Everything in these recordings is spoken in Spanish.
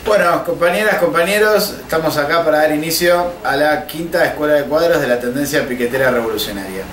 Bueno, compañeras, compañeros, estamos acá para dar inicio a la quinta escuela de cuadros de la tendencia piquetera revolucionaria.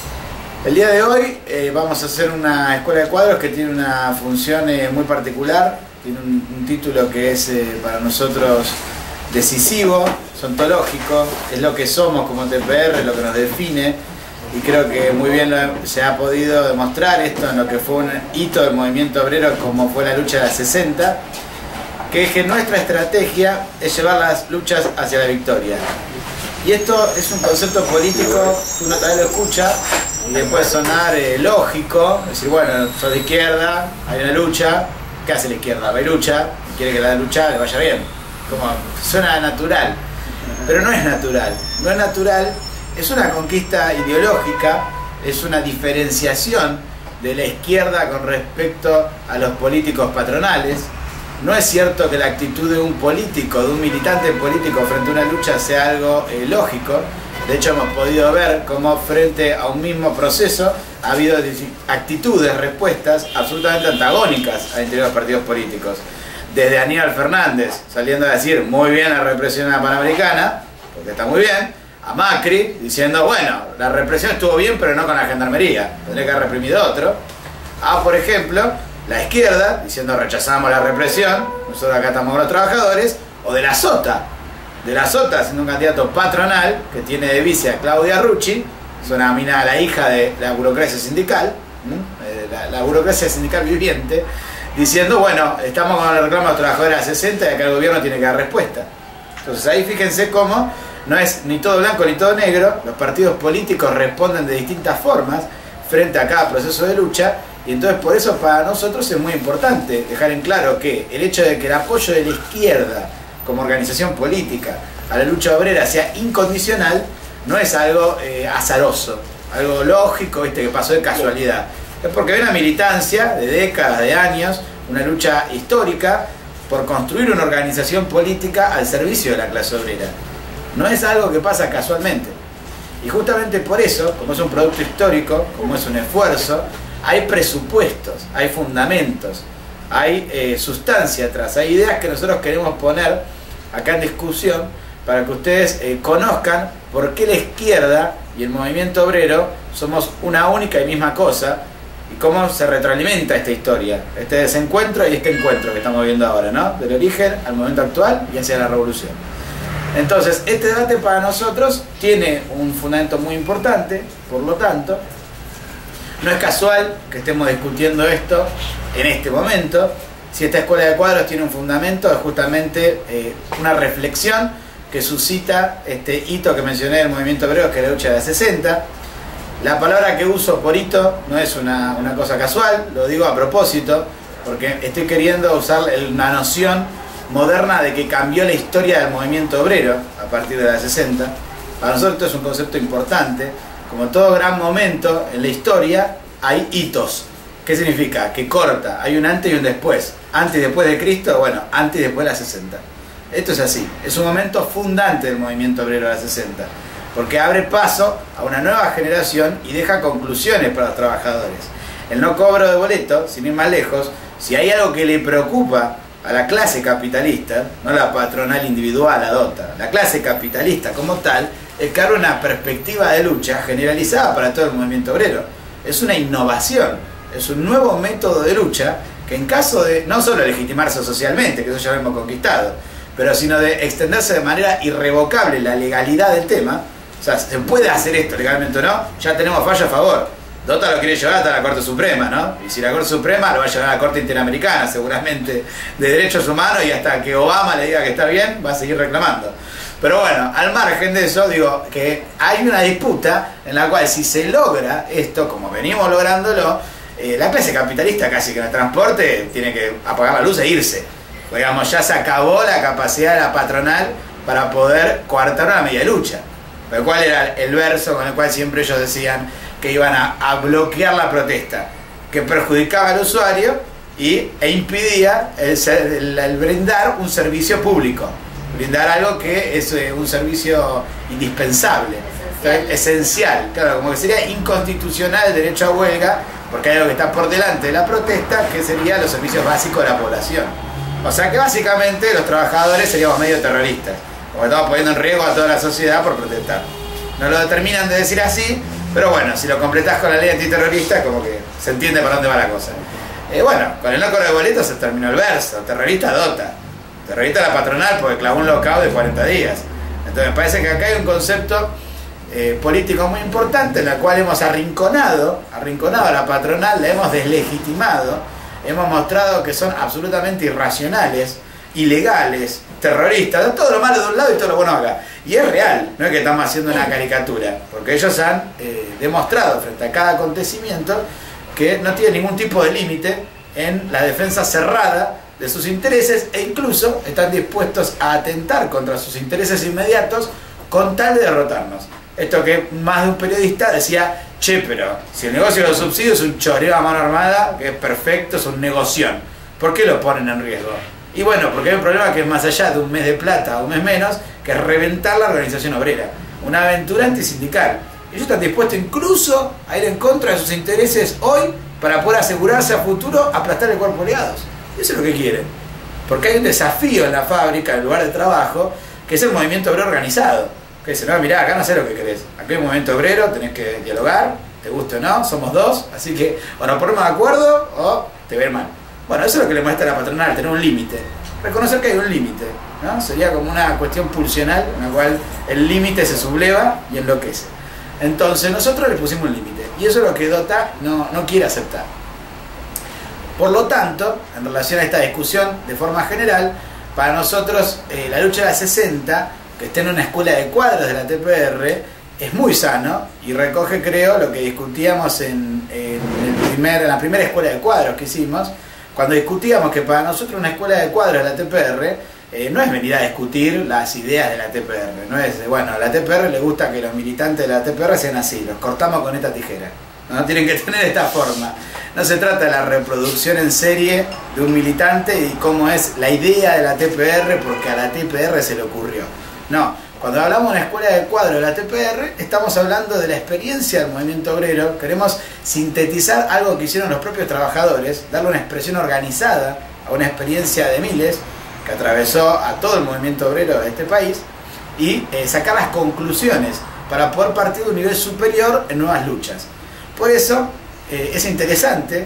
El día de hoy vamos a hacer una escuela de cuadros que tiene una función muy particular, tiene un título que es para nosotros decisivo, ontológico, es lo que somos como TPR, es lo que nos define, y creo que muy bien se ha podido demostrar esto en lo que fue un hito del movimiento obrero como fue la lucha de las 60, que es que nuestra estrategia es llevar las luchas hacia la victoria. Y esto es un concepto político que uno tal vez lo escucha y le puede sonar lógico, decir, bueno, sos de izquierda, hay una lucha, ¿qué hace la izquierda? Va y lucha, y quiere que la lucha le vaya bien. Como suena natural, pero no es natural. No es natural, es una conquista ideológica, es una diferenciación de la izquierda con respecto a los políticos patronales. No es cierto que la actitud de un político, de un militante político frente a una lucha sea algo lógico. De hecho, hemos podido ver cómo frente a un mismo proceso ha habido actitudes, respuestas absolutamente antagónicas al interior de los partidos políticos. Desde Aníbal Fernández saliendo a decir muy bien la represión a la Panamericana, porque está muy bien, a Macri diciendo, bueno, la represión estuvo bien pero no con la gendarmería, tendría que haber reprimido otro. Por ejemplo, la izquierda diciendo rechazamos la represión, nosotros acá estamos con los trabajadores, o de la Sota siendo un candidato patronal que tiene de vice a Claudia Rucci, es una mina, la hija de la burocracia sindical, la burocracia sindical viviente, diciendo, bueno, estamos con el reclamo de los trabajadores a 60 y acá el gobierno tiene que dar respuesta. Entonces ahí fíjense cómo no es ni todo blanco ni todo negro, los partidos políticos responden de distintas formas frente a cada proceso de lucha, y entonces por eso para nosotros es muy importante dejar en claro que el hecho de que el apoyo de la izquierda como organización política a la lucha obrera sea incondicional no es algo azaroso, algo lógico, que pasó de casualidad. Es porque hay una militancia de décadas, de años, una lucha histórica por construir una organización política al servicio de la clase obrera. No es algo que pasa casualmente. Y justamente por eso, como es un producto histórico, como es un esfuerzo, hay presupuestos, hay fundamentos, hay sustancia atrás, hay ideas que nosotros queremos poner acá en discusión para que ustedes conozcan por qué la izquierda y el movimiento obrero somos una única y misma cosa y cómo se retroalimenta esta historia, este desencuentro y este encuentro que estamos viendo ahora, ¿no? Del origen al momento actual y hacia la revolución. Entonces, este debate para nosotros tiene un fundamento muy importante, por lo tanto, no es casual que estemos discutiendo esto en este momento. Si esta escuela de cuadros tiene un fundamento, es justamente una reflexión que suscita este hito que mencioné del movimiento obrero, que es la lucha de la 60. La palabra que uso por hito no es una cosa casual, lo digo a propósito, porque estoy queriendo usar una noción moderna de que cambió la historia del movimiento obrero a partir de la 60. Para nosotros esto es un concepto importante. Como todo gran momento en la historia, hay hitos. ¿Qué significa? Que corta, hay un antes y un después. Antes y después de Cristo, bueno, antes y después de la 60. Esto es así, es un momento fundante del movimiento obrero de la 60, porque abre paso a una nueva generación y deja conclusiones para los trabajadores. El no cobro de boleto, sin ir más lejos, si hay algo que le preocupa a la clase capitalista, no la patronal individual adopta, la clase capitalista como tal, es que abre una perspectiva de lucha generalizada para todo el movimiento obrero. Es una innovación, es un nuevo método de lucha que en caso de no solo legitimarse socialmente, que eso ya lo hemos conquistado, pero sino de extenderse de manera irrevocable la legalidad del tema, o sea, se puede hacer esto legalmente o no, ya tenemos fallo a favor. Dota lo quiere llevar hasta la Corte Suprema, ¿no? Y si la Corte Suprema lo va a llevar a la Corte Interamericana, seguramente, de Derechos Humanos, y hasta que Obama le diga que está bien, va a seguir reclamando. Pero bueno, al margen de eso, digo que hay una disputa en la cual si se logra esto, como venimos lográndolo, la clase capitalista casi que en el transporte tiene que apagar la luz e irse. Digamos, ya se acabó la capacidad de la patronal para poder coartar una media lucha. Pero ¿cuál era el verso con el cual siempre ellos decían que iban a bloquear la protesta? Que perjudicaba al usuario e impidía el brindar un servicio público. Brindar algo que es un servicio indispensable, esencial. Claro, como que sería inconstitucional el derecho a huelga, porque hay algo que está por delante de la protesta, que serían los servicios básicos de la población. O sea que básicamente los trabajadores seríamos medio terroristas, porque estamos poniendo en riesgo a toda la sociedad por protestar. No lo determinan de decir así, pero bueno, si lo completás con la ley antiterrorista, como que se entiende para dónde va la cosa. Bueno, con el no cobro de boletos se terminó el verso. Terrorista Dota. Terrorista la patronal porque clavó un lockout de 40 días. Entonces me parece que acá hay un concepto político muy importante en el cual hemos arrinconado a la patronal, la hemos deslegitimado, hemos mostrado que son absolutamente irracionales, ilegales, terroristas, todo lo malo de un lado y todo lo bueno acá. Y es real, no es que estamos haciendo una caricatura, porque ellos han demostrado frente a cada acontecimiento que no tiene ningún tipo de límite en la defensa cerrada de sus intereses e incluso están dispuestos a atentar contra sus intereses inmediatos con tal de derrotarnos. Esto que más de un periodista decía, che, pero si el negocio de los subsidios es un choreo a mano armada, que es perfecto, es un negoción, ¿por qué lo ponen en riesgo? Y bueno, porque hay un problema que es más allá de un mes de plata o un mes menos, que es reventar la organización obrera, una aventura antisindical. Ellos están dispuestos incluso a ir en contra de sus intereses hoy para poder asegurarse a futuro aplastar el cuerpo oleados. Eso es lo que quieren. Porque hay un desafío en la fábrica, en el lugar de trabajo, que es el movimiento obrero organizado. Que dice, no, mirá, acá no sé lo que querés. Acá hay un movimiento obrero, tenés que dialogar, te guste o no, somos dos, así que o nos ponemos de acuerdo o te va a ir mal. Bueno, eso es lo que le muestra a la patronal, tener un límite. Reconocer que hay un límite, ¿no? Sería como una cuestión pulsional en la cual el límite se subleva y enloquece. Entonces nosotros le pusimos un límite y eso es lo que Dota no quiere aceptar. Por lo tanto, en relación a esta discusión de forma general, para nosotros la lucha de la 60, que esté en una escuela de cuadros de la TPR, es muy sano y recoge, creo, lo que discutíamos en la primera escuela de cuadros que hicimos, cuando discutíamos que para nosotros una escuela de cuadros de la TPR no es venir a discutir las ideas de la TPR, no es, bueno, a la TPR le gusta que los militantes de la TPR sean así, los cortamos con esta tijera, no tienen que tener esta forma. No se trata de la reproducción en serie de un militante y cómo es la idea de la TPR porque a la TPR se le ocurrió. No, cuando hablamos de una escuela de cuadros de la TPR, estamos hablando de la experiencia del movimiento obrero. Queremos sintetizar algo que hicieron los propios trabajadores, darle una expresión organizada a una experiencia de miles que atravesó a todo el movimiento obrero de este país y sacar las conclusiones para poder partir de un nivel superior en nuevas luchas. Por eso es interesante,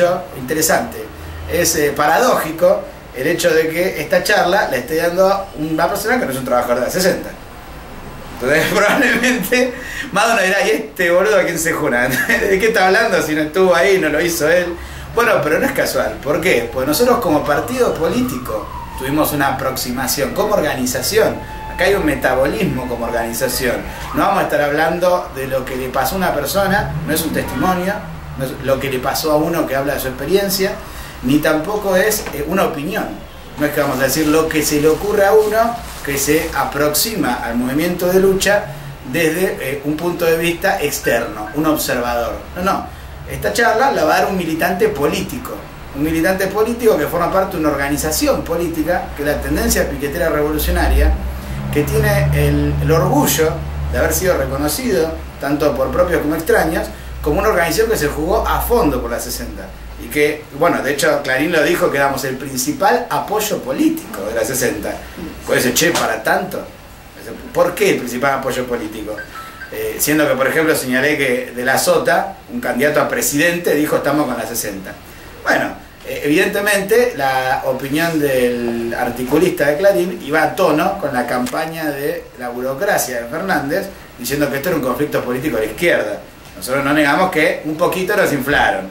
es paradójico el hecho de que esta charla la esté dando una persona que no es un trabajador de la 60. Entonces probablemente Madonna dirá, ¿y este boludo a quién se jura? ¿De qué está hablando si no estuvo ahí, no lo hizo él? Bueno, pero no es casual. ¿Por qué? Porque nosotros como partido político tuvimos una aproximación como organización. Acá hay un metabolismo como organización. No vamos a estar hablando de lo que le pasó a una persona, no es un testimonio, no es lo que le pasó a uno que habla de su experiencia, ni tampoco es una opinión. No es que vamos a decir lo que se le ocurre a uno que se aproxima al movimiento de lucha desde un punto de vista externo, un observador. No. Esta charla la va a dar un militante político. Un militante político que forma parte de una organización política, que es la Tendencia Piquetera Revolucionaria, que tiene el orgullo de haber sido reconocido, tanto por propios como extraños, como una organización que se jugó a fondo por la 60. Y que, bueno, de hecho Clarín lo dijo, que éramos el principal apoyo político de la 60. Pues ese, che, para tanto. ¿Por qué el principal apoyo político? Siendo que, por ejemplo, señalé que de la Sota, un candidato a presidente, dijo estamos con la 60. Bueno, evidentemente la opinión del articulista de Clarín iba a tono con la campaña de la burocracia de Fernández, diciendo que esto era un conflicto político de la izquierda. Nosotros no negamos que un poquito nos inflaron,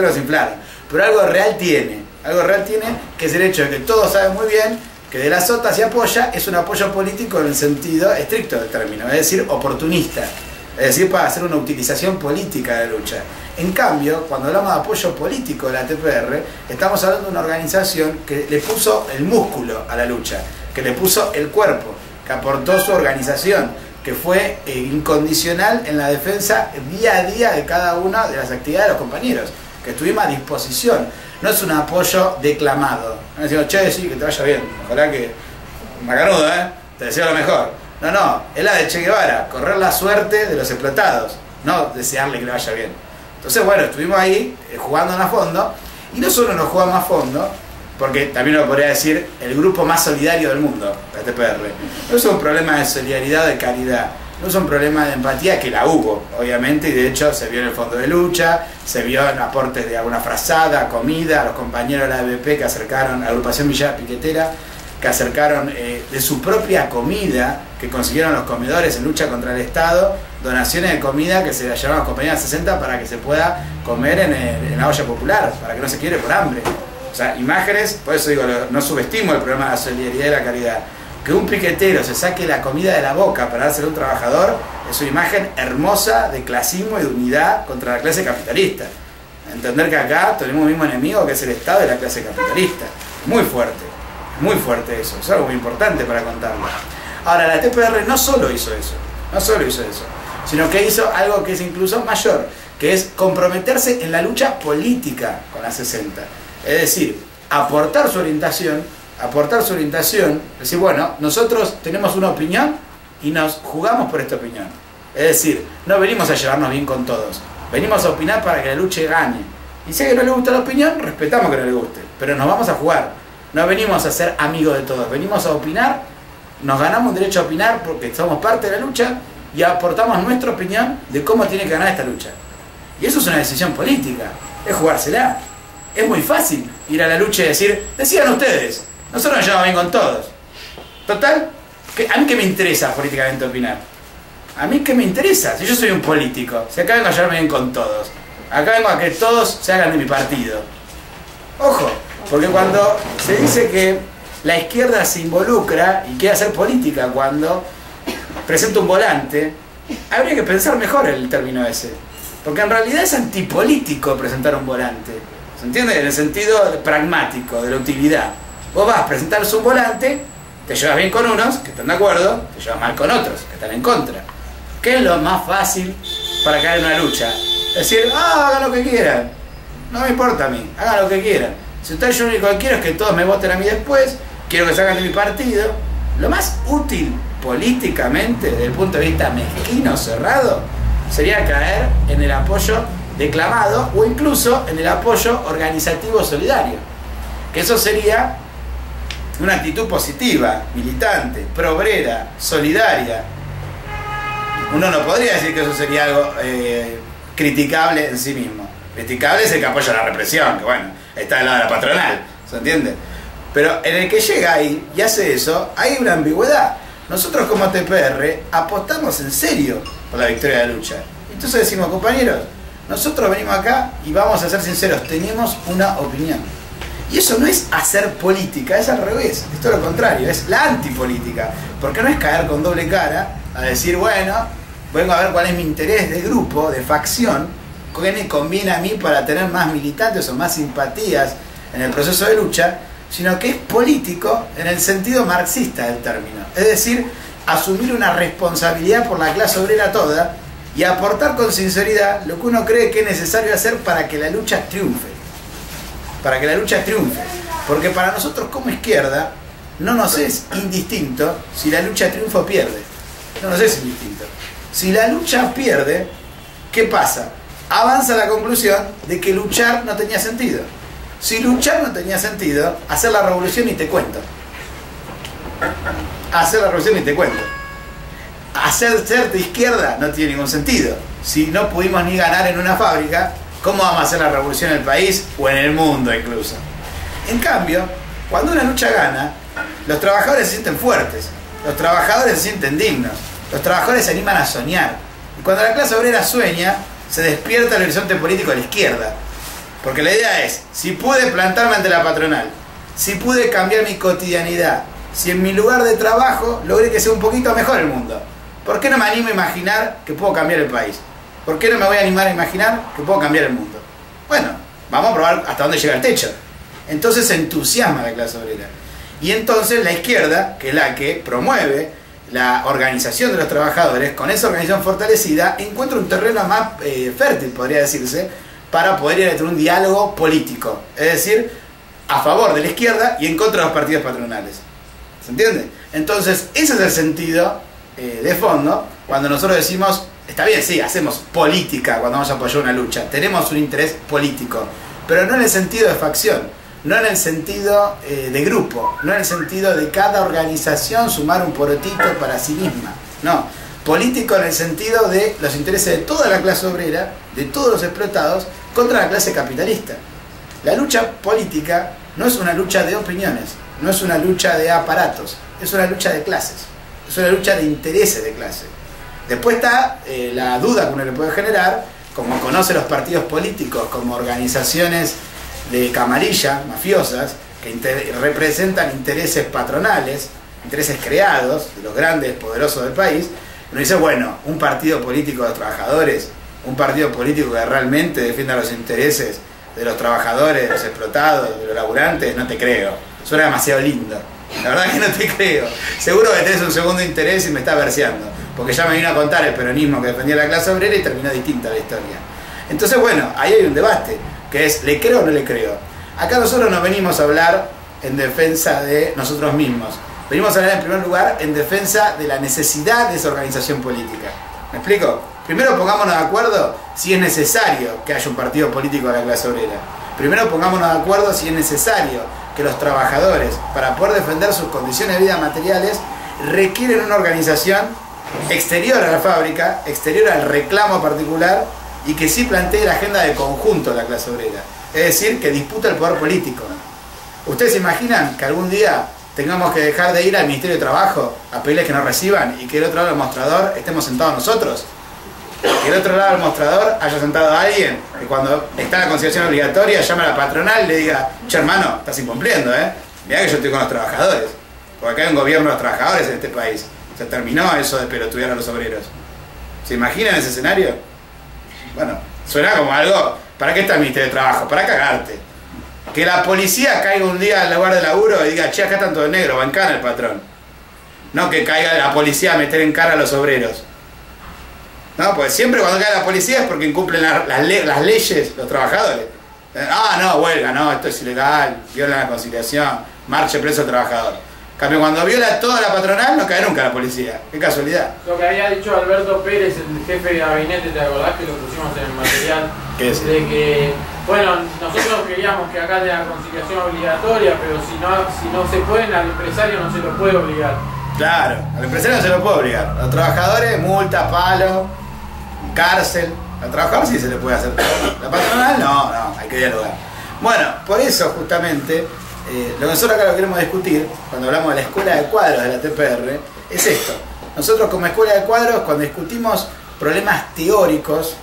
pero algo real tiene, que es el hecho de que todos saben muy bien que de la Sota se apoya, es un apoyo político en el sentido estricto del término, es decir, oportunista, es decir, para hacer una utilización política de lucha. En cambio, cuando hablamos de apoyo político de la TPR, estamos hablando de una organización que le puso el músculo a la lucha, que le puso el cuerpo, que aportó su organización, que fue incondicional en la defensa día a día de cada una de las actividades de los compañeros, que estuvimos a disposición. No es un apoyo declamado. No decimos, che, sí, que te vaya bien, ojalá que... Macanudo, te deseo lo mejor. No, es la de Che Guevara, correr la suerte de los explotados, no desearle que le vaya bien. Entonces, bueno, estuvimos ahí jugando a fondo, y no solo nos jugamos a fondo, porque también lo podría decir el grupo más solidario del mundo, la TPR. No es un problema de solidaridad o de caridad, no es un problema de empatía, que la hubo, obviamente, y de hecho se vio en el fondo de lucha, se vio en aportes de alguna frazada, comida, a los compañeros de la ABP que acercaron, a la agrupación Villa Piquetera, que acercaron de su propia comida, que consiguieron los comedores en lucha contra el Estado, donaciones de comida que se la llevaron a los compañeros de 60 para que se pueda comer en la olla popular, para que no se quiebre por hambre. O sea, imágenes, por eso digo, no subestimo el problema de la solidaridad y la caridad. Que un piquetero se saque la comida de la boca para dársela a un trabajador es una imagen hermosa de clasismo y de unidad contra la clase capitalista. Entender que acá tenemos un mismo enemigo que es el Estado y la clase capitalista. Muy fuerte eso, es algo muy importante para contarlo. Ahora, la TPR no solo hizo eso, sino que hizo algo que es incluso mayor, que es comprometerse en la lucha política con la 60. Es decir, aportar su orientación, decir, bueno, nosotros tenemos una opinión y nos jugamos por esta opinión. Es decir, no venimos a llevarnos bien con todos, venimos a opinar para que la lucha gane. Y si a alguien no le gusta la opinión, respetamos que no le guste, pero nos vamos a jugar. No venimos a ser amigos de todos, venimos a opinar, nos ganamos un derecho a opinar porque somos parte de la lucha y aportamos nuestra opinión de cómo tiene que ganar esta lucha. Y eso es una decisión política, es jugársela. Es muy fácil ir a la lucha y decir, decidan ustedes, nosotros nos llevamos bien con todos. Total, ¿a mí qué me interesa políticamente opinar? ¿A mí qué me interesa? Si yo soy un político, si acá vengo a llevarme bien con todos, acá vengo a que todos se hagan de mi partido. Ojo, porque cuando se dice que la izquierda se involucra y quiere hacer política cuando presenta un volante, habría que pensar mejor el término ese. Porque en realidad es antipolítico presentar un volante. ¿Se entiende? En el sentido pragmático, de la utilidad. Vos vas a presentar un volante, te llevas bien con unos, que están de acuerdo, te llevas mal con otros, que están en contra. ¿Qué es lo más fácil para caer en una lucha? Decir, hagan lo que quieran. No me importa a mí, hagan lo que quieran. Si ustedes, yo lo único que quiero es que todos me voten a mí después, quiero que salgan de mi partido. Lo más útil políticamente, desde el punto de vista mezquino, cerrado, sería caer en el apoyo declamado o incluso en el apoyo organizativo solidario. Que eso sería una actitud positiva, militante, pro-obrera, solidaria. Uno no podría decir que eso sería algo criticable en sí mismo. Criticable es el que apoya la represión, que bueno, está del lado de la patronal, ¿se entiende? Pero en el que llega ahí y hace eso, hay una ambigüedad. Nosotros como TPR apostamos en serio por la victoria de la lucha. Entonces decimos, compañeros, nosotros venimos acá y vamos a ser sinceros, tenemos una opinión. Y eso no es hacer política, es al revés, es todo lo contrario, es la antipolítica. Porque no es caer con doble cara a decir, bueno, vengo a ver cuál es mi interés de grupo, de facción, qué me conviene a mí para tener más militantes o más simpatías en el proceso de lucha, sino que es político en el sentido marxista del término. Es decir, asumir una responsabilidad por la clase obrera toda y aportar con sinceridad lo que uno cree que es necesario hacer para que la lucha triunfe. Para que la lucha triunfe. Porque para nosotros como izquierda no nos es indistinto si la lucha triunfa o pierde. No nos es indistinto. Si la lucha pierde, ¿qué pasa? Avanza la conclusión de que luchar no tenía sentido. Si luchar no tenía sentido, hacer la revolución y te cuento. Hacer la revolución y te cuento. Hacer ser de izquierda no tiene ningún sentido. Si no pudimos ni ganar en una fábrica, ¿cómo vamos a hacer la revolución en el país o en el mundo incluso? En cambio, cuando una lucha gana, los trabajadores se sienten fuertes, los trabajadores se sienten dignos, los trabajadores se animan a soñar. Y cuando la clase obrera sueña, se despierta el horizonte político de la izquierda. Porque la idea es, si pude plantarme ante la patronal, si pude cambiar mi cotidianidad, si en mi lugar de trabajo logré que sea un poquito mejor el mundo, ¿por qué no me animo a imaginar que puedo cambiar el país? ¿Por qué no me voy a animar a imaginar que puedo cambiar el mundo? Bueno, vamos a probar hasta dónde llega el techo. Entonces se entusiasma la clase obrera. Y entonces la izquierda, que es la que promueve la organización de los trabajadores, con esa organización fortalecida, encuentra un terreno más fértil, podría decirse, para poder ir a tener un diálogo político. Es decir, a favor de la izquierda y en contra de los partidos patronales. ¿Se entiende? Entonces, ese es el sentido de fondo cuando nosotros decimos, está bien, sí, hacemos política cuando vamos a apoyar una lucha, tenemos un interés político, pero no en el sentido de facción, no en el sentido de grupo, no en el sentido de cada organización sumar un porotito para sí misma, no, político en el sentido de los intereses de toda la clase obrera, de todos los explotados, contra la clase capitalista. La lucha política no es una lucha de opiniones, no es una lucha de aparatos, es una lucha de clases, es una lucha de intereses de clase. Después está la duda que uno le puede generar, como conoce los partidos políticos como organizaciones de camarilla, mafiosas, que representan intereses patronales, intereses creados de los grandes poderosos del país. Uno dice, bueno, un partido político de trabajadores, un partido político que realmente defienda los intereses de los trabajadores, de los explotados, de los laburantes, no te creo. Suena demasiado lindo. La verdad que no te creo. Seguro que tenés un segundo interés y me estás verseando. Porque ya me vino a contar el peronismo que defendía la clase obrera y terminó distinta la historia. Entonces, bueno, ahí hay un debate, que es, ¿le creo o no le creo? Acá nosotros no venimos a hablar en defensa de nosotros mismos. Venimos a hablar en primer lugar en defensa de la necesidad de esa organización política. ¿Me explico? Primero pongámonos de acuerdo si es necesario que haya un partido político de la clase obrera. Primero pongámonos de acuerdo si es necesario que los trabajadores, para poder defender sus condiciones de vida materiales, requieren una organización exterior a la fábrica, exterior al reclamo particular, y que sí plantee la agenda de conjunto de la clase obrera. Es decir, que disputa el poder político. ¿Ustedes se imaginan que algún día tengamos que dejar de ir al Ministerio de Trabajo a pedirles que nos reciban y que del otro lado del mostrador estemos sentados nosotros? Que del otro lado del mostrador haya sentado a alguien que cuando está la conciliación obligatoria llame a la patronal y le diga, che hermano, estás incumpliendo, mirá que yo estoy con los trabajadores. Porque acá hay un gobierno de los trabajadores en este país. Se terminó eso de pelotudear a los obreros. ¿Se imaginan ese escenario? Bueno, suena como algo, ¿para qué está el Ministerio de Trabajo? Para cagarte. Que la policía caiga un día al lugar de laburo y diga, che, acá están todos negros, bancana el patrón. No que caiga la policía a meter en cara a los obreros. No, pues siempre cuando cae la policía es porque incumplen las leyes los trabajadores. Ah, no, huelga, no, esto es ilegal, viola la conciliación, marche preso el trabajador. En cambio, cuando viola toda la patronal no cae nunca la policía. Qué casualidad. Lo que había dicho Alberto Pérez, el jefe de gabinete, ¿te acordás que lo pusimos en el material? ¿Qué es? De que, bueno, nosotros queríamos que acá haya conciliación obligatoria, pero si no se puede, al empresario no se lo puede obligar. Claro, al empresario no se lo puede obligar. A los trabajadores, multa, palo, cárcel. Al trabajador sí se le puede hacer. La patronal no, hay que dialogar. Bueno, por eso justamente lo que nosotros acá lo queremos discutir cuando hablamos de la escuela de cuadros de la TPR es esto. Nosotros como escuela de cuadros, cuando discutimos problemas teóricos,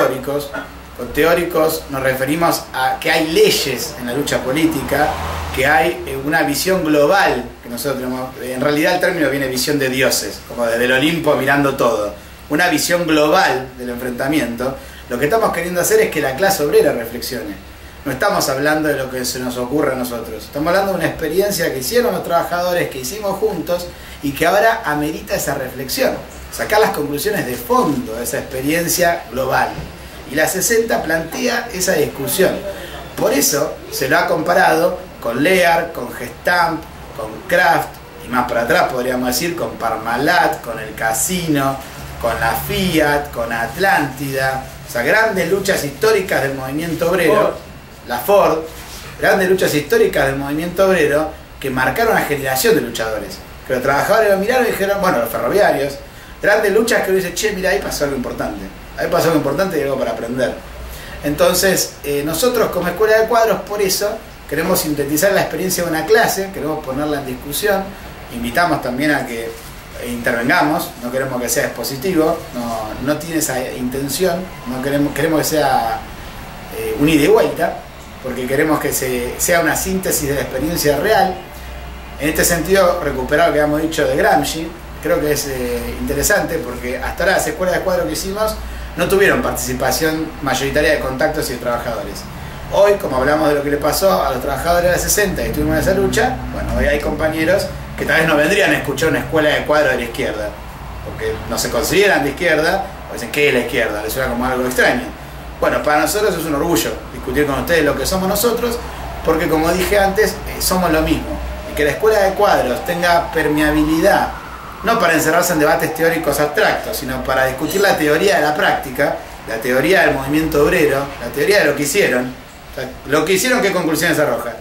con teóricos nos referimos a que hay leyes en la lucha política, que hay una visión global, que nosotros tenemos, en realidad el término viene visión de dioses, como desde el Olimpo mirando todo, una visión global del enfrentamiento. Lo que estamos queriendo hacer es que la clase obrera reflexione. No estamos hablando de lo que se nos ocurre a nosotros, estamos hablando de una experiencia que hicieron los trabajadores, que hicimos juntos y que ahora amerita esa reflexión, sacar las conclusiones de fondo de esa experiencia global. Y la 60 plantea esa discusión. Por eso se lo ha comparado con Lear, con Gestamp, con Kraft, y más para atrás podríamos decir con Parmalat, con el Casino, con la Fiat, con Atlántida. O sea, grandes luchas históricas del movimiento obrero. La Ford, grandes luchas históricas del movimiento obrero que marcaron una generación de luchadores. Que los trabajadores lo miraron y dijeron, bueno, los ferroviarios, grandes luchas que uno dice, che, mira, ahí pasó algo importante. Ahí pasó algo importante y algo para aprender. Entonces, nosotros como escuela de cuadros, por eso, queremos sintetizar la experiencia de una clase, queremos ponerla en discusión, invitamos también a que intervengamos, no queremos que sea expositivo, no tiene esa intención, no queremos que sea un ida y vuelta, porque queremos que sea una síntesis de la experiencia real. En este sentido, recuperar lo que habíamos dicho de Gramsci, creo que es interesante, porque hasta ahora las escuelas de cuadro que hicimos no tuvieron participación mayoritaria de contactos y de trabajadores. Hoy, como hablamos de lo que le pasó a los trabajadores de la 60 y estuvimos en esa lucha, bueno, hoy hay compañeros que tal vez no vendrían a escuchar una escuela de cuadro de la izquierda, porque no se consideran de izquierda, o dicen, ¿qué es la izquierda? Les suena como algo extraño. Bueno, para nosotros es un orgullo discutir con ustedes lo que somos nosotros, porque como dije antes, somos lo mismo. Y que la escuela de cuadros tenga permeabilidad, no para encerrarse en debates teóricos abstractos, sino para discutir la teoría de la práctica, la teoría del movimiento obrero, la teoría de lo que hicieron. O sea, lo que hicieron, ¿qué conclusiones arroja?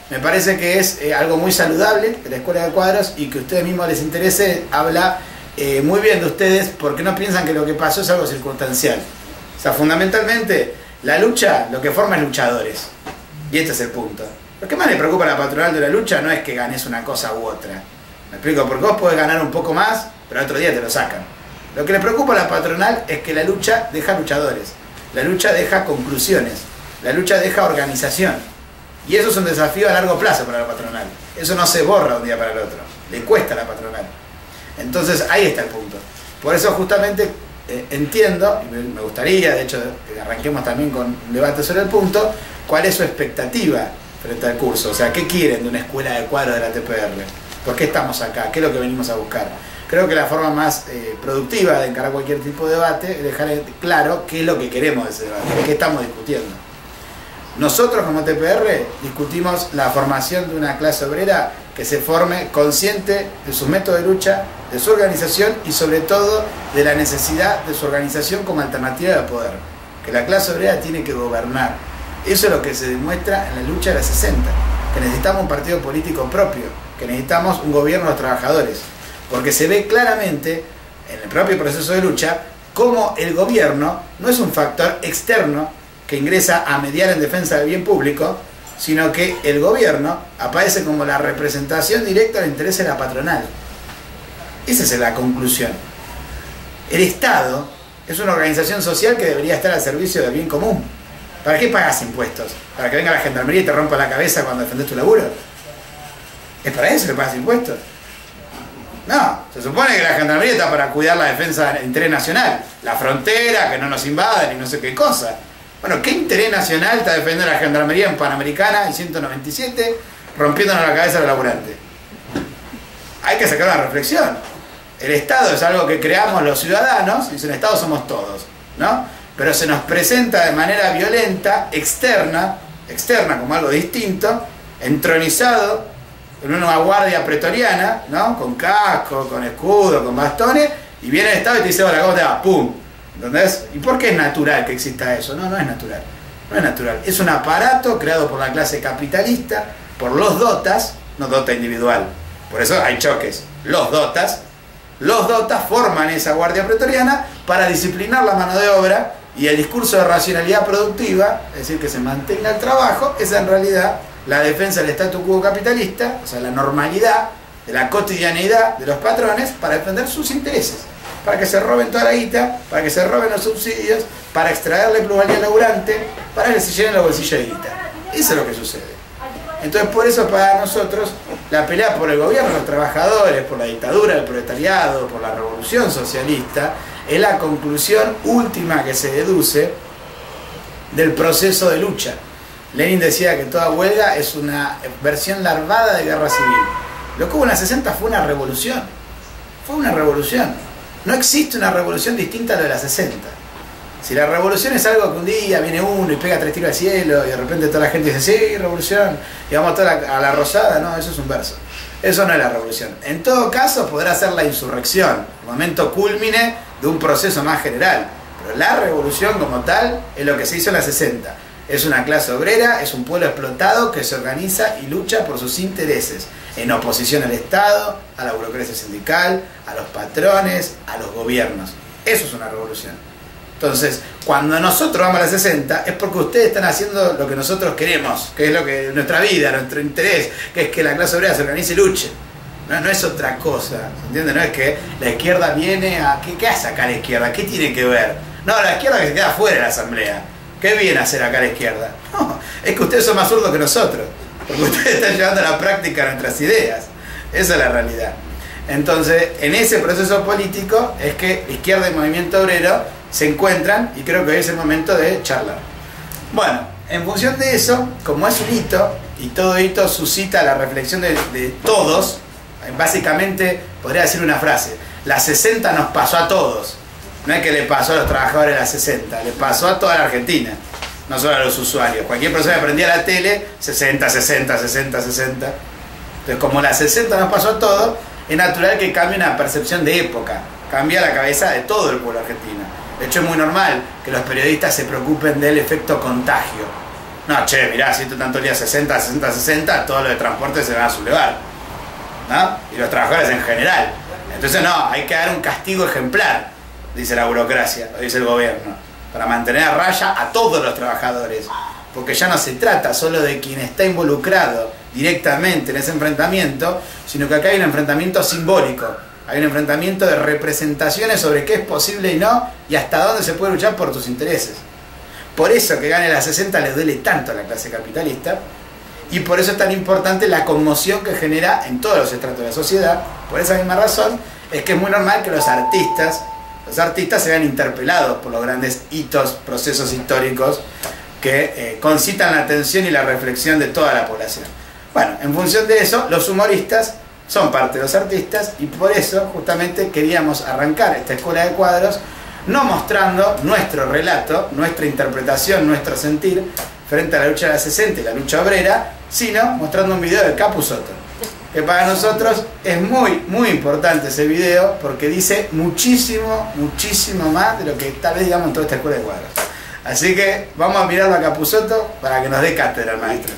Me parece que es algo muy saludable de la escuela de cuadros y que a ustedes mismos les interese, habla muy bien de ustedes porque no piensan que lo que pasó es algo circunstancial. O sea, fundamentalmente la lucha lo que forma es luchadores. Y este es el punto. Lo que más le preocupa a la patronal de la lucha no es que ganes una cosa u otra. ¿Me explico? Porque vos podés ganar un poco más, pero otro día te lo sacan. Lo que le preocupa a la patronal es que la lucha deja luchadores. La lucha deja conclusiones. La lucha deja organización. Y eso es un desafío a largo plazo para la patronal. Eso no se borra de un día para el otro. Le cuesta a la patronal. Entonces ahí está el punto. Por eso justamente entiendo, y me gustaría, de hecho, que arranquemos también con un debate sobre el punto, cuál es su expectativa frente al curso. O sea, ¿qué quieren de una escuela de cuadros de la TPR? ¿Por qué estamos acá? ¿Qué es lo que venimos a buscar? Creo que la forma más productiva de encarar cualquier tipo de debate es dejar claro qué es lo que queremos de ese debate, qué estamos discutiendo. Nosotros como TPR discutimos la formación de una clase obrera que se forme consciente de sus métodos de lucha, de su organización y sobre todo de la necesidad de su organización como alternativa de poder. Que la clase obrera tiene que gobernar. Eso es lo que se demuestra en la lucha de la 60. Que necesitamos un partido político propio, que necesitamos un gobierno de los trabajadores. Porque se ve claramente en el propio proceso de lucha cómo el gobierno no es un factor externo que ingresa a mediar en defensa del bien público, sino que el gobierno aparece como la representación directa del interés de la patronal. Esa es la conclusión. El Estado es una organización social que debería estar al servicio del bien común. ¿Para qué pagas impuestos? ¿Para que venga la gendarmería y te rompa la cabeza cuando defendés tu laburo? ¿Es para eso que pagas impuestos? No, se supone que la gendarmería está para cuidar la defensa del interés nacional, la frontera, que no nos invadan y no sé qué cosa. Bueno, ¿qué interés nacional está defendiendo la gendarmería en Panamericana y 197 rompiéndonos la cabeza a los laburantes? Hay que sacar una reflexión. El Estado es algo que creamos los ciudadanos, y el Estado somos todos, ¿no? Pero se nos presenta de manera violenta, externa como algo distinto, entronizado en una guardia pretoriana, ¿no? Con casco, con escudo, con bastones, y viene el Estado y te dice, hola, ¿cómo te va? ¡Pum! ¿Entendés? ¿Y por qué es natural que exista eso? No, no es natural. No es natural. Es un aparato creado por la clase capitalista, por los dotas, no dota individual. Por eso hay choques. Los dotas forman esa guardia pretoriana para disciplinar la mano de obra, y el discurso de racionalidad productiva, es decir, que se mantenga el trabajo, es en realidad la defensa del statu quo capitalista, o sea, la normalidad de la cotidianeidad de los patrones para defender sus intereses, para que se roben toda la guita, para que se roben los subsidios, para extraerle plusvalía al laburante, para que se llenen los bolsillos de guita. Eso es lo que sucede. Entonces, por eso para nosotros la pelea por el gobierno de los trabajadores, por la dictadura del proletariado, por la revolución socialista, es la conclusión última que se deduce del proceso de lucha. Lenin decía que toda huelga es una versión larvada de guerra civil. Lo que hubo en la 60 fue una revolución. Fue una revolución. No existe una revolución distinta a lo de la 60. Si la revolución es algo que un día viene uno y pega 3 tiros al cielo y de repente toda la gente dice, sí, revolución, y vamos toda a la rosada, no, eso es un verso. Eso no es la revolución. En todo caso podrá ser la insurrección, el momento cúlmine de un proceso más general. Pero la revolución como tal es lo que se hizo en la 60. Es una clase obrera, es un pueblo explotado que se organiza y lucha por sus intereses, en oposición al Estado, a la burocracia sindical, a los patrones, a los gobiernos. Eso es una revolución. Entonces, cuando nosotros vamos a la 60, es porque ustedes están haciendo lo que nosotros queremos, que es lo que nuestra vida, nuestro interés, que es que la clase obrera se organice y luche. No es otra cosa, ¿entiendes? No es que la izquierda viene a... ¿Qué hace acá la izquierda? ¿Qué tiene que ver? No, la izquierda que se queda fuera de la asamblea. ¿Qué viene a hacer acá la izquierda? No, es que ustedes son más zurdos que nosotros, porque ustedes están llevando a la práctica nuestras ideas. Esa es la realidad. Entonces, en ese proceso político es que izquierda y movimiento obrero se encuentran, y creo que hoy es el momento de charlar. Bueno, en función de eso, como es un hito, y todo hito suscita la reflexión de todos, básicamente podría decir una frase: la 60 nos pasó a todos. No es que le pasó a los trabajadores de la 60, le pasó a toda la Argentina, no solo a los usuarios. Cualquier persona que prendía la tele, 60, 60, 60, 60. Entonces, como la 60 nos pasó a todos, es natural que cambie una percepción de época, cambia la cabeza de todo el pueblo argentino. De hecho, es muy normal que los periodistas se preocupen del efecto contagio. No, che, mirá, si esto tanto día 60, 60, 60, todo lo de transporte se va a sublevar, ¿no? Y los trabajadores en general. Entonces no, hay que dar un castigo ejemplar, dice la burocracia, lo dice el gobierno, para mantener a raya a todos los trabajadores. Porque ya no se trata solo de quien está involucrado directamente en ese enfrentamiento, sino que acá hay un enfrentamiento simbólico, hay un enfrentamiento de representaciones sobre qué es posible y no, y hasta dónde se puede luchar por tus intereses. Por eso que gane la 60 le duele tanto a la clase capitalista, y por eso es tan importante la conmoción que genera en todos los estratos de la sociedad. Por esa misma razón es que es muy normal que los artistas se vean interpelados por los grandes hitos, procesos históricos que concitan la atención y la reflexión de toda la población. Bueno, en función de eso, los humoristas son parte de los artistas, y por eso justamente queríamos arrancar esta escuela de cuadros no mostrando nuestro relato, nuestra interpretación, nuestro sentir frente a la lucha de la 60 y la lucha obrera, sino mostrando un video de Capusotto, que para nosotros es muy, muy importante ese video, porque dice muchísimo, muchísimo más de lo que tal vez digamos en toda esta escuela de cuadros. Así que vamos a mirarlo a Capusotto para que nos dé cátedra el maestro.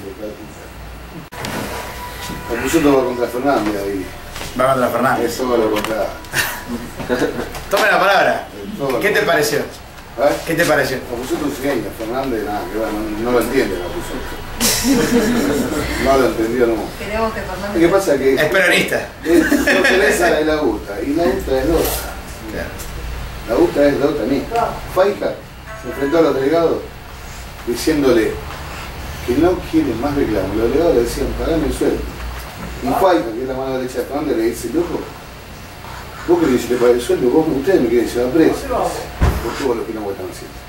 Capusotto va contra Fernández ahí. Va contra Fernández. Eso va lo contra. Tome la palabra. ¿Qué te pareció? ¿Eh? ¿Qué te pareció? Capusotto es genio, Fernández nada, que bueno, no lo entiende Capusotto. No lo entendió, no. Queremos que Fernández... ¿Qué pasa? Que Es peronista. no tenés a la UTA, y la UTA es Lota. La UTA es Lota misma. Faica se enfrentó a los delegados diciéndole que no quieren más reclamos. Los delegados le decían, pagame el sueldo. Y Faica, que es la mano derecha de Fernández, le dice, loco, vos querés que le pague el sueldo, ustedes me quieren llevar preso por todo lo que no están haciendo.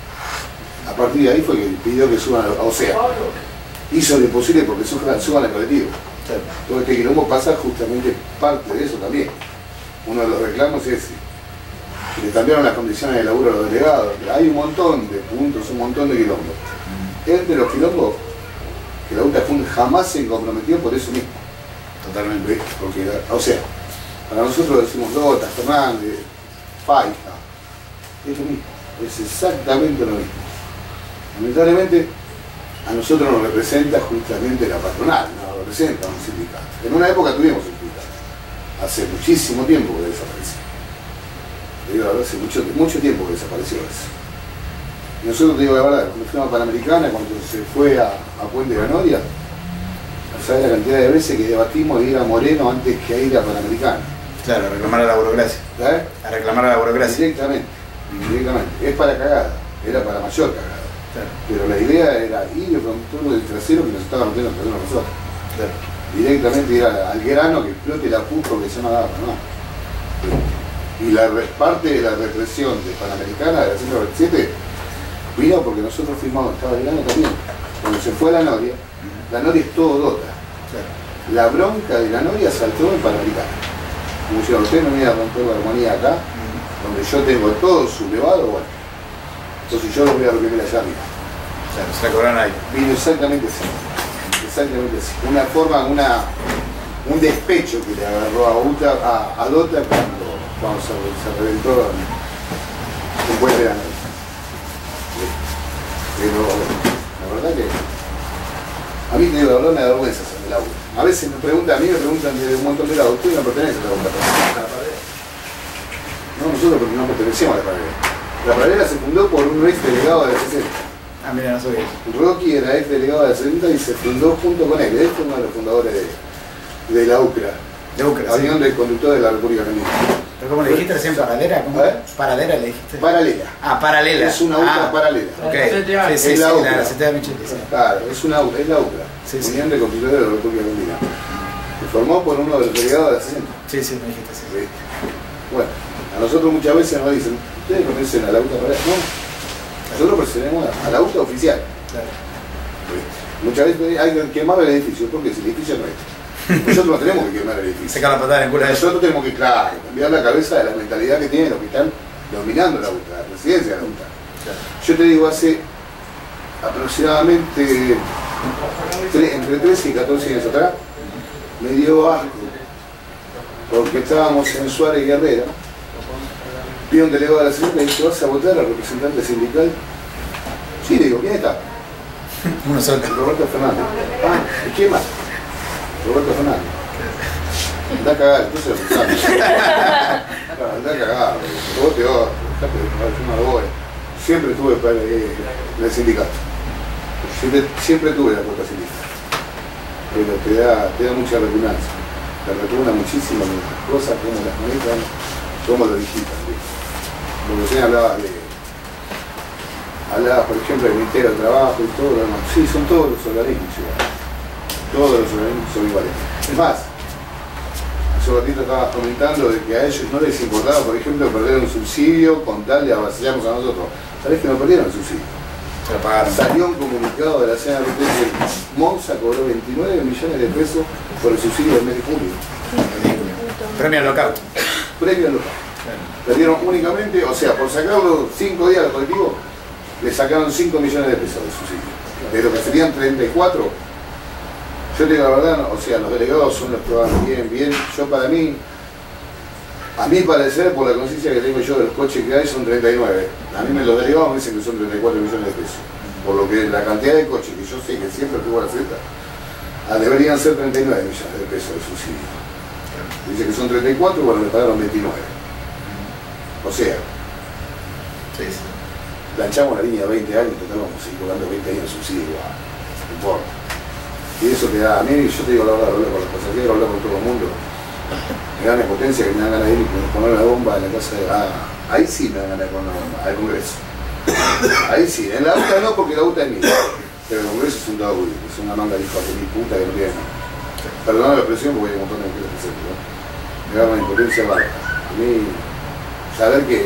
A partir de ahí fue que pidió que suban, o sea, hizo lo imposible porque suban al colectivo. Todo este quilombo pasa justamente parte de eso también. Uno de los reclamos es que le cambiaron las condiciones de laburo a los delegados. Hay un montón de puntos, un montón de quilombos. Entre los quilombos, que la UTA jamás se comprometió por eso mismo. Totalmente. Porque, o sea, para nosotros decimos Lota, Fernández, Faica, es lo mismo, es exactamente lo mismo. Lamentablemente, a nosotros nos representa justamente la patronal, nos representa un sindicato. En una época tuvimos un sindicato, hace muchísimo tiempo que desapareció. Te digo la verdad, hace mucho tiempo que desapareció eso. Y nosotros, te digo la verdad, cuando fuimos a Panamericana, cuando se fue a Puente de la Noria, ¿sabes la cantidad de veces que debatimos de ir a Moreno antes que a ir a Panamericana? Claro, a reclamar a la burocracia. ¿Sabes? A reclamar a la burocracia. Directamente. Es para cagada, era para mayor cagada. Claro. Pero la idea era ir con todo el trasero que nos estaba rompiendo el trasero a nosotros. Claro. Directamente ir al grano, que explote la pus porque se no daba, ¿no? Y parte de la represión de Panamericana de la 127 vino porque nosotros firmamos, estaba el grano también. Cuando se fue a la Noria es todo Dota. Claro. La bronca de la Noria saltó en Panamericana. Como si usted no viene a romper la armonía acá, donde yo tengo todo sublevado, bueno. Entonces yo lo voy a reprimir allá arriba. Claro, se la cobraron ahí. Vino exactamente así. Exactamente así. Una forma, un despecho que le agarró a Dota cuando se reventó un puente de la Noria. Pero la verdad que a mí, te digo, la verdad, me da vergüenza hacer el auto. A veces a mí me preguntan de un montón de lados, ¿usted no pertenece a la paradera? No, nosotros porque no pertenecemos a la paradera. La paradera se fundó por un ex delegado de la 60. Ah, mira, no sabía. Rocky era ex delegado de la 60 y se fundó junto con él. Él fue uno de los fundadores de la UCRA. De UCRA, la Unión sí. de Conductores de la República Argentina. ¿Pero cómo le dijiste recién? ¿Paralela? ¿Cómo? ¿Paralela le dijiste? Paralela. Ah, paralela. Es una UCRA paralela. Ok. CTA. Sí, Es la UCRA. la CTA Michetti, sí. Claro, es la UCRA. Sí, sí. Unión de Conductores de la República Argentina. Se formó por uno de los delegados de la 60. Sí, sí, me dijiste, sí. ¿Sí? Bueno, a nosotros muchas veces nos dicen, ¿ustedes pertenecen a la UTA paralela? No, nosotros pertenecemos a la UTA oficial. Claro. ¿Sí? Muchas veces hay que quemar el edificio, porque si el edificio no es. Nosotros no tenemos que quemar el edificio. Sacar la patada en el culo de eso. Nosotros tenemos que, claro, cambiar la cabeza de la mentalidad que tienen los que están dominando la UTA, la presidencia de la UTA. Claro. Yo te digo, hace aproximadamente entre 13 y 14 años atrás, me dio asco, porque estábamos en Suárez y Herrera, vi a un delegado de la señora y me dice, ¿vas a votar al representante sindical? Sí, le digo, ¿quién está? Uno solo. Roberto Fernández. Ah, ¿y quién más? Roberto Fernández. Anda a cagar, entonces lo pensamos. Anda a cagar, vos te vas, yo no voy. Siempre estuve en el sindicato. Siempre tuve la cuota sindical. Pero te da mucha repugnancia. Te repugna muchísimo las cosas, cómo las manejan, cómo lo digitan. Porque recién hablaba, por ejemplo, del Ministerio del Trabajo y todo lo demás. Sí, son todos los organismos iguales. Todos los organismos son iguales. Es más, hace un ratito estabas comentando de que a ellos no les importaba, por ejemplo, perder un subsidio con tal de avasallarnos a nosotros. ¿Sabés que no perdieron el subsidio? Se lo pagaron. Salió un comunicado de la CNT que Monza cobró 29 millones de pesos por el subsidio del mes de julio. Premio al lockout. Premio al local. Perdieron únicamente, o sea, por sacarlo 5 días al colectivo, le sacaron 5 millones de pesos de subsidio. De lo que serían 34. Yo te digo la verdad, o sea, los delegados son los que van bien. Yo para mí, a mi parecer, por la conciencia que tengo yo de los coches que hay, son 39. A mí los delegados me dicen que son 34 millones de pesos. Por lo que la cantidad de coches que yo sé que siempre tuvo la Z, deberían ser 39 millones de pesos de subsidio. Dice que son 34, bueno, le pagaron 29. O sea, planchamos la línea de 20 años y tratamos de seguir cobrando 20 años de subsidio igual. No importa. Y eso te da, a mí, yo te digo la verdad, hablo con los pasajeros, hablo con todo el mundo. Me da una impotencia que me dan ganas de ir y poner una bomba en la casa de... ahí sí me dan ganas de poner una bomba, al Congreso. Ahí sí, en la UTA no, porque la UTA es mía. Pero el Congreso es un dado, es una manga de hijos de mi puta que no tiene. Perdóname la expresión porque hay un montón de gente que ¿no? Me da una impotencia bárbara. A mí, saber que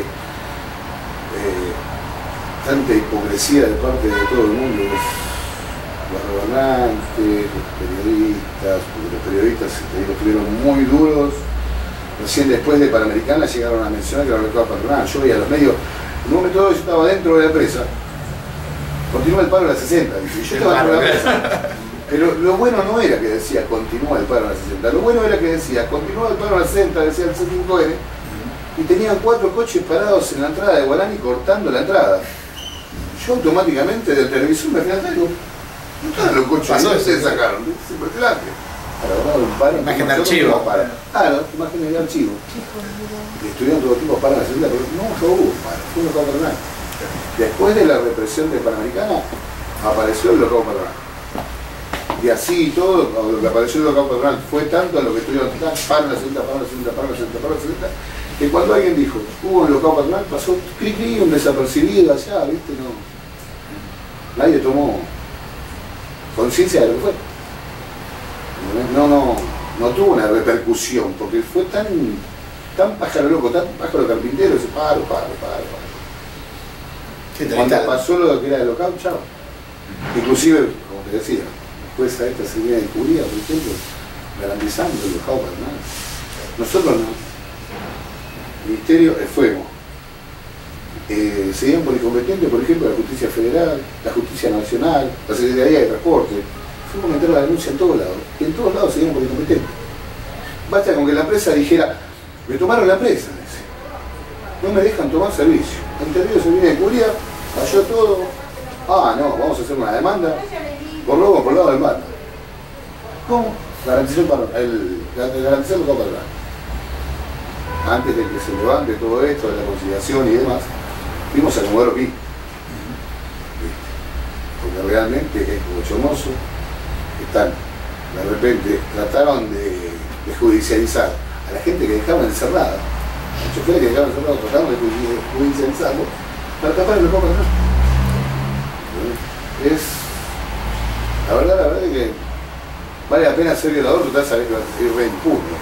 tanta hipocresía de parte de todo el mundo, los gobernantes, los periodistas, porque los periodistas estuvieron muy duros. Recién después de Panamericana llegaron a mencionar que era el mercado patronal. Yo veía los medios, en un momento yo estaba dentro de la empresa, continúa el paro a las 60, dice, yo estaba dentro de la empresa. Pero lo bueno no era que decía continúa el paro a las 60, lo bueno era que decía continúa el paro a las 60, decía el C5N, y tenían 4 coches parados en la entrada de Guarani cortando la entrada. Yo automáticamente del televisor me fui al digo, no estaban los coches, ¿no se sacaron? Es impresionante. Para un paro, imagen de archivo. Claro, imagen de archivo. Y estuvieron todo tipo para la segunda, pero no hubo paro, fue un local patronal. Después de la represión de Panamericana, apareció el local patronal. Y así todo, lo que apareció el local patronal fue tanto a lo que estuvieron para la segunda, que cuando alguien dijo, hubo un local patronal, pasó cri un desapercibido allá, ¿viste? No. Nadie tomó conciencia de lo que fue. No tuvo una repercusión, porque fue tan pájaro loco, tan pájaro carpintero, ese paro. Sí, cuando pasó lo que era el local, chao. Inclusive, como te decía, después a esta seguridad de Curía, por ejemplo, garantizando el local patronal. Nosotros no. El Ministerio de Fuego. Se dieron por incompetente, por ejemplo, la Justicia Federal, la Justicia Nacional, la Secretaría de Transporte. Fuimos a meter la denuncia en todos lados. Y en todos lados se dieron por incompetente. Basta con que la empresa dijera, me tomaron la empresa, no me dejan tomar servicio. Anterior se viene de Curia, cayó todo. No, vamos a hacer una demanda por robo por lado del mando. ¿Cómo? Garantizar el local patronal. Antes de que se levante todo esto de la conciliación y demás, fuimos a acomodar Pi. Porque realmente es bochornoso. De repente trataron de judicializar a la gente que dejaban encerrada, los choferes que dejaban encerrados, trataron de judicializarlo para tapar el local patronal. La verdad es que vale la pena ser violador, total saber que va a ser re impune.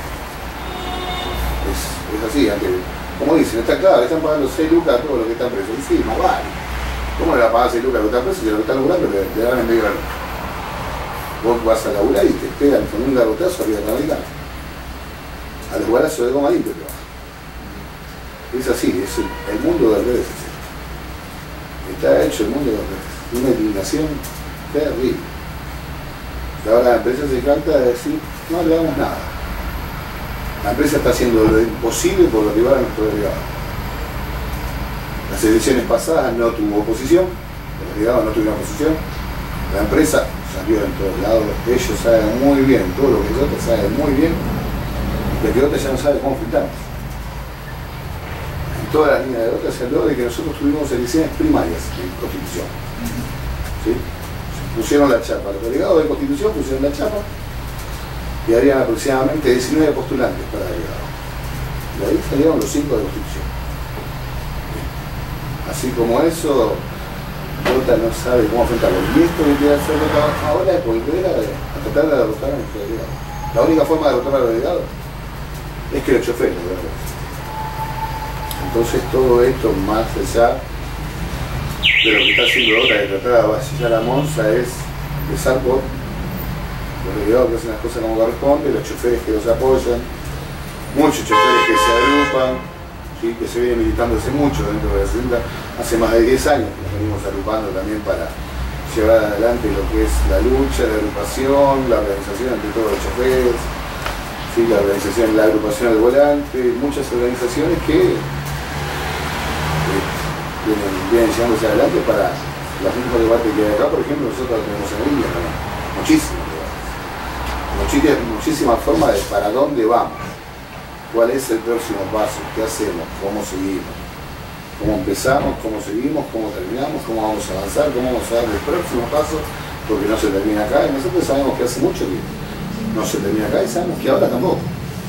Es así, aunque, como dicen, está claro, le están pagando 6 lucas a todos los que están presos. Y sí, más vale. ¿Cómo le va a pagar 6 lucas a los que están presos y a los que están laburando le dan en medio grano? Vos vas a laburar y te pegan con un garrotazo arriba de la americana. A los balazos de goma limpio te vas. Es así, es el mundo del revés. Está hecho el mundo del revés. Una indignación terrible. Y ahora la empresa se trata de decir, no le damos nada. La empresa está haciendo lo imposible por derribar a nuestro delegado. Las elecciones pasadas no tuvo oposición, los delegados no tuvieron oposición, La empresa salió en todos lados, ellos saben muy bien, todo lo que yo te sabe muy bien, de que OTA ya no sabe cómo filtramos. En todas las líneas de OTA se habló de que nosotros tuvimos elecciones primarias en Constitución. ¿Sí? Pusieron la chapa, los delegados de Constitución pusieron la chapa y habían aproximadamente 19 postulantes para delegados. De ahí salieron los 5 de Constitución. Así como eso, OTA no sabe cómo enfrentarlo. Y esto que quiere hacer OTA ahora es volver a tratar de derrotar a nuestros delegados. La única forma de derrotar a los delegados es que los choferes lo derroten. Entonces todo esto, más allá de lo que está haciendo OTA, de tratar de vacilar a Monza, es empezar por los delegados que hacen las cosas como corresponde, los choferes que los apoyan, muchos choferes que se agrupan, ¿sí? Que se vienen militando hace mucho dentro de la Hacienda, hace más de 10 años que nos venimos agrupando también para llevar adelante lo que es la lucha, la agrupación, la organización entre todos los choferes, ¿sí? La organización, la agrupación al volante, muchas organizaciones que vienen llevándose adelante para los mismos debates que hay acá. Por ejemplo, nosotros tenemos en línea muchísimos debates, muchísimas formas de para dónde vamos, cuál es el próximo paso, qué hacemos, cómo seguimos, cómo empezamos, cómo seguimos, cómo terminamos, cómo vamos a avanzar, cómo vamos a dar el próximo paso, porque no se termina acá y nosotros sabemos que hace mucho que no se termina acá y sabemos que ahora tampoco.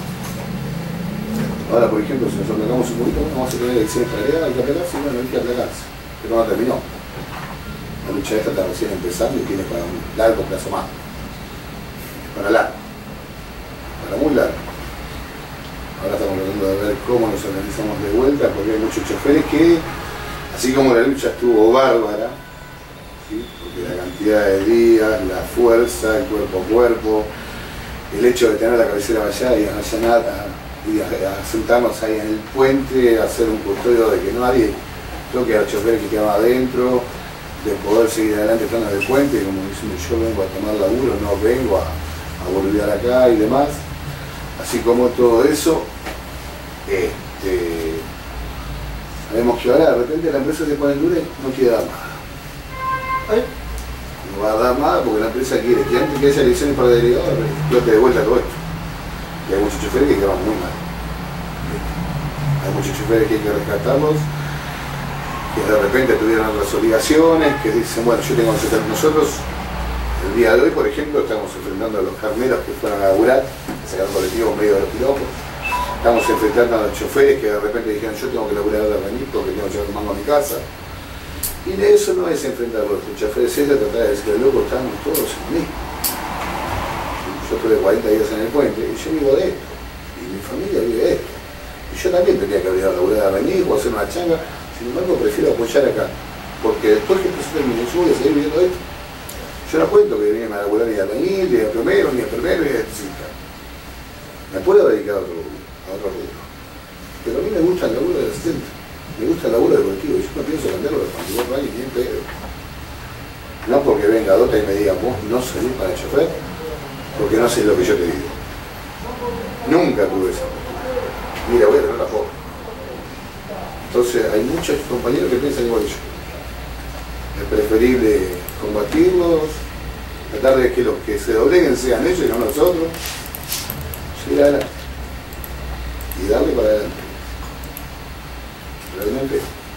Ahora, por ejemplo, si nos aplacamos un poquito, vamos a tener elecciones para allá, hay que aplacarse, bueno, hay que aplacarse, pero no terminó. La lucha esta está recién empezando y tiene para un largo plazo más. Para largo, para muy largo. Ahora estamos tratando de ver cómo nos organizamos de vuelta, porque hay muchos choferes que, así como la lucha estuvo bárbara, ¿sí? Porque la cantidad de días, la fuerza, el cuerpo a cuerpo, el hecho de tener la cabecera allá y allanar y a sentarnos ahí en el puente, a hacer un custodio de que nadie toque a los choferes que quedaban adentro, de poder seguir adelante estando en el puente, como diciendo yo vengo a tomar laburo, no vengo a volver acá y demás. Así como todo eso, sabemos que ahora de repente la empresa se pone dura y no quiere dar nada. No va a dar nada porque la empresa quiere que antes que haya elecciones para delegados explote de vuelta todo esto. Y hay muchos choferes que quedan muy mal. Hay muchos choferes que hay que rescatarlos, que de repente tuvieron otras obligaciones, que dicen, bueno, yo tengo que hacer nosotros. El día de hoy, por ejemplo, estamos enfrentando a los carneros que fueron a laburar, a sacar colectivos en medio de los piropos. Estamos enfrentando a los choferes que de repente dijeron, yo tengo que laburar de venir porque tengo que llevar el mango a mi casa. Y de eso no es enfrentar a los choferes, es de tratar de decir, loco, estamos todos en lo mismo. Yo estuve 40 días en el puente y yo vivo de esto, y mi familia vive de esto. Y yo también tendría que haber ido a laburar a venir o hacer una changa, sin embargo prefiero apoyar acá, porque después que esto se termine yo voy a seguir viviendo esto. Yo no cuento que venía a laburar ni a venir, ni a primero, ni a electricista. Me puedo dedicar a otro rubro. Pero a mí me gusta el laburo del asistente, me gusta el laburo deportivo, y yo no pienso cambiarlo de 24 años ni en pedo. No porque venga Dota y me diga, vos no salís para el chofer, porque no sé lo que yo te digo. Nunca tuve esa postura. Mira, voy a tener la foto. Entonces hay muchos compañeros que piensan igual que yo. Es preferible combatirlos, tratar de que los que se dobleguen sean ellos y no nosotros, seguir adelante y darle para adelante. Realmente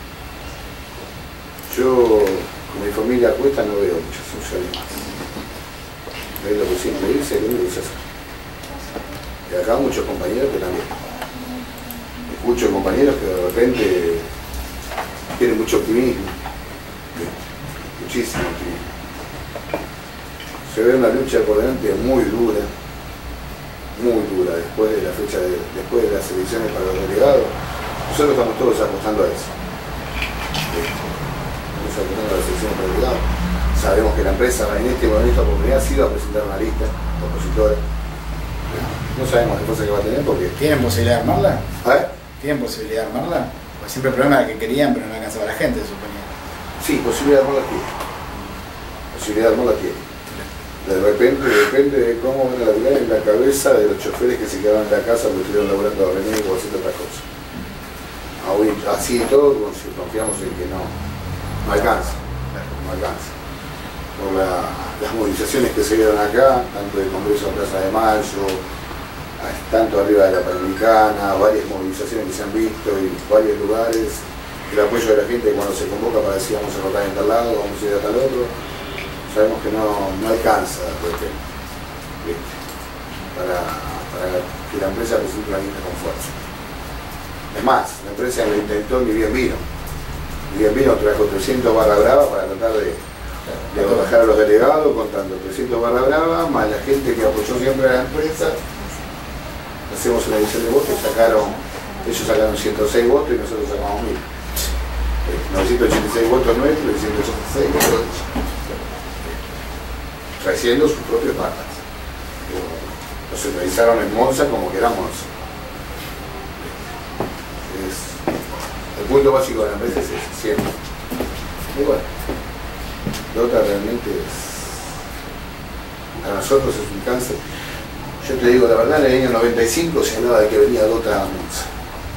yo con mi familia a cuesta no veo muchas opciones más. Es lo que siempre dice, lo único que se hace. Y acá muchos compañeros que también. Escucho compañeros que de repente tienen mucho optimismo. Muchísimo optimismo. Se ve una lucha por delante muy dura después de la fecha después de las elecciones para los delegados. Nosotros estamos todos apostando a eso. Estamos apostando a las elecciones para delegados. Sabemos que la empresa en esta oportunidad ha sido a presentar una lista opositora. No sabemos qué cosa que va a tener porque... ¿Tienen posibilidad de armarla? ¿Eh? ¿Tienen posibilidad de armarla? Pues siempre el problema era que querían, pero no alcanzaba la gente, suponía. Sí, posibilidad de armarla tiene. Posibilidad de armarla tiene. De repente depende de cómo van a laburar en la cabeza de los choferes que se quedaban en la casa porque estuvieron laburando a venir o haciendo otras cosas. Así y todo, confiamos en que no alcanza. No alcanza. por las movilizaciones que se dieron acá, tanto del Congreso de Plaza de Mayo, tanto arriba de la Panamericana, varias movilizaciones que se han visto en varios lugares, el apoyo de la gente cuando se convoca para decir vamos a votar en tal lado, vamos a ir a tal otro, sabemos que no alcanza de repente, ¿viste? Para que la empresa presente una lista con fuerza. Es más, la empresa lo intentó y bien vino. Y bien vino, trajo 300 barra brava para tratar de trabajar a los delegados, contando 300 barra brava, más la gente que apoyó siempre a la empresa. Hacemos una edición de votos, ellos sacaron 106 votos y nosotros sacamos 1000. 986 votos nuestros y 186 votos de ellos. Trayendo sus propios patas. Nos centralizaron en Monza como que era Monza. El punto básico de la empresa es ese, siempre. Y bueno, Dota realmente para nosotros es un cáncer. Yo te digo la verdad, en el año 95 se hablaba de que venía Dota a Monza.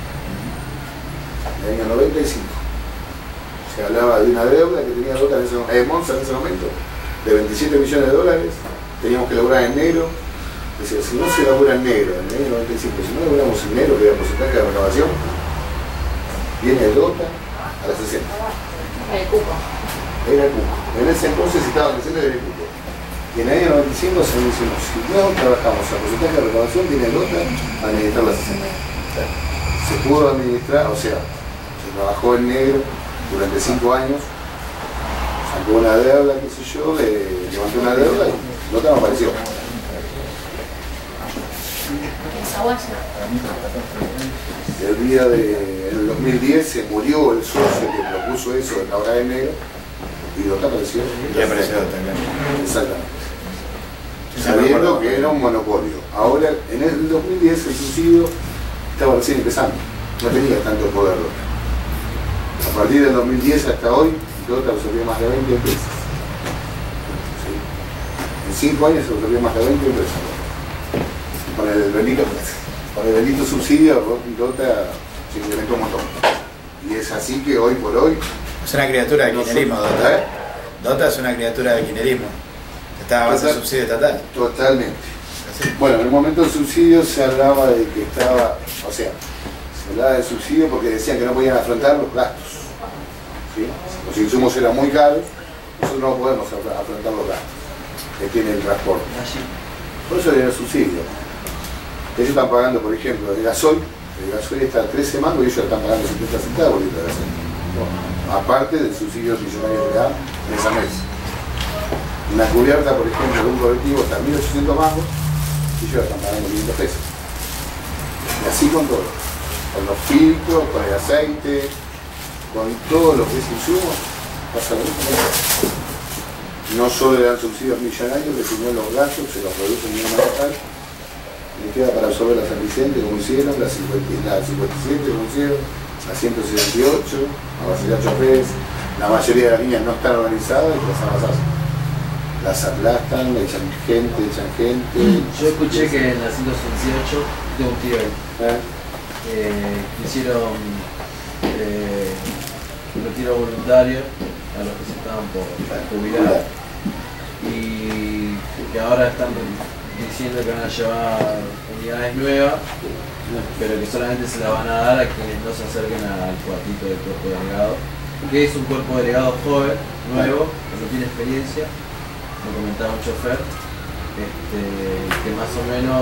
En el año 95 se hablaba de una deuda que tenía Dota en Monza en ese momento, de 27 millones de dólares, teníamos que laburar en negro. Decía, si no se labura en negro, en el año 95, si no laburamos en negro, que era porcentaje de recaudación, viene el Dota a las 60. El cupo. Era el cupo. En ese entonces estaba creciendo el cupo. Y en el año 95 se me dice, si no trabajamos a porcentaje de recaudación, viene el Dota a administrar las 60. Se pudo administrar, o sea, se trabajó en negro durante 5 años, sacó una deuda, qué sé yo, levantó una deuda y Dota no apareció. El día del 2010 se murió el socio que propuso eso de trabajar en negro y Dota apareció. Y apareció también. Exactamente. Sabiendo que era un monopolio. Ahora, en el 2010 el subsidio estaba recién empezando, no tenía tanto poder Dota. A partir del 2010 hasta hoy, Dota absorbió más de 20 empresas. ¿Sí? En 5 años se absorbió más de 20 empresas. Con el bendito subsidio, Dota se incrementó un montón. Y es así que hoy por hoy... Es una criatura del kirchnerismo, Dota. Dota es una criatura del kirchnerismo. Está a base de subsidio estatal. Totalmente. Bueno, en el momento del subsidio se hablaba de que estaba... O sea, se hablaba de subsidio porque decían que no podían afrontar los gastos. ¿Sí? Los insumos eran muy caros, nosotros no podemos afrontar los gastos que tiene el transporte. Por eso era el subsidio. Ellos están pagando, por ejemplo, el gasoil está a 13 mangos y ellos están pagando 50 centavos litro de gasoil. Aparte del subsidio millonario que da en esa mesa. Una cubierta, por ejemplo, de un colectivo está a 1.800 mangos y ellos están pagando 500 pesos. Y así con todo. Con los filtros, con el aceite, con todo lo que es insumo, pasa lo mismo. No solo le dan subsidios millonarios, sino los gastos se los reducen de una manera tal. Le queda para absorber la San Vicente, como hicieron, la 57, como hicieron, la 168, la Basilea Chopés. La mayoría de las líneas no están organizadas y las aplastan, echan gente. Yo escuché que en la 168, tengo un tío ahí, hicieron un retiro voluntario a los que se estaban por jubilar y que ahora están diciendo que van a llevar unidades nuevas, pero que solamente se la van a dar a quienes no se acerquen al cuartito del cuerpo delegado, que es un cuerpo delegado joven, nuevo, que no tiene experiencia, me comentaba un chofer, que más o menos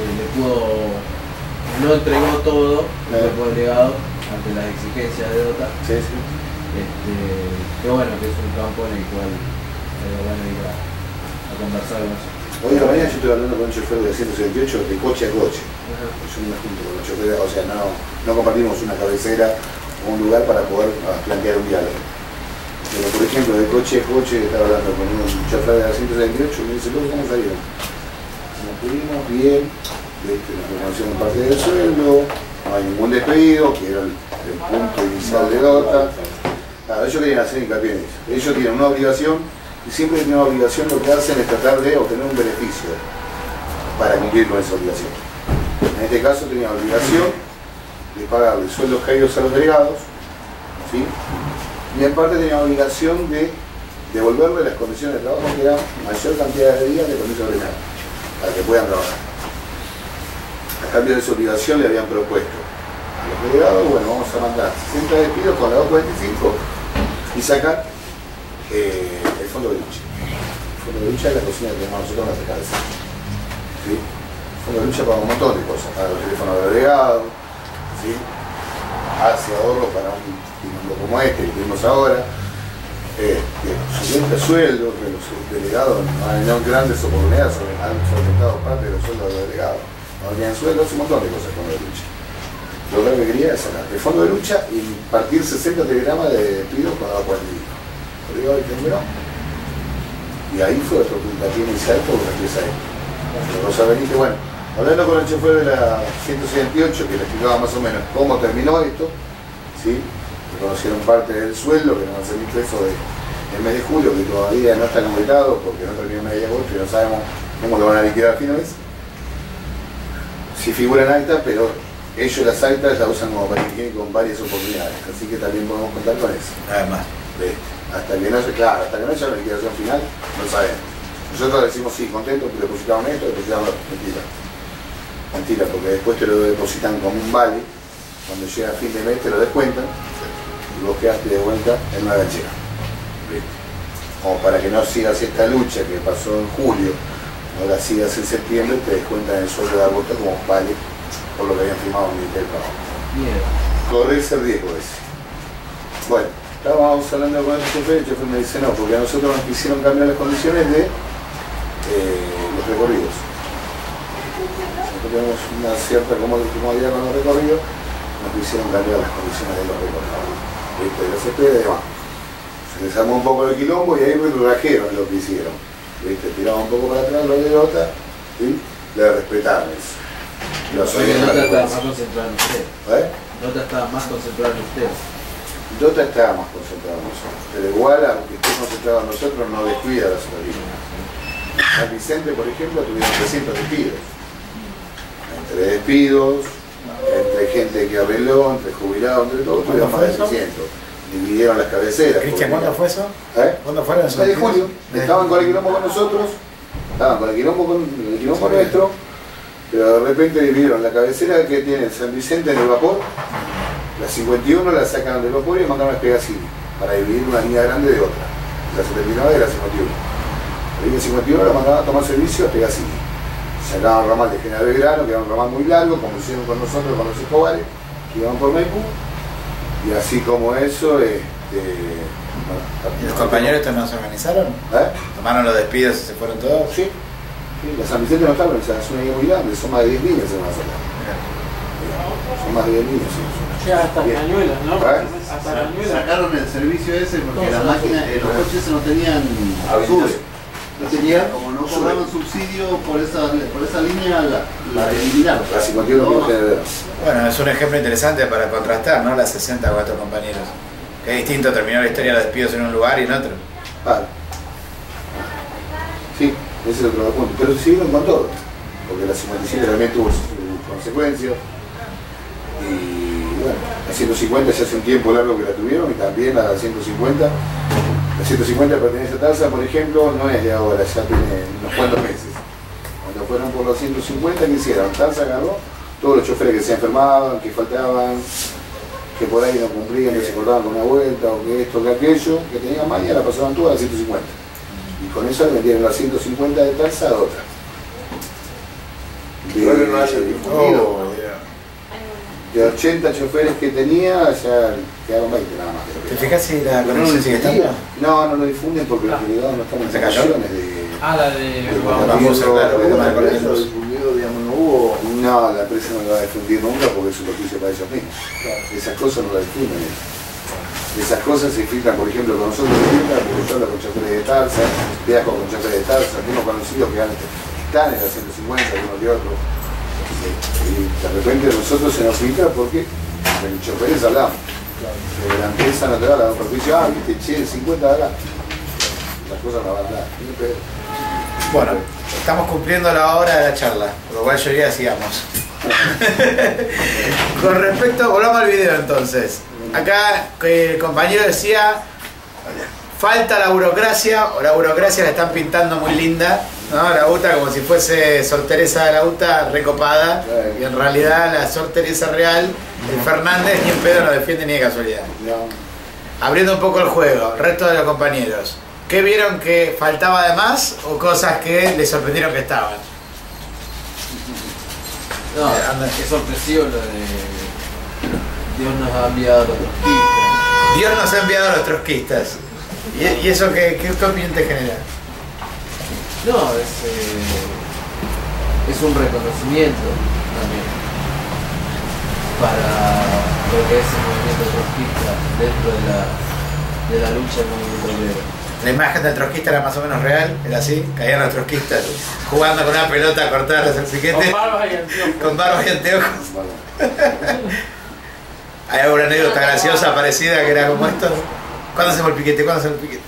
no entregó todo el cuerpo delegado ante las exigencias de Dota. Sí. Que bueno, que es un campo en el cual van a ir a conversar con nosotros. Hoy en la mañana yo estoy hablando con un chofer de 178 de coche a coche. Yo me junto con los choferes, o sea, no compartimos una cabecera o un lugar para poder plantear un diálogo. Pero por ejemplo, de coche a coche estaba hablando con un chofer de la 178 y me dice, ¿cómo salieron? Nos pudimos bien, nos reconocieron parte del sueldo, no hay ningún despedido, que era el punto inicial de Dota. Claro, ellos querían hacer hincapié en eso. Ellos tienen una obligación y siempre que tienen una obligación lo que hacen es tratar de obtener un beneficio para cumplir con esa obligación. En este caso tenía la obligación de pagarle sueldos caídos a los delegados, ¿sí? Y en parte tenía la obligación de devolverle las condiciones de trabajo que eran mayor cantidad de días de permiso de nada, para que puedan trabajar. A cambio de esa obligación le habían propuesto a los delegados, bueno, vamos a mandar 60 despidos con la 245 y sacar el fondo de lucha. El fondo de lucha es la cocina que tenemos nosotros en la cabeza. ¿Sí? El fondo de lucha para un montón de cosas, para los teléfonos de delegados, ¿sí? Hace ahorro para un mundo como este que tuvimos ahora, subiendo sueldos de los delegados, no hay grandes oportunidades, han solventado parte de los sueldos de los delegados, no tenían sueldos, un montón de cosas con la lucha. Lo que quería es sacar el fondo de lucha y partir 60 telegramas de despidos con la 45. Pero hoy terminó. Y ahí fue otro puntapié inicial por la empresa ahí. Rosa Benítez, bueno, hablando con el chofer de la 168, que le explicaba más o menos cómo terminó esto, ¿sí? Reconocieron parte del sueldo, que no van a ser 1.000 pesos del mes de julio, que todavía no está completado porque no terminó el mes de agosto y no sabemos cómo lo van a liquidar a fin de mes. Sí figuran actas, pero ellos las actas las usan como para que con varias oportunidades, así que también podemos contar con eso. Además. Hasta que no se, claro, hasta que no haya la liquidación final, no sabemos. Nosotros decimos sí, contentos, que depositaron esto, depositaron lo otro. Mentira. Mentira, porque después te lo depositan como un vale, cuando llega a fin de mes te lo descuentan y vos quedaste de vuelta en una ganchera. Como para que no sigas esta lucha que pasó en julio, no la sigas en septiembre, te descuentan el sueldo de agosto como un vale por lo que habían firmado en el trabajo. Corre ese riesgo ese. Bueno, estábamos hablando con el chofer me dice no, porque a nosotros nos quisieron cambiar las condiciones de los recorridos. Nosotros tenemos una cierta comodidad con los recorridos, nos quisieron cambiar las condiciones de los recorridos. ¿Viste? Los espera y demás. Se les armó un poco el quilombo y ahí rajaron lo que hicieron. ¿Viste? Tiraban un poco para atrás los de Dota y le respetaron eso. Nota estaba más concentrada en usted. Nota estaba más concentrada en usted. Dota estaba más concentrado en nosotros, pero igual, aunque esté concentrado en nosotros, no descuida la sobrina. San Vicente, por ejemplo, tuvieron 300 despidos. Entre despidos, entre gente que arregló, entre jubilados, entre todo, tuvieron más de 600. Dividieron las cabeceras. Cristian, ¿cuándo fue eso? ¿Cuándo fueron esos? El de julio. Estaban con el quilombo con nosotros, estaban con el quilombo nuestro, pero de repente dividieron la cabecera que tiene San Vicente en el vapor. La 51 la sacaron del vapor y mandaron a Pegasini para dividir una línea grande de otra. La 79 y la 51. La línea 51 la mandaban a tomar servicio a Pegasini. Sacaban ramal de General Belgrano, que era un ramal muy largo, como hicieron con nosotros, con los Escobares, que iban por Maipú. Y así como eso, ¿Y los compañeros estos no se organizaron? ¿Tomaron los despidos y se fueron todos? Sí. La San Vicente no está organizada, es una línea muy grande, son más de 10 líneas se van a sacar. Son más de 10 líneas, sí. Ya hasta Cañuelas, ¿no? Hasta Cañuelas. Sacaron el servicio ese porque la máquina, los coches no tenían sube. No tenían, como no cobraban subsidio por esa línea, la eliminaron. La 51 no general. Bueno, es un ejemplo interesante para contrastar, ¿no? Las 64 compañeros. Qué distinto terminó la historia de los despidos en un lugar y en otro. Vale. Sí, ese es otro punto. Pero siguieron con todo. Porque la 57 también tuvo sus consecuencias. Y bueno, la 150 ya hace un tiempo largo que la tuvieron y también la 150. La 150 pertenece a Tarza, por ejemplo, no es de ahora, ya tiene unos cuantos meses. Cuando fueron por los 150, ¿qué hicieron? Tarza agarró todos los choferes que se enfermaban, que faltaban, que por ahí no cumplían, que se cortaban con una vuelta, o que esto, que aquello, que tenían maña, la pasaban todas a las 150. Y con eso le metieron las 150 de Tarza a otra. De 80 choferes que tenía, ya quedaron 20 nada más. ¿Te fijas si la conexión sigue estando? No, no lo difunden porque los delegados no están en vacaciones de... La de... Lo difundido, digamos, no hubo... No, la empresa no lo va a difundir nunca porque es un perjuicio para ellos mismos. Esas cosas no las difunden ellos. Esas cosas se filtran, por ejemplo, con nosotros se filtran, porque yo hablo con choferes de Tarza, viajo con choferes de Tarza, tengo conocidos que están en la 150 de uno de otro. Y de repente nosotros se nos filtra porque en choferes hablamos. La empresa no te da la perjuicio, viste, che, 50 de acá. Las cosas no van a dar. Bueno, estamos cumpliendo la hora de la charla, por lo cual yo diría sigamos. Con respecto, volvamos al video entonces. Acá el compañero decía, falta la burocracia, o la burocracia la están pintando muy linda, ¿no? La UTA como si fuese Sor Teresa de la UTA recopada, y en realidad la Sor Teresa real, el Fernández, ni en pedo no defiende ni de casualidad. Abriendo un poco el juego, el resto de los compañeros, ¿qué vieron que faltaba de más o cosas que les sorprendieron que estaban? No, es sorpresivo lo de Dios nos ha enviado a los trotskistas. Dios nos ha enviado a los trotskistas. ¿Y eso qué opinión te genera? No, es un reconocimiento también para lo que es el movimiento trotskista dentro de la lucha del movimiento obrero. La imagen del trotskista era más o menos real, era así, caían los trotskistas jugando con una pelota a cortarles el piquete. Con barbas y anteojos. Con barbas y anteojos. ¿Hay alguna anécdota graciosa parecida que era como esto? ¿Cuándo hacemos el piquete? ¿Cuándo hacemos el piquete?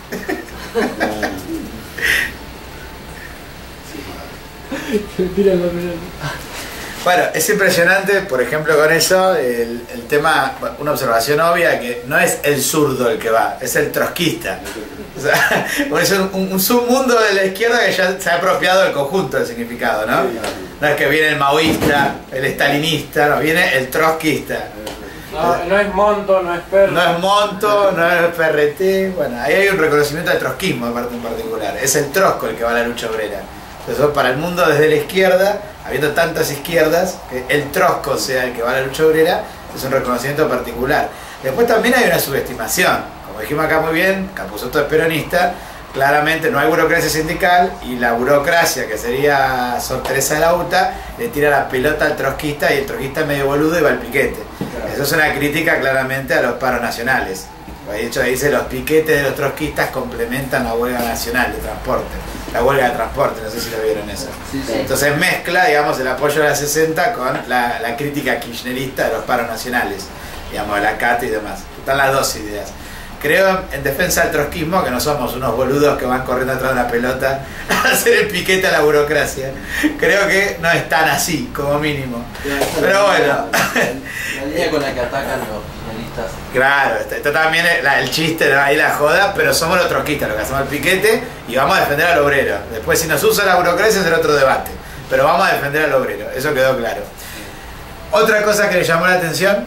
Bueno, es impresionante, por ejemplo, con eso, el tema, una observación obvia, que no es el zurdo el que va, es el trotskista. O sea, es un submundo de la izquierda que ya se ha apropiado del conjunto del significado, ¿no? No es que viene el maoísta, el estalinista, no, viene el trotskista. No es Monto, no es Perro. No es Monto, no es PRT. Bueno, ahí hay un reconocimiento del trotskismo en particular. Es el trotsko el que va a la lucha obrera. Entonces, para el mundo desde la izquierda, habiendo tantas izquierdas, que el trotsko sea el que va a la lucha obrera, es un reconocimiento particular. Después también hay una subestimación. Como dijimos acá muy bien, Capusotto es peronista, claramente no hay burocracia sindical y la burocracia, que sería Sor Teresa de la UTA, le tira la pelota al trotskista y el trotskista es medio boludo y va al piquete. Eso es una crítica claramente a los paros nacionales. De hecho, dice los piquetes de los trotskistas complementan la huelga nacional de transporte. La huelga de transporte, no sé si lo vieron eso. Sí, sí. Entonces mezcla, digamos, el apoyo de la 60 con la crítica kirchnerista de los paros nacionales, digamos, de la CAT y demás. Están las dos ideas. Creo, en defensa del trotskismo, que no somos unos boludos que van corriendo atrás de la pelota a hacer el piquete a la burocracia. Creo que no es tan así, como mínimo. Pero bueno. La línea con la que atacan los kirchneristas. Claro, está también el chiste, ¿no? Ahí la joda, pero somos los trotskistas los que hacemos el piquete y vamos a defender al obrero. Después, si nos usa la burocracia, será otro debate. Pero vamos a defender al obrero, eso quedó claro. Otra cosa que le llamó la atención.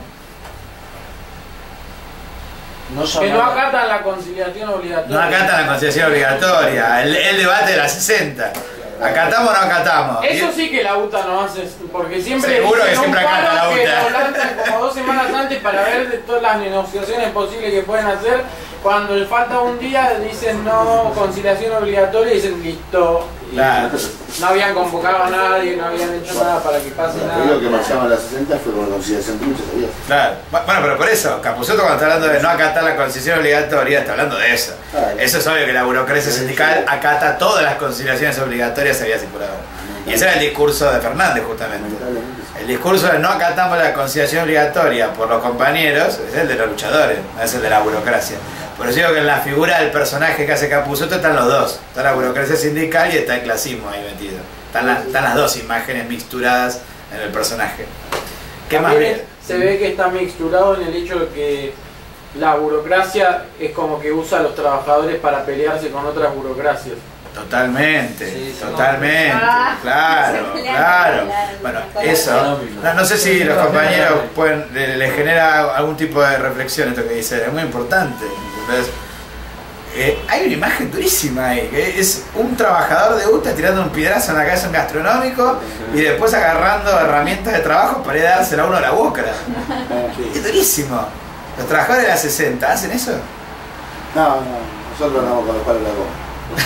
Que no acatan la conciliación obligatoria. No acatan la conciliación obligatoria, el debate de la 60. ¿Acatamos o no acatamos? Eso sí que la UTA no hace, porque siempre seguro que siempre un acata la paro que UTA. lo lanzan como 2 semanas antes para ver de todas las negociaciones posibles que pueden hacer. Cuando le falta un día dicen no, conciliación obligatoria y dicen listo. Claro. No habían convocado a nadie, no habían hecho nada para que pase nada. Lo que marchaban las 60 fue con conciliación trucha, ¿sabías? Claro. Bueno, pero por eso, Capusotto cuando está hablando de no acatar la conciliación obligatoria, está hablando de eso. Eso es obvio que la burocracia sindical acata todas las conciliaciones obligatorias habidas y por haber. Y ese era el discurso de Fernández, justamente. El discurso de no acatamos la conciliación obligatoria por los compañeros es el de los luchadores, no es el de la burocracia. Por eso digo que en la figura del personaje que hace Capusotto están los dos. Está la burocracia sindical y está el clasismo ahí metido. Están las dos imágenes mixturadas en el personaje. ¿Qué más También bien? se ve que está mixturado en el hecho de que la burocracia es como que usa a los trabajadores para pelearse con otras burocracias. Totalmente, Sí, totalmente, Ah, claro, claro. Bueno, eso, no sé si los compañeros les genera algún tipo de reflexión esto que dice, es muy importante. Entonces, hay una imagen durísima ahí, que es un trabajador de UTA tirando un piedrazo en la cabeza a un gastronómico y después agarrando herramientas de trabajo para ir a dársela a uno a la boca. Es durísimo. ¿Los trabajadores de la 60 hacen eso? No, nosotros andamos con los palos de la goma.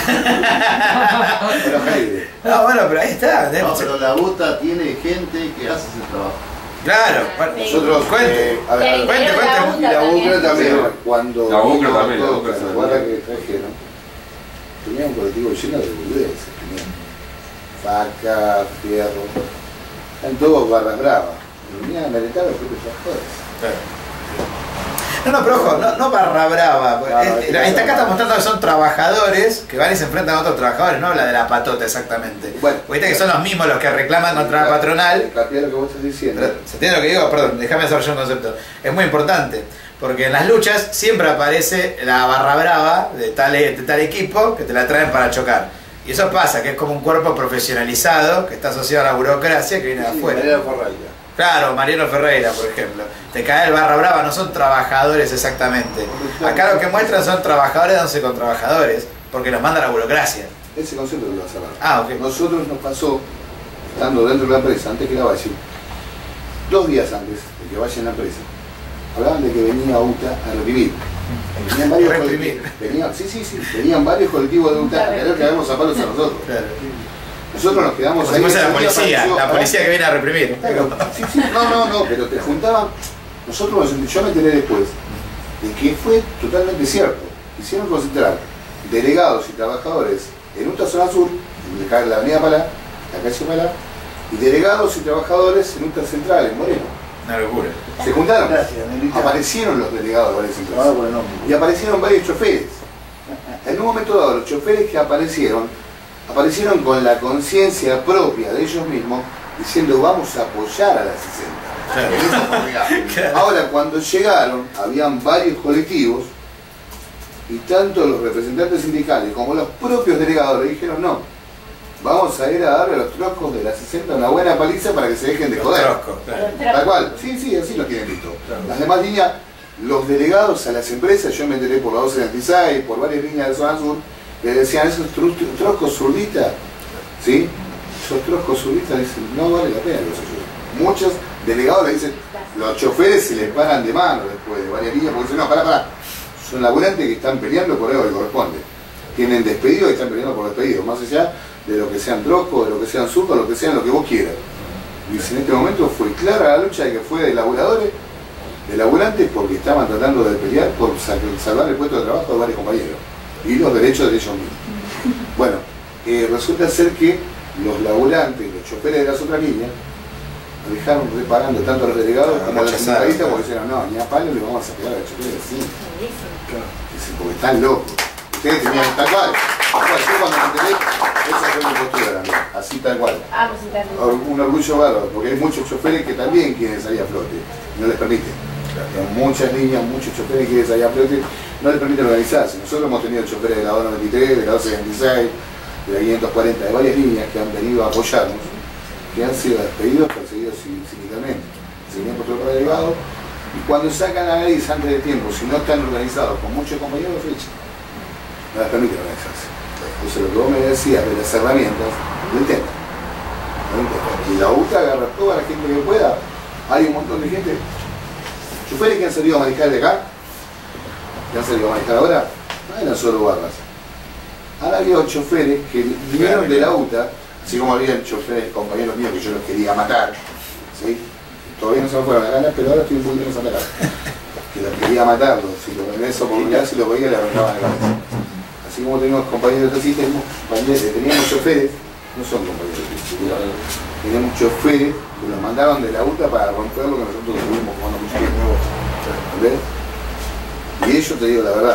Pero Heide. No, bueno, pero ahí está. No, pero la UTA tiene gente que hace ese trabajo. Claro, bueno, Nosotros, cuente. a ver, Cuente. y la UCRA también, cuando La UCRA vino también, la todo, UCRA ¿se también. acuerdan que trajeron? Tenía un colectivo lleno de boludeces, tenían vaca, fierro, eran todos barras bravas, venían a merendar a los propios trabajadores. Claro. No, pero ojo, no barra brava. Acá está mostrando que son trabajadores que van y se enfrentan a otros trabajadores, no habla de la patota exactamente. Bueno, viste que son los mismos los que reclaman contra la patronal. Cambiar lo que vos estás diciendo. Pero, ¿se entiende lo que digo? Perdón, déjame desarrollar un concepto. Es muy importante, porque en las luchas siempre aparece la barra brava de tal equipo que te la traen para chocar. Y eso pasa, que es como un cuerpo profesionalizado que está asociado a la burocracia que viene de afuera. Claro, Mariano Ferreira, por ejemplo. Te cae el barra brava, no son trabajadores exactamente. Acá lo que muestran son trabajadores dándose con trabajadores, porque los manda la burocracia. Ese concepto que lo vas a hablar. Ah, ok. Nosotros nos pasó, estando dentro de la empresa, antes que la vaya, 2 días antes de que vaya en la empresa, hablaban de que venía UTA a reprimir. Venían varios venían varios colectivos de UTA a querer que hagamos zapatos a nosotros. Claro. Nosotros nos quedamos como ahí. Si fuese la policía que viene a reprimir. No, pero te juntaban. Yo me enteré después de que fue totalmente cierto. Hicieron concentrar delegados y trabajadores en UTA Zona Sur, en la avenida Palá, la calle Palá, y delegados y trabajadores en UTA Central, en Moreno. Una locura. Se juntaron. Aparecieron los delegados de varias empresas. Y aparecieron varios choferes. En un momento dado, los choferes que aparecieron con la conciencia propia de ellos mismos, diciendo vamos a apoyar a la 60. Claro. Ahora, cuando llegaron, habían varios colectivos y tanto los representantes sindicales como los propios delegados le dijeron no, vamos a ir a darle a los troscos de la 60 una buena paliza para que se dejen de joder. Claro. Tal cual, sí, así lo tienen visto. Claro. Las demás líneas, los delegados a las empresas, yo me enteré por la 276, por varias líneas de Zona Sur, le decían esos troscos zurdistas, ¿sí? Esos troscos zurdistas dicen, no vale la pena que los ayuden. Muchos delegados le dicen, los choferes se les paran de mano después de varias líneas, porque dicen, no, pará, son laburantes que están peleando por algo que corresponde. Tienen despedido y están peleando por despedido, más allá de lo que sean troscos, de lo que sean zurdos, lo que sean lo que vos quieras. Y en este momento fue clara la lucha de que fue de laburadores, de laburantes, porque estaban tratando de pelear por salvar el puesto de trabajo de varios compañeros y los derechos de ellos mismos. Bueno, resulta ser que los laburantes, los choferes de las otras líneas, dejaron reparando tanto a los delegados como a los sindicalistas porque dijeron, no, ni a palo le vamos a pegar a los choferes así. Dicen, porque están locos. Ustedes tenían tal cual. Yo cuando me enteré, esa fue mi postura también, así tal cual. Un orgullo bárbaro, porque hay muchos choferes que también quieren salir a flote, no les permiten. Hay muchas líneas, muchos choferes que quieren salir a flote, no les permiten organizarse. Nosotros hemos tenido choferes de la 293, de la 276, de la 540, de varias líneas que han venido a apoyarnos, que han sido despedidos, perseguidos sindicalmente, se venían por otro delegado, y cuando sacan la nariz antes de tiempo, si no están organizados con muchos compañeros, los echan. No les permiten organizarse. Entonces lo que vos me decías de las herramientas, lo intentan. Y la UTA agarra toda la gente que pueda. Hay un montón de gente. Choferes que han salido a manejar de acá, que han salido a manejar ahora, no eran solo barras. Ahora había choferes que vinieron de la UTA, así como habían choferes, compañeros míos que yo los quería matar, ¿sí? Todavía no se me fueron las ganas, pero ahora estoy un poquito más atacado. Que los quería matarlos, si lo tenía esa oportunidad, si lo veía le arrancaban la cabeza. Así como teníamos compañeros así, teníamos choferes, no son compañeros así, teníamos choferes que los mandaron de la UTA para romper lo que nosotros tuvimos jugando mucho tiempo. ¿Entendés? Y ellos, te digo la verdad,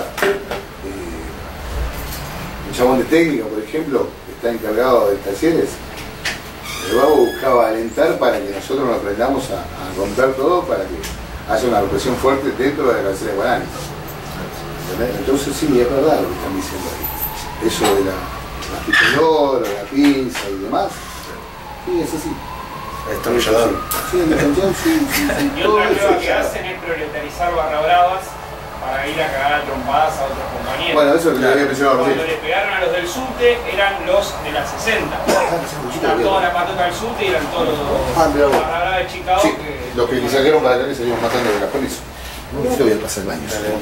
el chabón de técnica, por ejemplo, que está encargado de talleres, el Babo buscaba alentar para que nosotros nos aprendamos a romper todo para que haya una represión fuerte dentro de la cárcel de Guaraní. Entonces sí, es verdad lo que están diciendo ahí. Eso de la pistolora, la pinza y demás, sí, es así. Destornillador. Sí, en detención, sí. Y otra prueba que hacen es proletarizar barra bravas para ir a cagar a trompadas a otros compañeros. Bueno, eso es lo que había mencionado Cuando le pegaron a los del subte, eran los de la 60. Estaban toda la patota del subte y eran todos los barra bravas de Chicago. Sí, que los que salieron para acá y salieron matando de las polis. Yo voy a pasar el baño.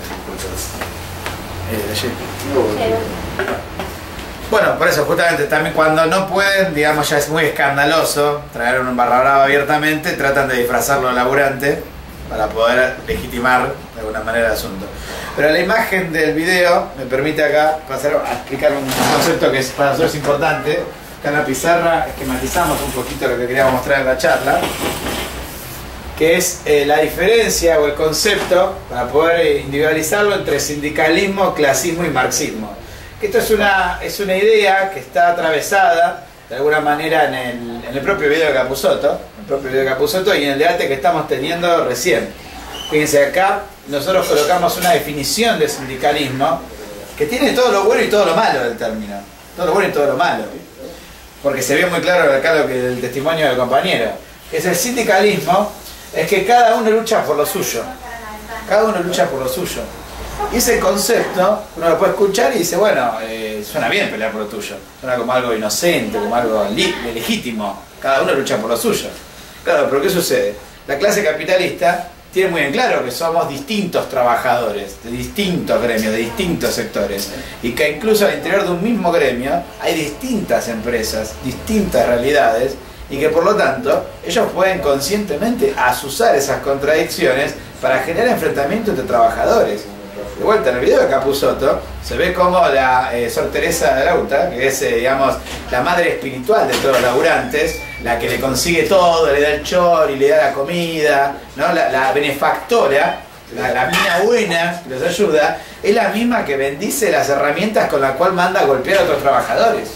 Bueno, por eso justamente también cuando no pueden, digamos ya es muy escandaloso traer un barra brava abiertamente, tratan de disfrazarlo al laburante para poder legitimar de alguna manera el asunto. Pero la imagen del video me permite acá pasar a explicar un concepto que para nosotros es importante. Acá en la pizarra esquematizamos un poquito lo que queríamos mostrar en la charla. que es la diferencia o el concepto, para poder individualizarlo, entre sindicalismo, clasismo y marxismo. Esto es una idea que está atravesada de alguna manera en el propio video de Capusotto, y en el debate que estamos teniendo recién. Fíjense, acá nosotros colocamos una definición de sindicalismo que tiene todo lo bueno y todo lo malo del término. Todo lo bueno y todo lo malo. Porque se ve muy claro acá lo que el testimonio del compañero. Que es el sindicalismo, es que cada uno lucha por lo suyo. Cada uno lucha por lo suyo. Y ese concepto uno lo puede escuchar y dice, bueno, suena bien pelear por lo tuyo. Suena como algo inocente, como algo legítimo. Cada uno lucha por lo suyo. Claro, pero ¿qué sucede? La clase capitalista tiene muy en claro que somos distintos trabajadores, de distintos gremios, de distintos sectores. Y que incluso al interior de un mismo gremio hay distintas empresas, distintas realidades. Y que por lo tanto ellos pueden conscientemente azuzar esas contradicciones para generar enfrentamientos entre trabajadores. De vuelta, en el video de Capusotto se ve como la Sor Teresa de Lauta, que es digamos la madre espiritual de todos los laburantes, la que le consigue todo, le da el chori, le da la comida, ¿no? la benefactora, la mina buena que los ayuda, es la misma que bendice las herramientas con las cuales manda a golpear a otros trabajadores.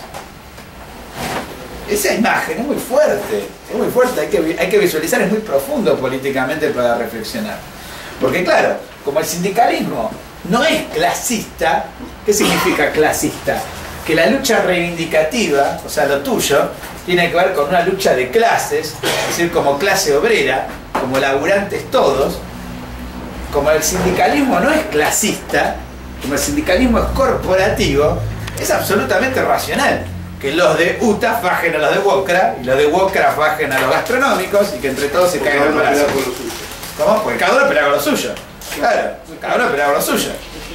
Esa imagen es muy fuerte, hay que visualizar, es muy profundo políticamente para reflexionar. Porque claro, como el sindicalismo no es clasista, ¿qué significa clasista? Que la lucha reivindicativa, o sea, lo tuyo, tiene que ver con una lucha de clases, es decir, como clase obrera, como laburantes todos. Como el sindicalismo no es clasista, como el sindicalismo es corporativo, es absolutamente racional. Que los de UTA fajen a los de WOCRA y los de WOCRA fajen a los gastronómicos y que entre todos se caigan el brazo. ¿Cómo? Porque cada uno pelea con lo suyo. Claro, cada uno pelea con lo suyo.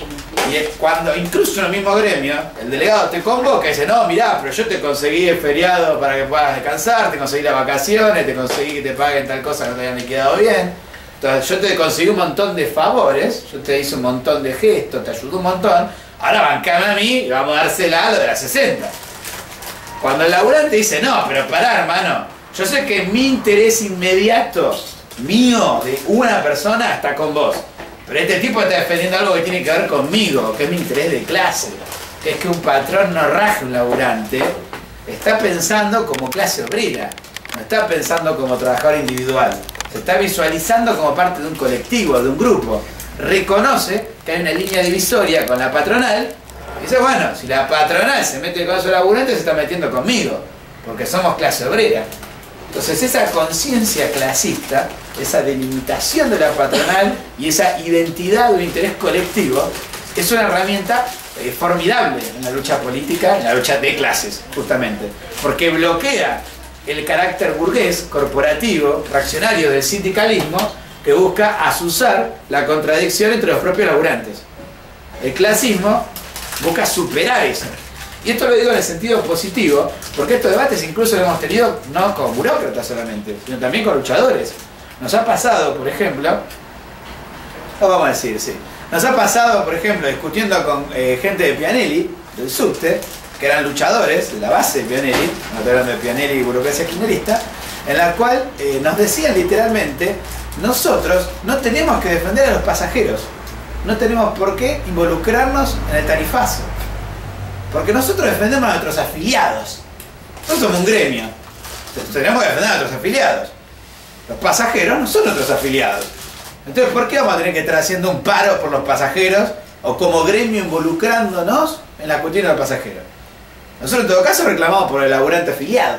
Y es cuando incluso en el mismo gremio el delegado te convoca y dice, no, mirá, pero yo te conseguí el feriado para que puedas descansar, te conseguí las vacaciones, te conseguí que te paguen tal cosa que no te hayan liquidado bien. Entonces yo te conseguí un montón de favores, yo te hice un montón de gestos, te ayudé un montón, ahora bancame a mí y vamos a dársela a lo de las 60. Cuando el laburante dice, no, pero pará, hermano, yo sé que mi interés inmediato, mío, de una persona, está con vos. Pero este tipo está defendiendo algo que tiene que ver conmigo, que es mi interés de clase. Que es que un patrón no raje un laburante, está pensando como clase obrera, no está pensando como trabajador individual. Se está visualizando como parte de un colectivo, de un grupo. Reconoce que hay una línea divisoria con la patronal. Y dice, bueno, si la patronal se mete con esos laburantes, se está metiendo conmigo, porque somos clase obrera. Entonces esa conciencia clasista, esa delimitación de la patronal y esa identidad de un interés colectivo, es una herramienta formidable en la lucha política, en la lucha de clases, justamente. Porque bloquea el carácter burgués, corporativo, reaccionario del sindicalismo, que busca azuzar la contradicción entre los propios laburantes. El clasismo busca superar eso. Y esto lo digo en el sentido positivo, porque estos debates incluso lo hemos tenido no con burócratas solamente, sino también con luchadores. Nos ha pasado, por ejemplo, no vamos a decir, sí, nos ha pasado, por ejemplo, discutiendo con gente de Pianelli, del subte, que eran luchadores de la base de Pianelli, no estoy hablando de Pianelli y burocracia kirchnerista, en la cual nos decían literalmente, nosotros no tenemos que defender a los pasajeros, no tenemos por qué involucrarnos en el tarifazo. Porque nosotros defendemos a nuestros afiliados. Nosotros somos un gremio. Tenemos que defender a nuestros afiliados. Los pasajeros no son nuestros afiliados. Entonces, ¿por qué vamos a tener que estar haciendo un paro por los pasajeros o como gremio involucrándonos en la cuestión de los pasajeros? Nosotros en todo caso reclamamos por el laburante afiliado.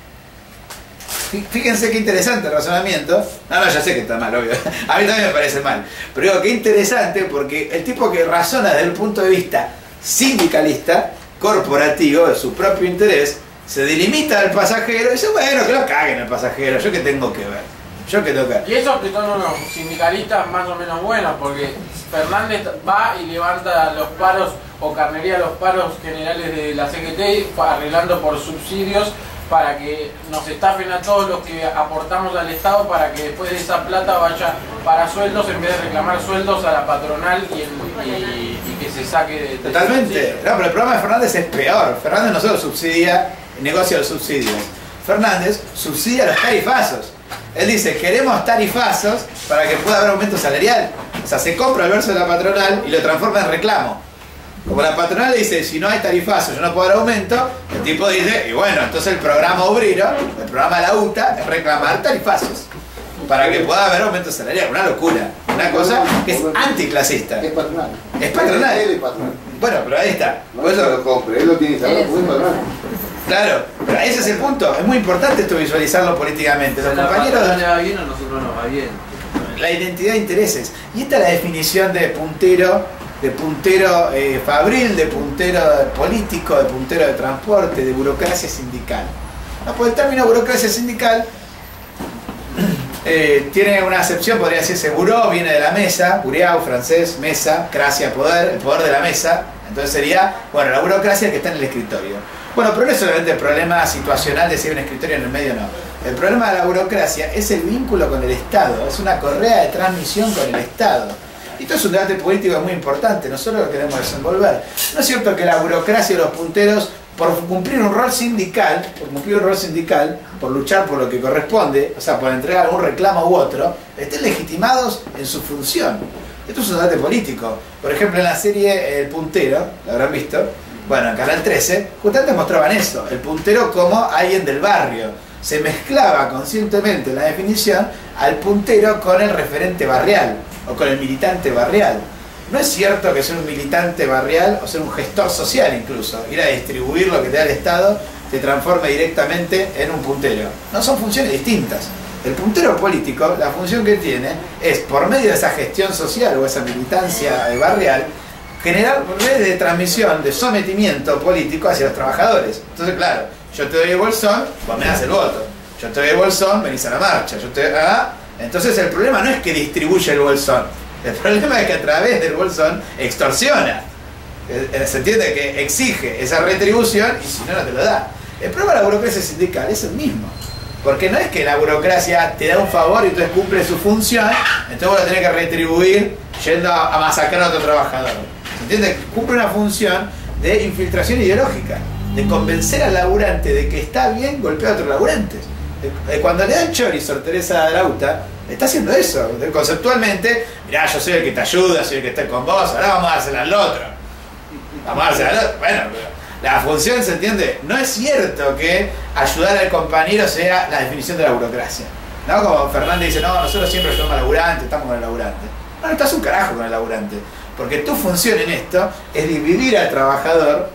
Fíjense qué interesante el razonamiento. No, ya sé que está mal, obvio. A mí también me parece mal. Pero digo, qué interesante porque el tipo que razona desde el punto de vista sindicalista, corporativo, de su propio interés, se delimita al pasajero y dice, bueno, que lo caguen el pasajero, yo qué tengo que ver. Yo qué tengo que ver. Y eso que son unos sindicalistas más o menos buenos, porque Fernández va y levanta los paros o carnería los paros generales de la CGT arreglando por subsidios para que nos estafen a todos los que aportamos al Estado para que después de esa plata vaya para sueldos en vez de reclamar sueldos a la patronal y que se saque de totalmente. No, pero el programa de Fernández es peor. Fernández no solo subsidia el negocio de los subsidios. Fernández subsidia los tarifazos. Él dice, queremos tarifazos para que pueda haber aumento salarial. O sea, se compra el verso de la patronal y lo transforma en reclamo. Como la patronal le dice, si no hay tarifazos, yo no puedo dar aumento, el tipo dice, y bueno, entonces el programa obrero, el programa de la UTA, es reclamar tarifazos para que pueda haber aumento salarial. Una locura, una cosa que es anticlasista. Es patronal. Es patronal. Él es patronal. Bueno, pero ahí está. No es que lo compre, él lo tiene que saber porque es patronal. Claro, pero ese es el punto. Es muy importante esto visualizarlo políticamente. Los compañeros... ¿No le va bien o a nosotros nos va bien? La identidad de intereses. Y esta es la definición de puntero fabril, de puntero político, de puntero de transporte, de burocracia sindical. ¿No? Pues el término burocracia sindical tiene una acepción, podría decirse buró, viene de la mesa, bureau, francés, mesa, cracia, poder, el poder de la mesa. Entonces sería, bueno, la burocracia que está en el escritorio. Bueno, pero no es solamente el problema situacional de si hay un escritorio en el medio o no. El problema de la burocracia es el vínculo con el Estado, es una correa de transmisión con el Estado. Y esto es un debate político muy importante, nosotros lo queremos desenvolver. No es cierto que la burocracia y los punteros, por cumplir un rol sindical, por luchar por lo que corresponde, o sea, por entregar algún reclamo u otro, estén legitimados en su función. Esto es un debate político. Por ejemplo, en la serie El Puntero, ¿lo habrán visto? Bueno, en Canal 13, justamente mostraban eso, el puntero como alguien del barrio. Se mezclaba conscientemente en la definición al puntero con el referente barrial o con el militante barrial. No es cierto que ser un militante barrial o ser un gestor social incluso, ir a distribuir lo que te da el Estado, te transforme directamente en un puntero. No son funciones distintas. El puntero político, la función que tiene es, por medio de esa gestión social o esa militancia barrial, generar redes de transmisión, de sometimiento político hacia los trabajadores. Entonces, claro, yo te doy el bolsón, vos me das el voto. Yo te doy el bolsón, venís a la marcha. Entonces el problema no es que distribuye el bolsón. El problema es que a través del bolsón extorsiona. Se entiende que exige esa retribución y si no, no te lo da. El problema de la burocracia sindical es el mismo. Porque no es que la burocracia te da un favor y entonces cumple su función, entonces vos lo tenés que retribuir yendo a masacrar a otro trabajador. ¿Se entiende? Cumple una función de infiltración ideológica, de convencer al laburante de que está bien golpear a otros laburantes. Cuando le dan chorizo a Teresa de la UTA, está haciendo eso. Conceptualmente, mirá, yo soy el que te ayuda, soy el que está con vos, ahora vamos a dársela al otro. Vamos a dársela al otro. Bueno, pero la función, ¿se entiende? No es cierto que ayudar al compañero sea la definición de la burocracia. ¿No? Como Fernández dice, no, nosotros siempre ayudamos al laburante, estamos con el laburante. No, estás un carajo con el laburante. Porque tu función en esto es dividir al trabajador,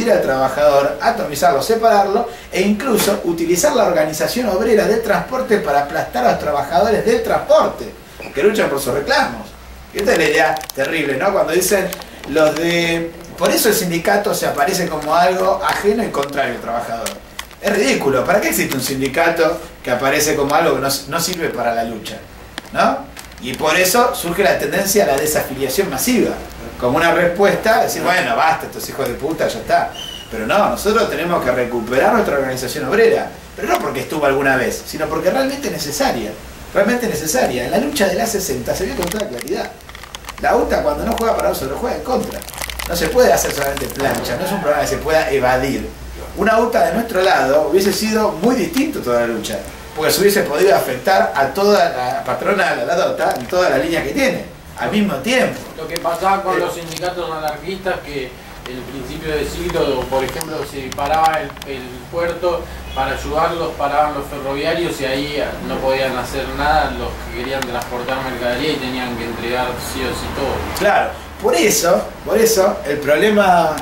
atomizarlo, separarlo e incluso utilizar la organización obrera del transporte para aplastar a los trabajadores del transporte que luchan por sus reclamos. Y esta es la idea terrible, ¿no? Cuando dicen los de... Por eso el sindicato se aparece como algo ajeno y contrario al trabajador. Es ridículo. ¿Para qué existe un sindicato que aparece como algo que no sirve para la lucha? ¿No? Y por eso surge la tendencia a la desafiliación masiva, como una respuesta a decir, bueno, basta, estos hijos de puta, ya está. Pero no, nosotros tenemos que recuperar nuestra organización obrera, pero no porque estuvo alguna vez, sino porque realmente es necesaria. Realmente necesaria. En la lucha de la 60 se vio con toda claridad. La UTA cuando no juega para uso, lo juega en contra. No se puede hacer solamente plancha, no es un programa que se pueda evadir. Una UTA de nuestro lado hubiese sido muy distinto toda la lucha, porque se hubiese podido afectar a toda la patronal, a la DOTA, en toda la línea que tiene, al mismo tiempo. Lo que pasaba con los sindicatos anarquistas, que el principio de siglo, por ejemplo, se paraba el puerto para ayudarlos, paraban los ferroviarios y ahí no podían hacer nada los que querían transportar mercadería y tenían que entregar sí o sí todo. Claro, por eso el problema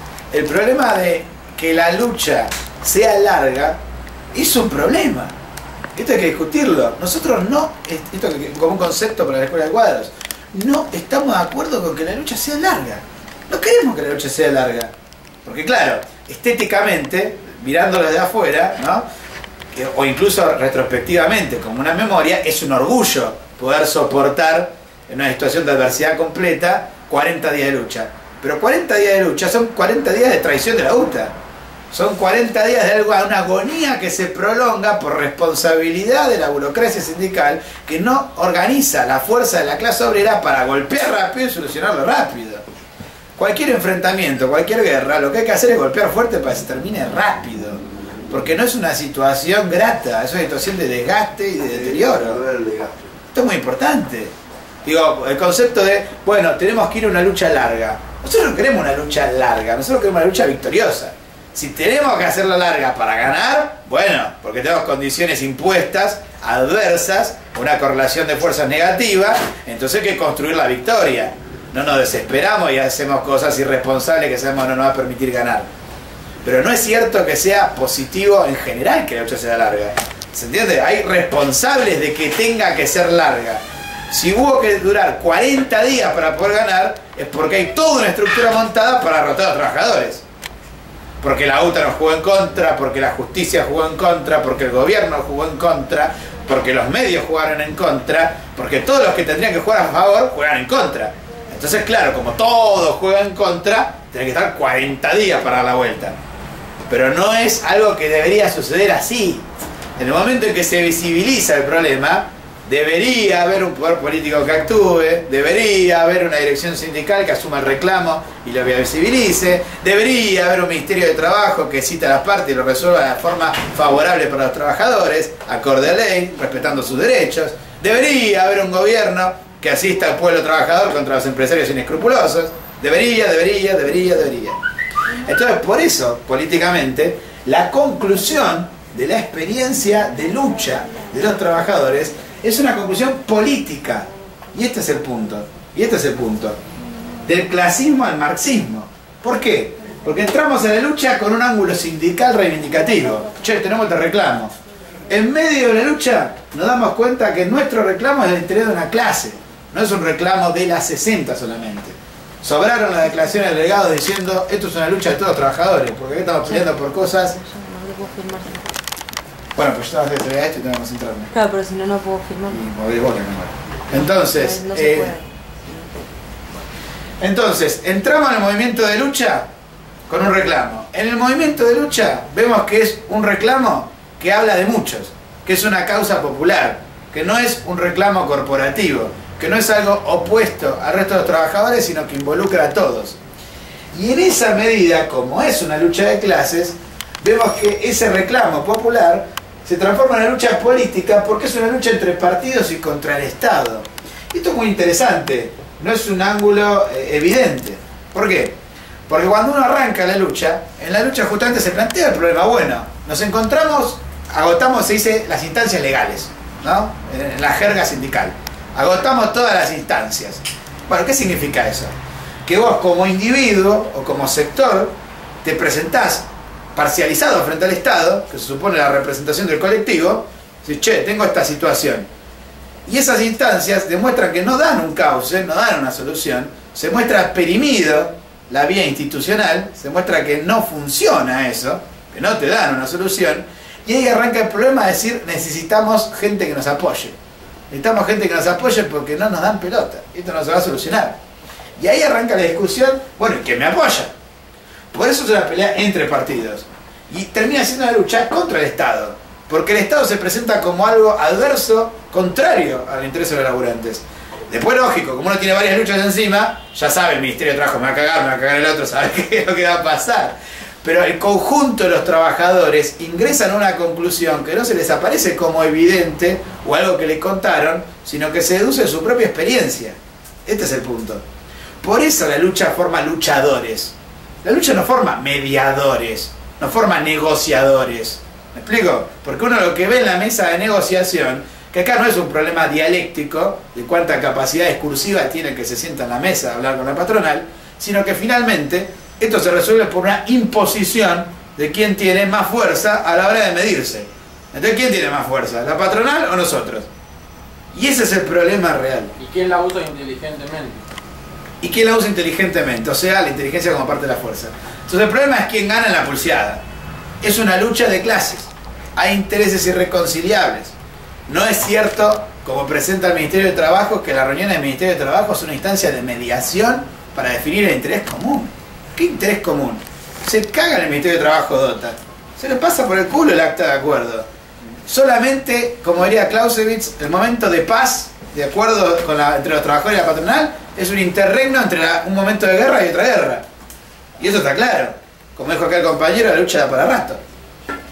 de que la lucha sea larga es un problema. Esto hay que discutirlo. Nosotros no, esto como un concepto para la escuela de cuadros, no estamos de acuerdo con que la lucha sea larga. No queremos que la lucha sea larga. Porque claro, estéticamente, mirándolo de afuera, ¿no? O incluso retrospectivamente, como una memoria, es un orgullo poder soportar en una situación de adversidad completa 40 días de lucha. Pero 40 días de lucha son 40 días de traición de la UTA. Son 40 días de una agonía que se prolonga por responsabilidad de la burocracia sindical que no organiza la fuerza de la clase obrera para golpear rápido y solucionarlo rápido. Cualquier enfrentamiento, cualquier guerra, lo que hay que hacer es golpear fuerte para que se termine rápido. porque no es una situación grata, es una situación de desgaste y de deterioro. Esto es muy importante. Digo, el concepto de, bueno, tenemos que ir a una lucha larga. Nosotros no queremos una lucha larga, nosotros queremos una lucha victoriosa. Si tenemos que hacerla larga para ganar, bueno, porque tenemos condiciones impuestas, adversas, una correlación de fuerzas negativas, entonces hay que construir la victoria. No nos desesperamos y hacemos cosas irresponsables que sabemos no nos va a permitir ganar. Pero no es cierto que sea positivo en general que la lucha sea larga. ¿Se entiende? Hay responsables de que tenga que ser larga. Si hubo que durar 40 días para poder ganar, es porque hay toda una estructura montada para derrotar a los trabajadores. Porque la UTA nos jugó en contra, porque la justicia jugó en contra, porque el gobierno jugó en contra, porque los medios jugaron en contra, porque todos los que tendrían que jugar a favor juegan en contra. Entonces, claro, como todos juegan en contra, tiene que estar 40 días para dar la vuelta. Pero no es algo que debería suceder así. En el momento en que se visibiliza el problema, debería haber un poder político que actúe, debería haber una dirección sindical que asuma el reclamo y lo visibilice, debería haber un Ministerio de Trabajo que cita a las partes y lo resuelva de forma favorable para los trabajadores, acorde a ley, respetando sus derechos, debería haber un gobierno que asista al pueblo trabajador contra los empresarios inescrupulosos, debería. Entonces, por eso, políticamente, la conclusión de la experiencia de lucha de los trabajadores es una conclusión política. Y este es el punto. Del clasismo al marxismo. ¿Por qué? Porque entramos en la lucha con un ángulo sindical reivindicativo. Che, tenemos este reclamo. En medio de la lucha nos damos cuenta que nuestro reclamo es el interés de una clase. No es un reclamo de las 60 solamente. Sobraron las declaraciones del delegado diciendo esto es una lucha de todos los trabajadores, porque aquí estamos peleando por cosas. Bueno, pues yo te voy a esto y tengo que concentrarme. Claro, pero si no, no puedo firmar. Y mover vos que me muero. Entonces, no se puede. Entonces, entramos en el movimiento de lucha con un reclamo. En el movimiento de lucha vemos que es un reclamo que habla de muchos, que es una causa popular, que no es un reclamo corporativo, que no es algo opuesto al resto de los trabajadores, sino que involucra a todos. Y en esa medida, como es una lucha de clases, vemos que ese reclamo popular se transforma en una lucha política porque es una lucha entre partidos y contra el Estado. Esto es muy interesante, no es un ángulo evidente. ¿Por qué? Porque cuando uno arranca la lucha, en la lucha justamente se plantea el problema. Bueno, nos encontramos, agotamos, se dice, las instancias legales, ¿no? En la jerga sindical. Agotamos todas las instancias. Bueno, ¿qué significa eso? Que vos como individuo o como sector te presentás parcializado frente al Estado, que se supone la representación del colectivo, dices, che, tengo esta situación. Y esas instancias demuestran que no dan un cauce, no dan una solución, se muestra perimido la vía institucional, se muestra que no funciona eso, que no te dan una solución, y ahí arranca el problema de decir, necesitamos gente que nos apoye. Necesitamos gente que nos apoye porque no nos dan pelota, esto no se va a solucionar. Y ahí arranca la discusión, bueno, ¿y quién me apoya? Por eso es una pelea entre partidos. Y termina siendo una lucha contra el Estado. Porque el Estado se presenta como algo adverso, contrario al interés de los laburantes. Después, lógico, como uno tiene varias luchas encima, ya sabe el Ministerio de Trabajo, me va a cagar el otro, sabe qué es lo que va a pasar. Pero el conjunto de los trabajadores ingresan a una conclusión que no se les aparece como evidente o algo que les contaron, sino que se deduce de su propia experiencia. Este es el punto. Por eso la lucha forma luchadores. La lucha no forma mediadores, no forma negociadores. ¿Me explico? Porque uno lo que ve en la mesa de negociación, que acá no es un problema dialéctico de cuánta capacidad discursiva tiene el que se sienta en la mesa a hablar con la patronal, sino que finalmente esto se resuelve por una imposición de quién tiene más fuerza a la hora de medirse. Entonces, ¿quién tiene más fuerza? ¿La patronal o nosotros? Y ese es el problema real. ¿Y quién la usa inteligentemente? ¿Y quién la usa inteligentemente? O sea, la inteligencia como parte de la fuerza. Entonces el problema es quién gana en la pulseada. Es una lucha de clases. Hay intereses irreconciliables. No es cierto, como presenta el Ministerio de Trabajo, que la reunión del Ministerio de Trabajo es una instancia de mediación para definir el interés común. ¿Qué interés común? Se caga en el Ministerio de Trabajo DOTA. Se le pasa por el culo el acta de acuerdo. Solamente, como diría Clausewitz, el momento de paz, de acuerdo con entre los trabajadores y la patronal, es un interregno entre un momento de guerra y otra guerra. Y eso está claro. Como dijo acá el compañero, la lucha da para rato.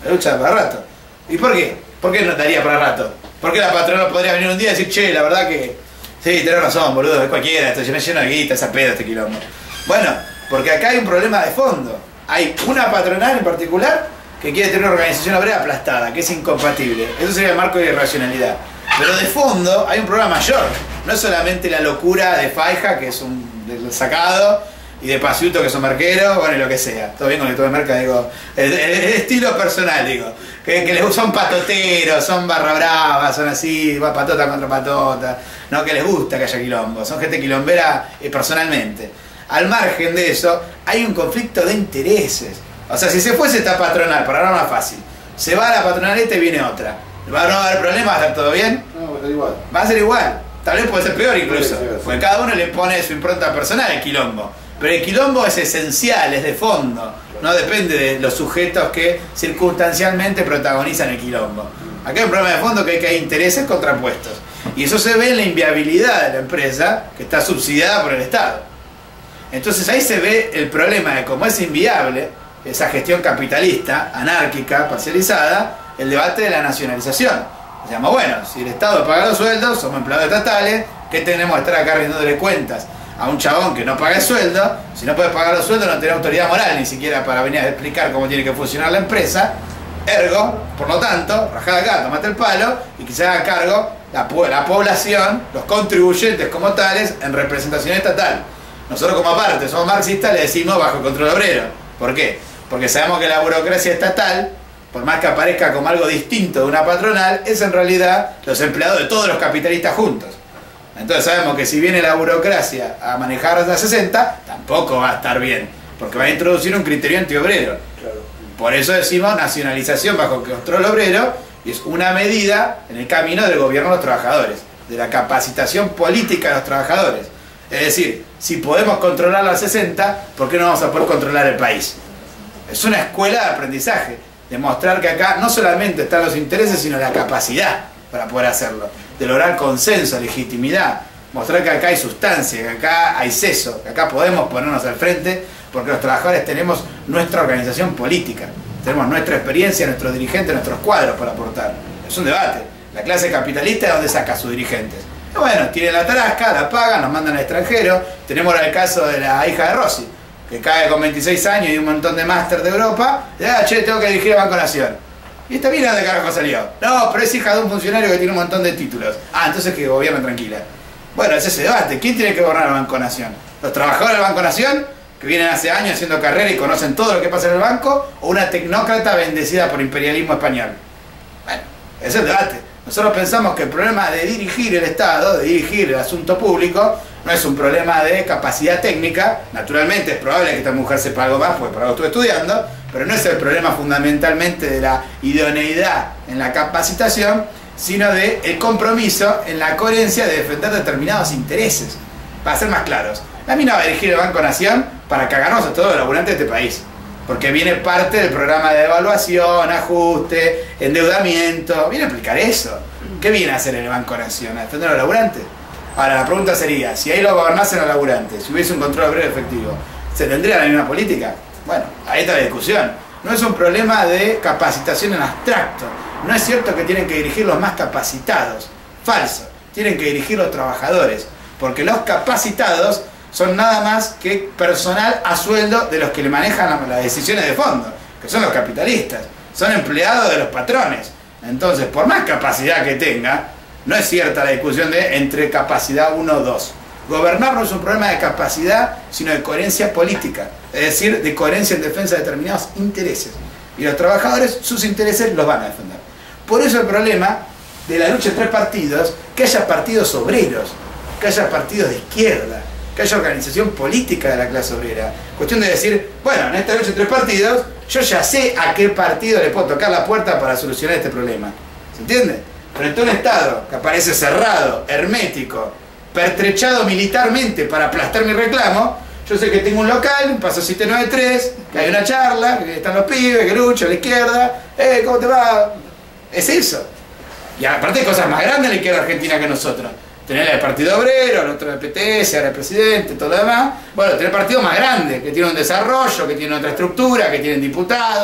La lucha para rato. ¿Y por qué? ¿Por qué no daría para rato? ¿Por qué la patronal podría venir un día y decir, che, la verdad que sí, tenés razón, boludo, es cualquiera, esto me lleno de guita, esa pedo, este quilombo? Bueno, porque acá hay un problema de fondo. Hay una patronal en particular que quiere tener una organización obrera aplastada, que es incompatible. Eso sería el marco de irracionalidad. Pero de fondo hay un problema mayor. No es solamente la locura de Faija, que es un sacado, y de Pasiuto, que son marqueros, bueno, y lo que sea. Todo bien con el todo de merca, digo. El estilo personal, digo. Que son patoteros, son barra brava, son así, va patota contra patota. No, que les gusta que haya quilombo. Son gente quilombera personalmente. Al margen de eso, hay un conflicto de intereses. O sea, si se fuese esta patronal, para ahora más fácil, se va a la patronaleta y viene otra. ¿Va a no haber problema? ¿Va a estar todo bien? No, va a ser igual. Va a ser igual. Tal vez puede ser peor incluso. Porque cada uno le pone su impronta personal al quilombo. Pero el quilombo es esencial, es de fondo. No depende de los sujetos que circunstancialmente protagonizan el quilombo. Acá hay un problema de fondo que hay intereses contrapuestos. Y eso se ve en la inviabilidad de la empresa que está subsidiada por el Estado. Entonces ahí se ve el problema de cómo es inviable esa gestión capitalista, anárquica, parcializada, el debate de la nacionalización. Digamos, bueno, si el Estado paga los sueldos, somos empleados estatales, ¿qué tenemos que estar acá rindiéndole cuentas a un chabón que no paga el sueldo? Si no puede pagar los sueldos, no tiene autoridad moral ni siquiera para venir a explicar cómo tiene que funcionar la empresa. Ergo, por lo tanto, rajá acá, tomate el palo y que se haga cargo la población, los contribuyentes como tales, en representación estatal. Nosotros como aparte somos marxistas, le decimos bajo control obrero. ¿Por qué? Porque sabemos que la burocracia estatal, por más que aparezca como algo distinto de una patronal, es en realidad los empleados de todos los capitalistas juntos. Entonces sabemos que si viene la burocracia a manejar hasta 60, tampoco va a estar bien, porque va a introducir un criterio antiobrero. Por eso decimos nacionalización bajo control obrero, y es una medida en el camino del gobierno de los trabajadores, de la capacitación política de los trabajadores. Es decir, si podemos controlar la 60, ¿por qué no vamos a poder controlar el país? Es una escuela de aprendizaje, demostrar que acá no solamente están los intereses, sino la capacidad para poder hacerlo, de lograr consenso, legitimidad, mostrar que acá hay sustancia, que acá hay seso, que acá podemos ponernos al frente, porque los trabajadores tenemos nuestra organización política, tenemos nuestra experiencia, nuestros dirigentes, nuestros cuadros para aportar. Es un debate. La clase capitalista es donde saca a sus dirigentes. Y bueno, tienen la tarasca, la pagan, nos mandan al extranjero. Tenemos el caso de la hija de Rossi, que cae con 26 años y un montón de máster de Europa. Y che, tengo que dirigir el Banco Nación. ¿Y esta mina de carajo salió? No, pero es hija de un funcionario que tiene un montón de títulos. Ah, entonces que gobierna tranquila. Bueno, es ese debate. ¿Quién tiene que gobernar el Banco Nación? ¿Los trabajadores del Banco Nación, que vienen hace años haciendo carrera y conocen todo lo que pasa en el banco? ¿O una tecnócrata bendecida por imperialismo español? Bueno, ese es el debate. Nosotros pensamos que el problema de dirigir el Estado, de dirigir el asunto público, no es un problema de capacidad técnica. Naturalmente es probable que esta mujer sepa algo más, porque por algo estuve estudiando, pero no es el problema fundamentalmente de la idoneidad en la capacitación, sino de el compromiso en la coherencia de defender determinados intereses. Para ser más claros, la mina va a dirigir el Banco Nación para cagarnos a todos los laburantes de este país, porque viene parte del programa de evaluación, ajuste, endeudamiento. Viene a aplicar eso. ¿Qué viene a hacer el Banco Nación? ¿A defender a los laburantes? Ahora, la pregunta sería, si ahí lo gobernasen los laburantes, si hubiese un control obrero efectivo, ¿se tendría la misma política? Bueno, ahí está la discusión. No es un problema de capacitación en abstracto. No es cierto que tienen que dirigir los más capacitados. Falso. Tienen que dirigir los trabajadores. Porque los capacitados son nada más que personal a sueldo de los que le manejan las decisiones de fondo, que son los capitalistas. Son empleados de los patrones. Entonces, por más capacidad que tenga, no es cierta la discusión de entre capacidad 1 o 2. Gobernar no es un problema de capacidad, sino de coherencia política. Es decir, de coherencia en defensa de determinados intereses. Y los trabajadores, sus intereses los van a defender. Por eso el problema de la lucha entre partidos, que haya partidos obreros, que haya partidos de izquierda, que haya organización política de la clase obrera. Cuestión de decir, bueno, en esta lucha entre partidos, yo ya sé a qué partido le puedo tocar la puerta para solucionar este problema. ¿Se entiende? Frente a un Estado que aparece cerrado, hermético, pertrechado militarmente para aplastar mi reclamo, yo sé que tengo un local, un Paso 793, que hay una charla, que están los pibes, que luchan a la izquierda, ¿cómo te va? Es eso. Y aparte hay cosas más grandes en la izquierda argentina que nosotros. Tener el Partido Obrero, el otro del PTS, ahora el presidente, todo lo demás. Bueno, tener partidos más grandes, que tienen un desarrollo, que tienen otra estructura, que tienen diputados,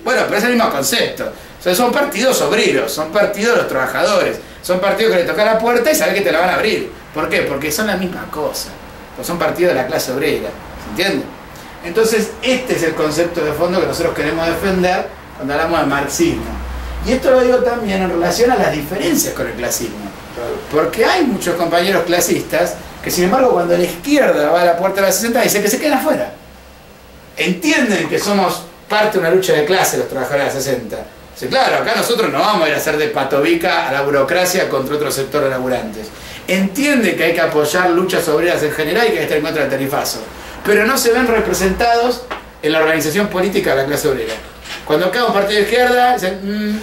Bueno, pero es el mismo concepto. O sea, son partidos obreros, son partidos de los trabajadores, son partidos que le tocan la puerta y saben que te la van a abrir. ¿Por qué? Porque son la misma cosa. Pues son partidos de la clase obrera. ¿Se entiende? Entonces, este es el concepto de fondo que nosotros queremos defender cuando hablamos de marxismo. Y esto lo digo también en relación a las diferencias con el clasismo. Porque hay muchos compañeros clasistas que, sin embargo, cuando la izquierda va a la puerta de la 60, dicen que se quedan afuera. Entienden que somos parte de una lucha de clase los trabajadores de la 60. Sí, claro, acá nosotros no vamos a ir a hacer de patobica a la burocracia contra otro sector de laburantes. Entiende que hay que apoyar luchas obreras en general y que hay que estar en contra del tarifazo, pero no se ven representados en la organización política de la clase obrera. Cuando cae un partido de izquierda, dicen,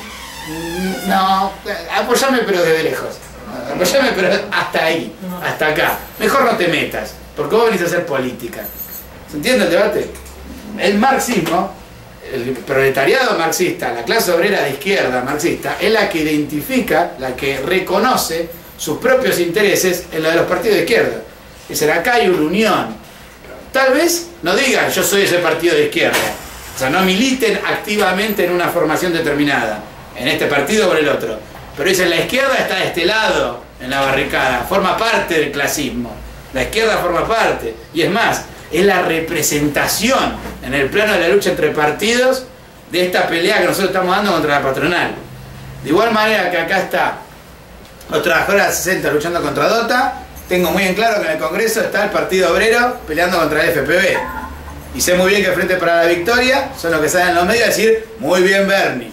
no, apoyame pero desde lejos, apoyame pero hasta ahí, hasta acá, mejor no te metas, porque vos venís a hacer política. ¿Se entiende el debate? El marxismo, el proletariado marxista, la clase obrera de izquierda marxista, es la que identifica, la que reconoce sus propios intereses en la de los partidos de izquierda. Dicen, acá hay una unión. Tal vez no digan, yo soy ese partido de izquierda. O sea, no militen activamente en una formación determinada, en este partido o en el otro. Pero dicen, la izquierda está de este lado, en la barricada, forma parte del clasismo. La izquierda forma parte. Y es más, es la representación en el plano de la lucha entre partidos de esta pelea que nosotros estamos dando contra la patronal. De igual manera que acá está los trabajadores de la 60 luchando contra Dota, tengo muy en claro que en el Congreso está el Partido Obrero peleando contra el FPV. Y sé muy bien que el Frente para la Victoria son los que salen en los medios a decir, muy bien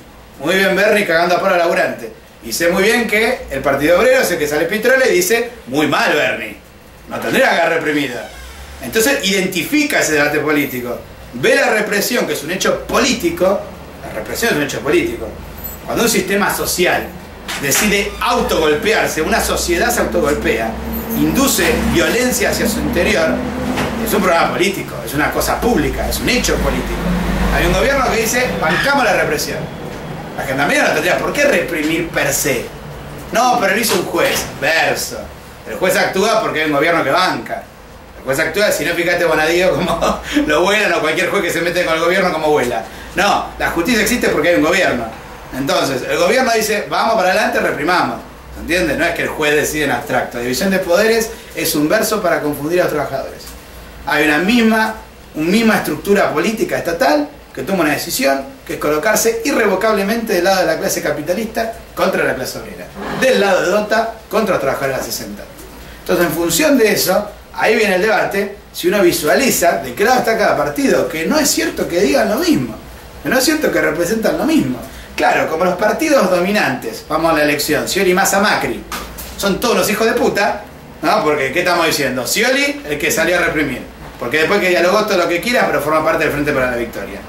Bernie cagando a palo al laburante. Y sé muy bien que el Partido Obrero es el que sale Pitrola y dice, muy mal Bernie, no tendría que haber reprimido. Entonces identifica ese debate político, ve la represión, que es un hecho político. La represión es un hecho político. Cuando un sistema social decide autogolpearse, una sociedad se autogolpea, induce violencia hacia su interior, es un programa político, es una cosa pública, es un hecho político. Hay un gobierno que dice, bancamos la represión. La gendarmería no tendría por qué reprimir per se. No, pero lo hizo un juez. Verso. El juez actúa porque hay un gobierno que banca. El juez actúa, si no, fíjate Bonadío como lo vuelan, o cualquier juez que se mete con el gobierno como vuela. No, la justicia existe porque hay un gobierno. Entonces, el gobierno dice, vamos para adelante, reprimamos. ¿Se entiende? No es que el juez decide en abstracto. División de poderes es un verso para confundir a los trabajadores. Hay una misma estructura política estatal que toma una decisión, que es colocarse irrevocablemente del lado de la clase capitalista contra la clase obrera. Del lado de Dota contra los trabajadores de la 60. Entonces, en función de eso, ahí viene el debate, si uno visualiza de qué lado está cada partido, que no es cierto que digan lo mismo, que no es cierto que representan lo mismo. Claro, como los partidos dominantes, vamos a la elección, Scioli, Massa, Macri, son todos los hijos de puta, ¿no? Porque, ¿qué estamos diciendo? Scioli, el que salió a reprimir, porque después que dialogó todo lo que quiera, pero forma parte del Frente para la Victoria.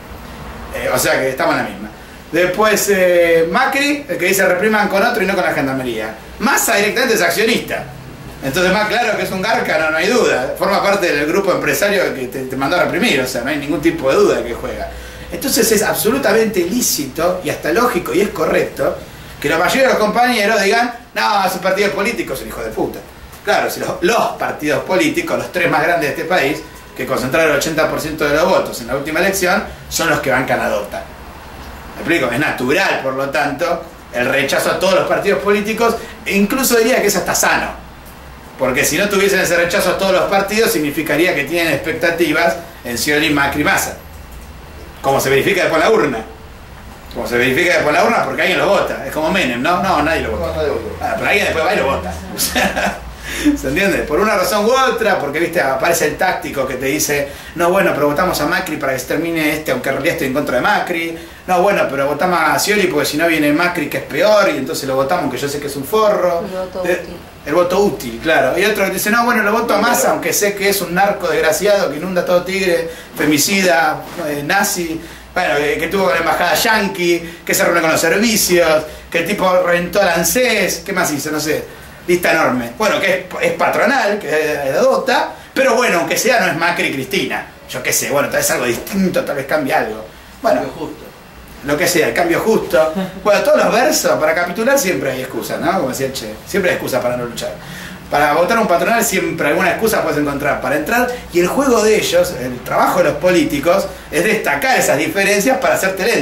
O sea que estamos en la misma. Después Macri, el que dice repriman con otro y no con la gendarmería. Massa directamente es accionista. Entonces, más claro que es un garca, no hay duda. Forma parte del grupo empresario que te mandó a reprimir, o sea, no hay ningún tipo de duda de que juega. Entonces es absolutamente lícito y hasta lógico y es correcto que la mayoría de los compañeros digan, no, esos partidos políticos son hijos de puta. Claro, si los partidos políticos, los tres más grandes de este país, que concentraron el 80% de los votos en la última elección, son los que bancan a Dota. ¿Me explico? Es natural, por lo tanto, el rechazo a todos los partidos políticos, e incluso diría que es hasta sano. Porque si no tuviesen ese rechazo a todos los partidos, significaría que tienen expectativas en Scioli, Macri, Massa. Como se verifica después en la urna. Como se verifica después en la urna, porque alguien lo vota. Es como Menem, ¿no? No, nadie lo vota. Pero alguien después va y lo vota. ¿Se entiende? Por una razón u otra, porque viste, aparece el táctico que te dice, no, bueno, pero votamos a Macri para que se termine este, aunque en realidad estoy en contra de Macri. No, bueno, pero votamos a Scioli porque si no viene Macri, que es peor, y entonces lo votamos, aunque yo sé que es un forro. El voto útil. El voto útil, claro. Y otro que dice, no, bueno, lo voto a Massa, aunque sé que es un narco desgraciado que inunda todo Tigre, femicida, nazi, bueno, que tuvo con la embajada yanqui, que se reúne con los servicios, que el tipo reventó al ANSES, ¿qué más hizo? No sé, lista enorme. Bueno, que es patronal, que es de Dota, pero bueno, aunque sea, no es Macri y Cristina. Yo qué sé, bueno, tal vez algo distinto, tal vez cambie algo. Bueno, justo. Lo que sea, el cambio justo. Bueno, todos los versos, para capitular siempre hay excusas, ¿no? Como decía el Che, siempre hay excusas para no luchar. Para votar un patronal siempre alguna excusa puedes encontrar para entrar, y el juego de ellos, el trabajo de los políticos, es destacar esas diferencias para hacerte el entre.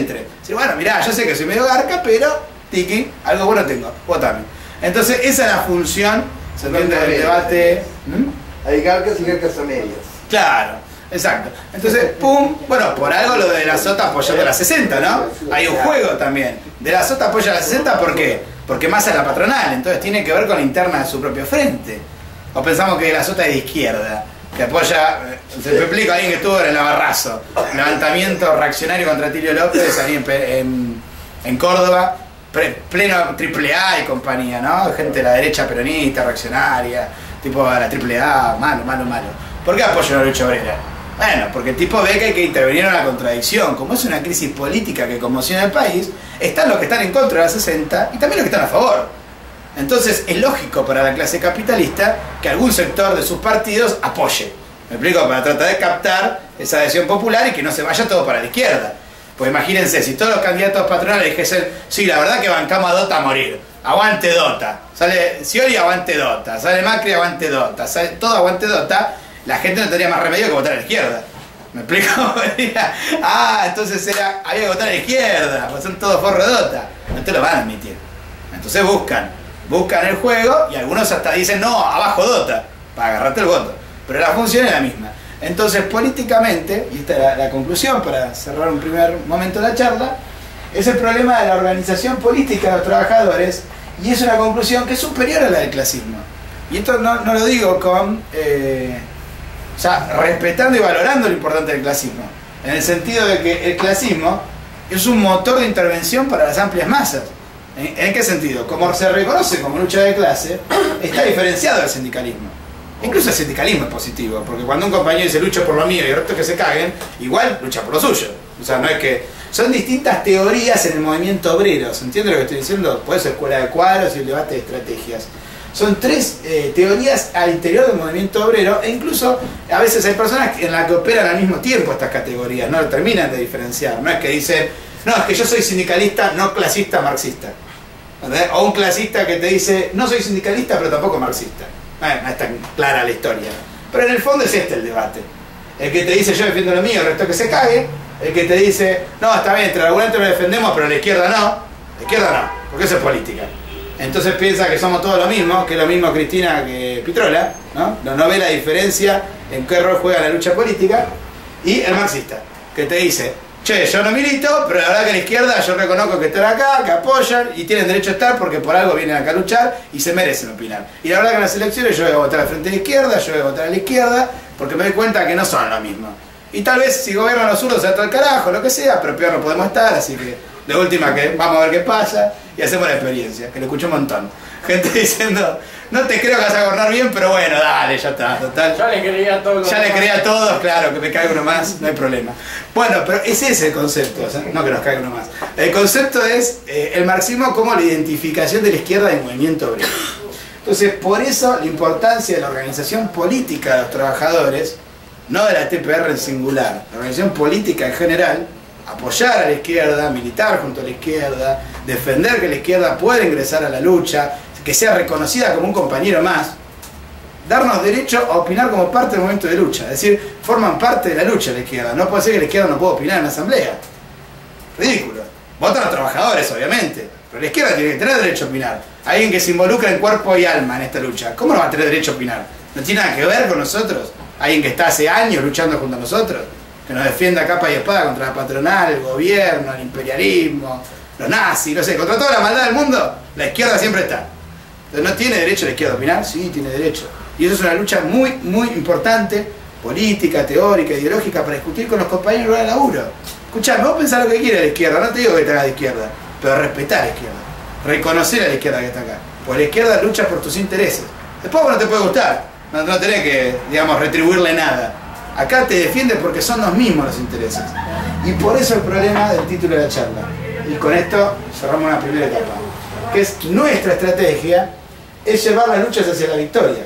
Decir, bueno, mirá, yo sé que soy medio garca, pero, tiki, algo bueno tengo, votame. Entonces, esa es la función, ¿se entiende? Del debate. Hay garcas y garcas a medias. Claro, exacto. Entonces, pum, bueno, por algo lo de la Sota apoyó a la 60, ¿no? Hay un juego también. De la Sota apoya a la 60, ¿por qué? Porque Massa es la patronal, entonces tiene que ver con la interna de su propio frente. O pensamos que la Sota es de izquierda, que apoya, se me explico, alguien que estuvo en el Navarrazo, levantamiento reaccionario contra Tilio López ahí en Córdoba, pleno AAA y compañía, ¿no? Gente de la derecha peronista, reaccionaria, tipo la AAA, malo. ¿Por qué apoya la lucha obrera? Bueno, porque el tipo ve que hay que intervenir en la contradicción. Como es una crisis política que conmociona el país, están los que están en contra de la 60 y también los que están a favor. Entonces es lógico para la clase capitalista que algún sector de sus partidos apoye. ¿Me explico? Para tratar de captar esa adhesión popular y que no se vaya todo para la izquierda. Pues imagínense, si todos los candidatos patronales dijesen, sí, la verdad que bancamos a Dota a morir. Aguante Dota. Sale Scioli, aguante Dota. Sale Macri, aguante Dota. Sale todo aguante Dota. La gente no tendría más remedio que votar a la izquierda. ¿Me explico? Entonces había que votar a la izquierda, pues son todos forro de Dota. No te lo van a admitir. Entonces buscan el juego y algunos hasta dicen, no, abajo Dota, para agarrarte el voto. Pero la función es la misma. Entonces, políticamente, y esta es la conclusión para cerrar un primer momento de la charla, es el problema de la organización política de los trabajadores y es una conclusión que es superior a la del clasismo. Y esto no lo digo con... respetando y valorando lo importante del clasismo, en el sentido de que el clasismo es un motor de intervención para las amplias masas. ¿En qué sentido? Como se reconoce como lucha de clase, está diferenciado del sindicalismo. Incluso el sindicalismo es positivo, porque cuando un compañero dice lucho por lo mío y el resto que se caguen, igual lucha por lo suyo. O sea, no es que... Son distintas teorías en el movimiento obrero, ¿se entiende lo que estoy diciendo? Por eso escuela de cuadros y el debate de estrategias. Son tres teorías al interior del movimiento obrero e incluso a veces hay personas en las que operan al mismo tiempo estas categorías, no lo terminan de diferenciar. No es que dicen, no, es que yo soy sindicalista, no clasista, marxista. ¿Entendés? O un clasista que te dice, no soy sindicalista, pero tampoco marxista. No es tan clara la historia. Pero en el fondo es este el debate. El que te dice, yo defiendo lo mío, el resto que se cague. El que te dice, no, está bien, entre alguna lo defendemos, pero la izquierda no. La izquierda no, porque eso es política. Entonces piensa que somos todos lo mismo, que es lo mismo Cristina que Pitrola, ¿no? No ve la diferencia en qué rol juega la lucha política. Y el marxista, que te dice, che, yo no milito, pero la verdad que la izquierda yo reconozco que están acá, que apoyan y tienen derecho a estar porque por algo vienen acá a luchar y se merecen opinar. Y la verdad que en las elecciones yo voy a votar al frente de la izquierda, yo voy a votar a la izquierda, porque me doy cuenta que no son lo mismo. Y tal vez si gobiernan los zurdos se todo el carajo, lo que sea, pero peor no podemos estar, así que de última que vamos a ver qué pasa y hacemos la experiencia, que lo escucho un montón. Gente diciendo, no te creo que vas a gobernar bien, pero bueno, dale, ya está, total. Ya le creía a todos. Ya le creía a todos, claro, que me caiga uno más, no hay problema. Bueno, pero ese es el concepto, o sea, no que nos caiga uno más. El concepto es el marxismo como la identificación de la izquierda del movimiento obrero. Entonces, por eso la importancia de la organización política de los trabajadores, no de la TPR en singular, la organización política en general, apoyar a la izquierda, militar junto a la izquierda, defender que la izquierda pueda ingresar a la lucha, que sea reconocida como un compañero más, darnos derecho a opinar como parte del movimiento de lucha, es decir, forman parte de la lucha de la izquierda. No puede ser que la izquierda no pueda opinar en la asamblea. Ridículo. Votan los trabajadores, obviamente, pero la izquierda tiene que tener derecho a opinar. Alguien que se involucra en cuerpo y alma en esta lucha, ¿cómo no va a tener derecho a opinar? ¿No tiene nada que ver con nosotros? Alguien que está hace años luchando junto a nosotros, que nos defienda a capa y espada contra la patronal, el gobierno, el imperialismo, los nazis, no sé, contra toda la maldad del mundo, la izquierda siempre está. Entonces, ¿no tiene derecho la izquierda a opinar? Sí, tiene derecho. Y eso es una lucha muy, muy importante, política, teórica, ideológica, para discutir con los compañeros de laburo. Escuchame, vos pensás lo que quiere la izquierda, no te digo que te hagas de izquierda, pero respetar a la izquierda, reconocer a la izquierda que está acá. Porque la izquierda lucha por tus intereses. Después no te puede gustar, no tenés que, digamos, retribuirle nada. Acá te defiende porque son los mismos los intereses. Y por eso el problema del título de la charla. Y con esto cerramos una primera etapa. Que es nuestra estrategia, es llevar las luchas hacia la victoria.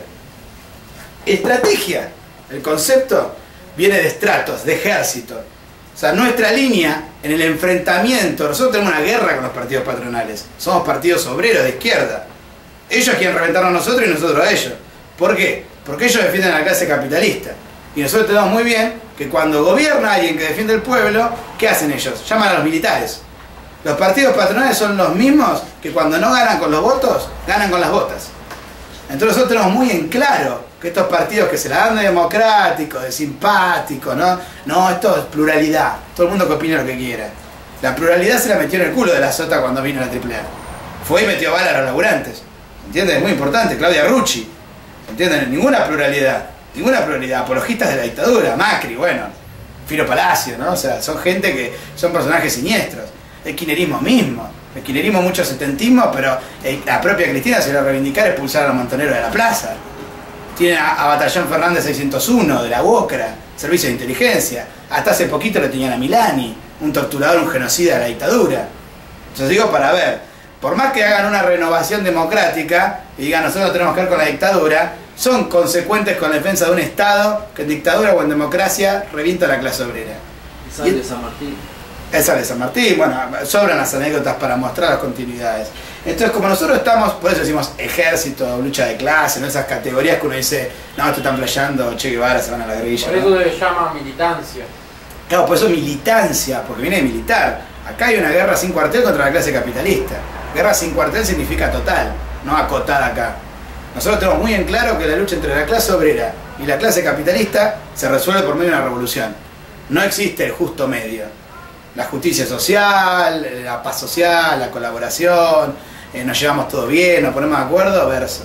Estrategia, el concepto viene de estratos, de ejército. O sea, nuestra línea en el enfrentamiento, nosotros tenemos una guerra con los partidos patronales. Somos partidos obreros de izquierda. Ellos quieren reventarnos a nosotros y nosotros a ellos. ¿Por qué? Porque ellos defienden a la clase capitalista. Y nosotros tenemos muy bien que cuando gobierna alguien que defiende el pueblo, ¿qué hacen ellos? Llaman a los militares. Los partidos patronales son los mismos que cuando no ganan con los votos, ganan con las botas. Entonces nosotros tenemos muy en claro que estos partidos que se la dan de democráticos, de simpáticos, no, esto es pluralidad, todo el mundo que opine lo que quiera. La pluralidad se la metió en el culo de la Sota cuando vino la AAA. Fue y metió bala a los laburantes. ¿Entiendes? Es muy importante. Claudia Rucci. ¿Entienden? Ninguna pluralidad. Apologistas de la dictadura. Macri, bueno. Filo Palacio, ¿no? O sea, son gente que son personajes siniestros. El kirchnerismo mismo. El kirchnerismo mucho setentismo, pero la propia Cristina se lo reivindicar expulsar a los montoneros de la plaza. Tiene a Batallón Fernández 601 de la UOCRA, Servicio de Inteligencia. Hasta hace poquito lo tenían a Milani, un torturador, un genocida de la dictadura. Entonces digo, para ver, por más que hagan una renovación democrática y digan nosotros tenemos que ver con la dictadura, son consecuentes con la defensa de un Estado que en dictadura o en democracia revienta a la clase obrera. Esa de San Martín. Esa de San Martín, bueno, sobran las anécdotas para mostrar las continuidades. Entonces, como nosotros estamos, por eso decimos ejército, lucha de clase, ¿no? Esas categorías que uno dice, no, esto están playando, Che Guevara, se van a la guerrilla. Por eso se llama militancia. Claro, por eso militancia, porque viene de militar. Acá hay una guerra sin cuartel contra la clase capitalista. Guerra sin cuartel significa total, no acotada acá. Nosotros tenemos muy en claro que la lucha entre la clase obrera y la clase capitalista se resuelve por medio de una revolución. No existe el justo medio. La justicia social, la paz social, la colaboración, nos llevamos todo bien, nos ponemos de acuerdo, verso.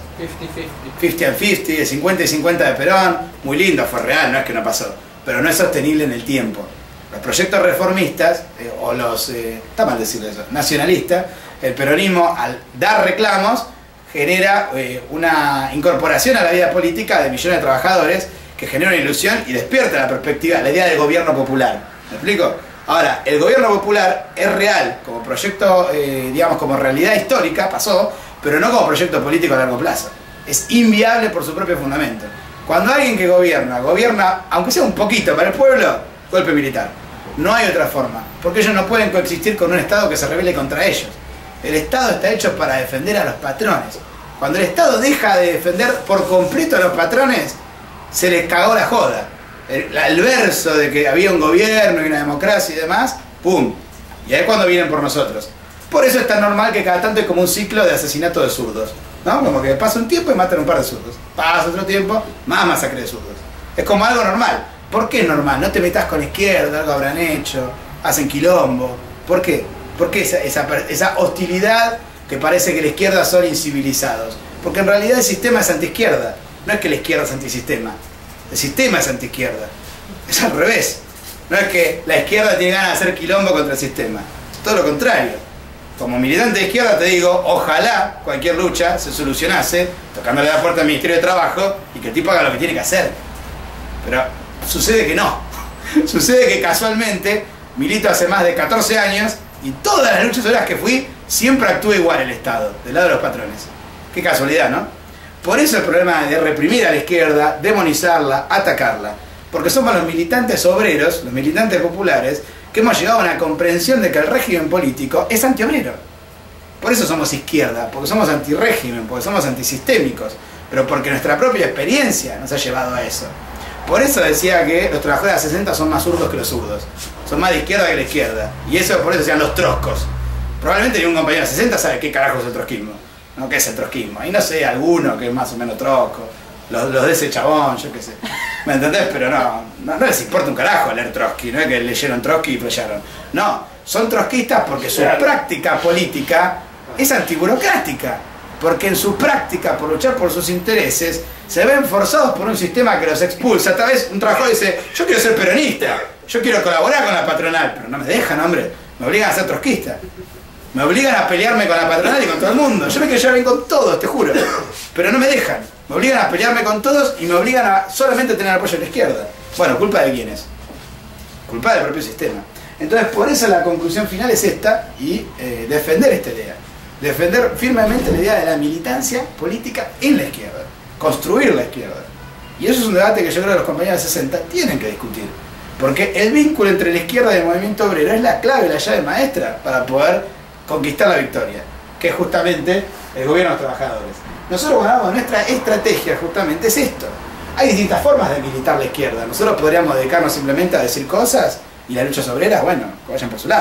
50 and 50, de 50 y 50 de Perón, muy lindo, fue real, no es que no pasó, pero no es sostenible en el tiempo. Los proyectos reformistas, o los, está mal decirlo eso, nacionalistas, el peronismo al dar reclamos genera una incorporación a la vida política de millones de trabajadores que genera una ilusión y despierta la perspectiva, la idea de gobierno popular. ¿Me explico? Ahora, el gobierno popular es real como proyecto, digamos, como realidad histórica, pasó, pero no como proyecto político a largo plazo. Es inviable por su propio fundamento. Cuando alguien que gobierna, aunque sea un poquito para el pueblo, golpe militar. No hay otra forma, porque ellos no pueden coexistir con un Estado que se rebele contra ellos. El Estado está hecho para defender a los patrones. Cuando el Estado deja de defender por completo a los patrones, se les cagó la joda. El verso de que había un gobierno y una democracia y demás, ¡pum! Y ahí es cuando vienen por nosotros. Por eso es tan normal que cada tanto hay como un ciclo de asesinato de zurdos, ¿no? Como que pasa un tiempo y matan un par de zurdos. Pasa otro tiempo, más masacre de zurdos. Es como algo normal. ¿Por qué es normal? No te metas con la izquierda, algo habrán hecho, hacen quilombo. ¿Por qué? ¿Por qué esa hostilidad que parece que la izquierda son incivilizados? Porque en realidad el sistema es antiizquierda. No es que la izquierda es antisistema. El sistema es antiizquierda. Es al revés. No es que la izquierda tiene ganas de hacer quilombo contra el sistema. Todo lo contrario. Como militante de izquierda te digo, ojalá cualquier lucha se solucionase tocándole la puerta al Ministerio de Trabajo y que el tipo haga lo que tiene que hacer. Pero sucede que no. Sucede que casualmente milito hace más de 14 años y todas las luchas obreras que fui siempre actúa igual el Estado, del lado de los patrones. Qué casualidad, ¿no? Por eso el problema de reprimir a la izquierda, demonizarla, atacarla. Porque somos los militantes obreros, los militantes populares, que hemos llegado a una comprensión de que el régimen político es antiobrero. Por eso somos izquierda, porque somos antirrégimen, porque somos antisistémicos, pero porque nuestra propia experiencia nos ha llevado a eso. Por eso decía que los trabajadores de 60 son más zurdos que los zurdos, son más de izquierda que la izquierda. Y eso por eso decían los troscos. Probablemente ningún compañero de 60 sabe qué carajo es el trotskismo. ¿No? ¿Qué es el trotskismo? Y no sé, alguno que es más o menos trosco, los de ese chabón, yo qué sé. ¿Me entendés? Pero no les importa un carajo leer Trotsky, no es que leyeron Trotsky y flecharon. No, son trotskistas porque su práctica política es antiburocrática. Porque en su práctica, por luchar por sus intereses, se ven forzados por un sistema que los expulsa. Tal vez un trabajador dice, yo quiero ser peronista, yo quiero colaborar con la patronal, pero no me dejan, hombre, me obligan a ser trotskista. Me obligan a pelearme con la patronal y con todo el mundo. Yo me quiero llevar bien con todos, te juro. Pero no me dejan. Me obligan a pelearme con todos y me obligan a solamente tener apoyo de la izquierda. Bueno, ¿culpa de quién es? Culpa del propio sistema. Entonces, por eso la conclusión final es esta y defender esta idea. Defender firmemente la idea de la militancia política en la izquierda. Construir la izquierda. Y eso es un debate que yo creo que los compañeros de 60 tienen que discutir. Porque el vínculo entre la izquierda y el movimiento obrero es la clave, la llave maestra para poder conquistar la victoria, que es justamente el gobierno de los trabajadores. Nosotros, bueno, nuestra estrategia justamente es esto. Hay distintas formas de militar la izquierda. Nosotros podríamos dedicarnos simplemente a decir cosas y las luchas obreras, bueno, que vayan por su lado.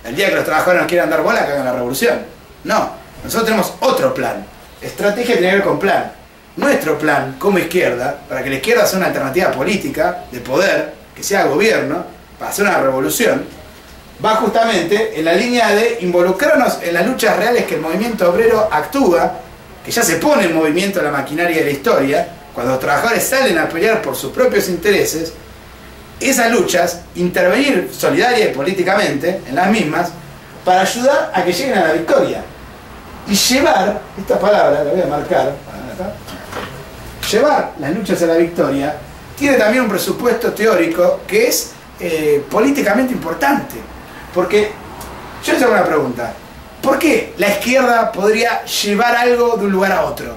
El día que los trabajadores nos quieran dar bola, que hagan la revolución. No, nosotros tenemos otro plan. Estrategia tiene que ver con plan. Nuestro plan como izquierda, para que la izquierda sea una alternativa política, de poder, que sea gobierno, para hacer una revolución, va justamente en la línea de involucrarnos en las luchas reales que el movimiento obrero actúa, que ya se pone en movimiento la maquinaria de la historia, cuando los trabajadores salen a pelear por sus propios intereses. Esas luchas, intervenir solidaria y políticamente en las mismas, para ayudar a que lleguen a la victoria. Y llevar, esta palabra la voy a marcar, llevar las luchas a la victoria, tiene también un presupuesto teórico que es políticamente importante. Porque, yo les hago una pregunta, ¿por qué la izquierda podría llevar algo de un lugar a otro?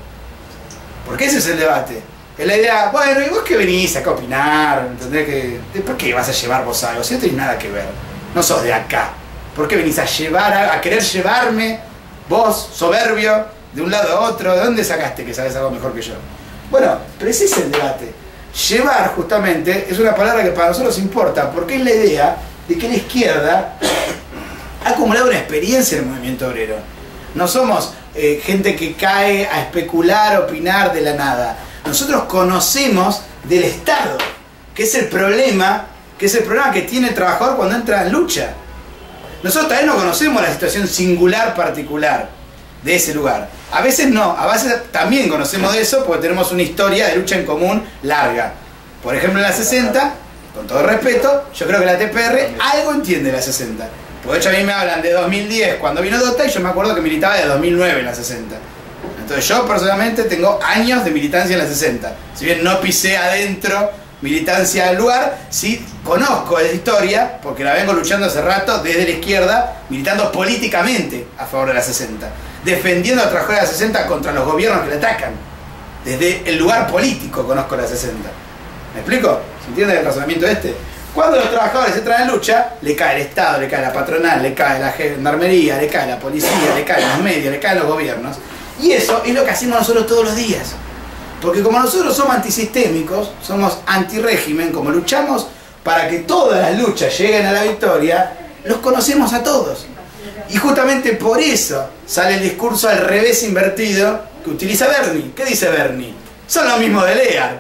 Porque ese es el debate. Es la idea, bueno, ¿y vos qué venís acá a opinar? ¿Entendés? ¿Por qué vas a llevar vos algo? Si no tenés nada que ver, no sos de acá. ¿Por qué venís a llevar, a querer llevarme, vos, soberbio, de un lado a otro? ¿De dónde sacaste que sabes algo mejor que yo? Bueno, pero ese es el debate. Llevar, justamente, es una palabra que para nosotros importa, porque es la idea de que la izquierda ha acumulado una experiencia en el movimiento obrero. No somos gente que cae a especular, opinar de la nada. Nosotros conocemos del Estado, que es el problema que tiene el trabajador cuando entra en lucha. Nosotros también no conocemos la situación singular particular de ese lugar. A veces no, a veces también conocemos de eso porque tenemos una historia de lucha en común larga. Por ejemplo, en la 60, con todo respeto, yo creo que la TPR algo entiende de la 60. Porque de hecho a mí me hablan de 2010 cuando vino Dota y yo me acuerdo que militaba de 2009 en la 60. Entonces yo personalmente tengo años de militancia en la 60. Si bien no pisé adentro militancia del lugar, sí conozco la historia porque la vengo luchando hace rato desde la izquierda, militando políticamente a favor de la 60. Defendiendo a los trabajadores de la 60 contra los gobiernos que le atacan. Desde el lugar político conozco la 60. ¿Me explico? ¿Se entiende el razonamiento este? Cuando los trabajadores entran en lucha, le cae el Estado, le cae la patronal, le cae la gendarmería, le cae la policía, le caen los medios, le caen los gobiernos. Y eso es lo que hacemos nosotros todos los días. Porque como nosotros somos antisistémicos, somos antirrégimen, como luchamos para que todas las luchas lleguen a la victoria, los conocemos a todos. Y justamente por eso sale el discurso al revés invertido que utiliza Bernie. ¿Qué dice Bernie? Son los mismos de Lear.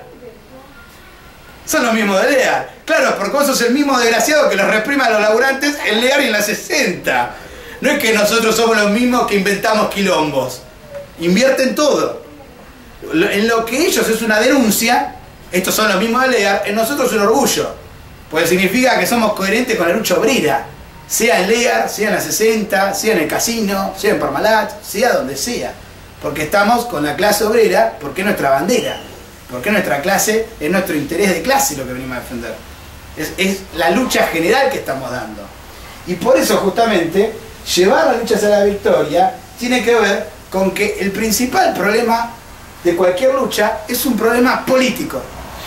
Son los mismos de Lear. Claro, porque vos sos el mismo desgraciado que los reprime a los laburantes en Lear y en la 60. No es que nosotros somos los mismos que inventamos quilombos. Invierten todo. En lo que ellos es una denuncia, estos son los mismos de Lear, en nosotros es un orgullo. Porque significa que somos coherentes con la lucha obrera. Sea en Lear, sea en la 60, sea en el casino, sea en Parmalat, sea donde sea. Porque estamos con la clase obrera, porque es nuestra bandera. Porque nuestra clase, es nuestro interés de clase lo que venimos a defender. Es la lucha general que estamos dando. Y por eso justamente, llevar las luchas a la victoria tiene que ver con que el principal problema de cualquier lucha es un problema político.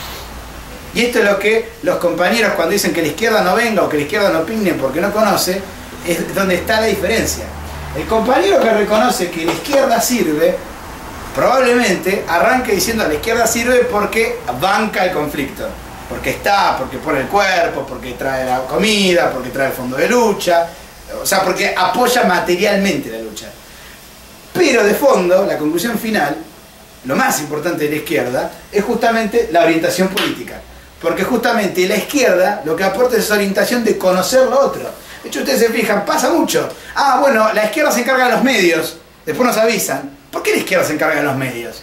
Y esto es lo que los compañeros cuando dicen que la izquierda no venga o que la izquierda no opine porque no conoce, es donde está la diferencia. El compañero que reconoce que la izquierda sirve, probablemente arranque diciendo que la izquierda sirve porque banca el conflicto. Porque está, porque pone el cuerpo, porque trae la comida, porque trae el fondo de lucha, o sea, porque apoya materialmente la lucha. Pero de fondo, la conclusión final, lo más importante de la izquierda, es justamente la orientación política. Porque justamente la izquierda lo que aporta es esa orientación de conocer lo otro. De hecho, ustedes se fijan, pasa mucho. Ah, bueno, la izquierda se encarga de los medios, después nos avisan. ¿Por qué la izquierda se encarga de los medios?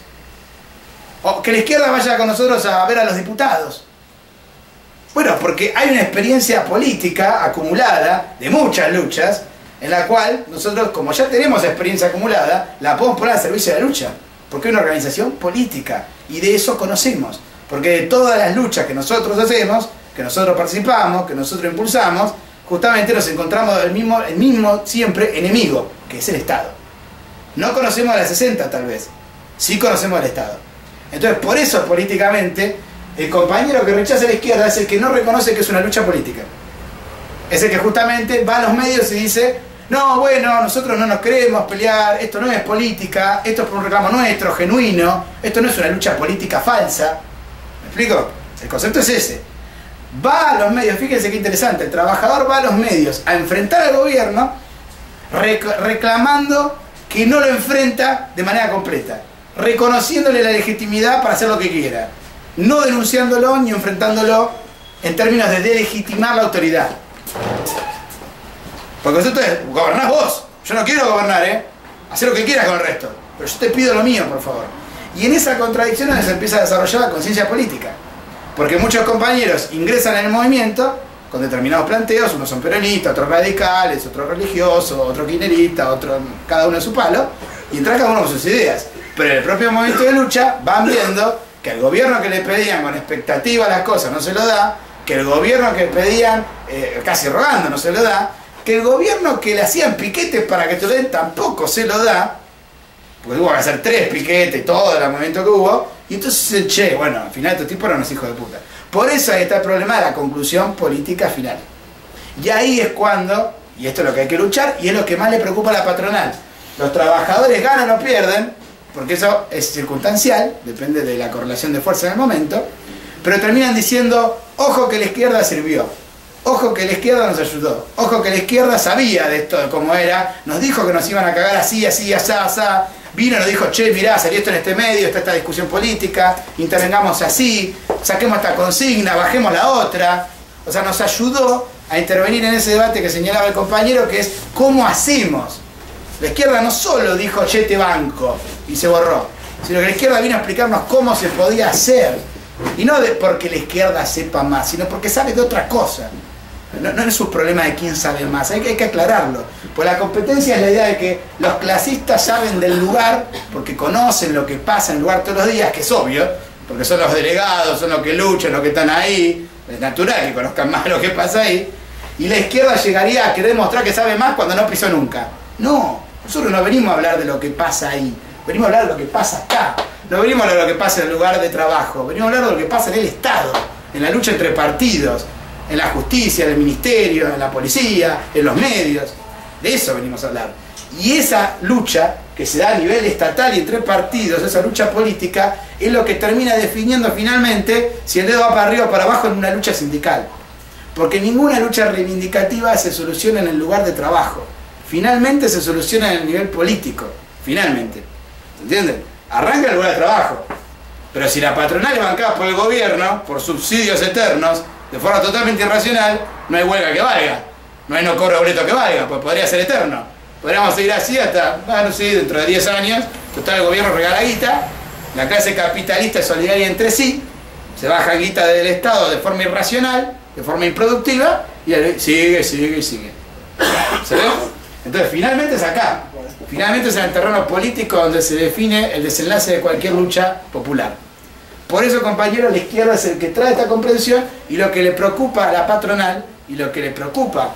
O que la izquierda vaya con nosotros a ver a los diputados. Bueno, porque hay una experiencia política acumulada de muchas luchas, en la cual nosotros, como ya tenemos experiencia acumulada, la podemos poner al servicio de la lucha. Porque hay una organización política, y de eso conocemos. Porque de todas las luchas que nosotros hacemos, que nosotros participamos, que nosotros impulsamos, justamente nos encontramos el mismo siempre enemigo, que es el Estado. No conocemos a la 60 tal vez, sí conocemos al Estado. Entonces por eso políticamente el compañero que rechaza a la izquierda es el que no reconoce que es una lucha política. Es el que justamente va a los medios y dice, no, bueno, nosotros no nos queremos pelear, esto no es política, esto es por un reclamo nuestro, genuino, esto no es una lucha política falsa. ¿Me explico? El concepto es ese. va a los medios, fíjense qué interesante, el trabajador va a los medios a enfrentar al gobierno reclamando que no lo enfrenta de manera completa, reconociéndole la legitimidad para hacer lo que quiera, no denunciándolo ni enfrentándolo en términos de delegitimar la autoridad. Porque vosotros gobernás vos, yo no quiero gobernar, hacer lo que quieras con el resto, pero yo te pido lo mío, por favor. Y en esa contradicción se empieza a desarrollar la conciencia política, porque muchos compañeros ingresan en el movimiento con determinados planteos, unos son peronistas, otros radicales, otros religiosos, otros kirchneristas, otros cada uno en su palo, y entran cada uno con sus ideas. Pero en el propio movimiento de lucha van viendo que el gobierno que le pedían con expectativa las cosas no se lo da, que el gobierno que pedían casi rogando no se lo da, que el gobierno que le hacían piquetes para que te lo den tampoco se lo da, porque hubo que hacer 3 piquetes, todo el movimiento que hubo, y entonces, che, bueno, al final estos tipos eran unos hijos de puta. Por eso ahí está el problema de la conclusión política final. Y ahí es cuando, y esto es lo que hay que luchar, y es lo que más le preocupa a la patronal. Los trabajadores ganan o pierden, porque eso es circunstancial, depende de la correlación de fuerza en el momento, pero terminan diciendo, ojo que la izquierda sirvió, ojo que la izquierda nos ayudó, ojo que la izquierda sabía de esto, de cómo era, nos dijo que nos iban a cagar así, así, asá, asá, vino y nos dijo, che, mirá, salió esto en este medio, está esta discusión política, intervengamos así, saquemos esta consigna, bajemos la otra. O sea, nos ayudó a intervenir en ese debate que señalaba el compañero, que es ¿cómo hacemos? La izquierda no solo dijo, che, te banco, y se borró, sino que la izquierda vino a explicarnos cómo se podía hacer. Y no porque la izquierda sepa más, sino porque sabe de otra cosa. No es un problema de quién sabe más, hay que aclararlo. Pues la competencia es la idea de que los clasistas saben del lugar porque conocen lo que pasa en el lugar todos los días, que es obvio, porque son los delegados, son los que luchan, los que están ahí, es natural que conozcan más lo que pasa ahí. Y la izquierda llegaría a querer demostrar que sabe más cuando no pisó nunca. No, nosotros no venimos a hablar de lo que pasa ahí, venimos a hablar de lo que pasa acá. No venimos a hablar de lo que pasa en el lugar de trabajo, venimos a hablar de lo que pasa en el Estado, en la lucha entre partidos, en la justicia, en el ministerio, en la policía, en los medios. De eso venimos a hablar. Y esa lucha que se da a nivel estatal y entre partidos, esa lucha política, es lo que termina definiendo finalmente si el dedo va para arriba o para abajo en una lucha sindical. Porque ninguna lucha reivindicativa se soluciona en el lugar de trabajo. Finalmente se soluciona en el nivel político. Finalmente. ¿Entienden? Arranca en el lugar de trabajo. Pero si la patronal es bancada por el gobierno, por subsidios eternos, de forma totalmente irracional, no hay huelga que valga, no hay no cobro boleto que valga, pues podría ser eterno. Podríamos seguir así hasta, bueno, sí, dentro de 10 años, total el gobierno regala guita, la clase capitalista es solidaria entre sí, se baja guita del Estado de forma irracional, de forma improductiva, y sigue. ¿Se ve? Entonces finalmente es acá, finalmente es en el terreno político donde se define el desenlace de cualquier lucha popular. Por eso, compañeros, la izquierda es el que trae esta comprensión, y lo que le preocupa a la patronal y lo que le preocupa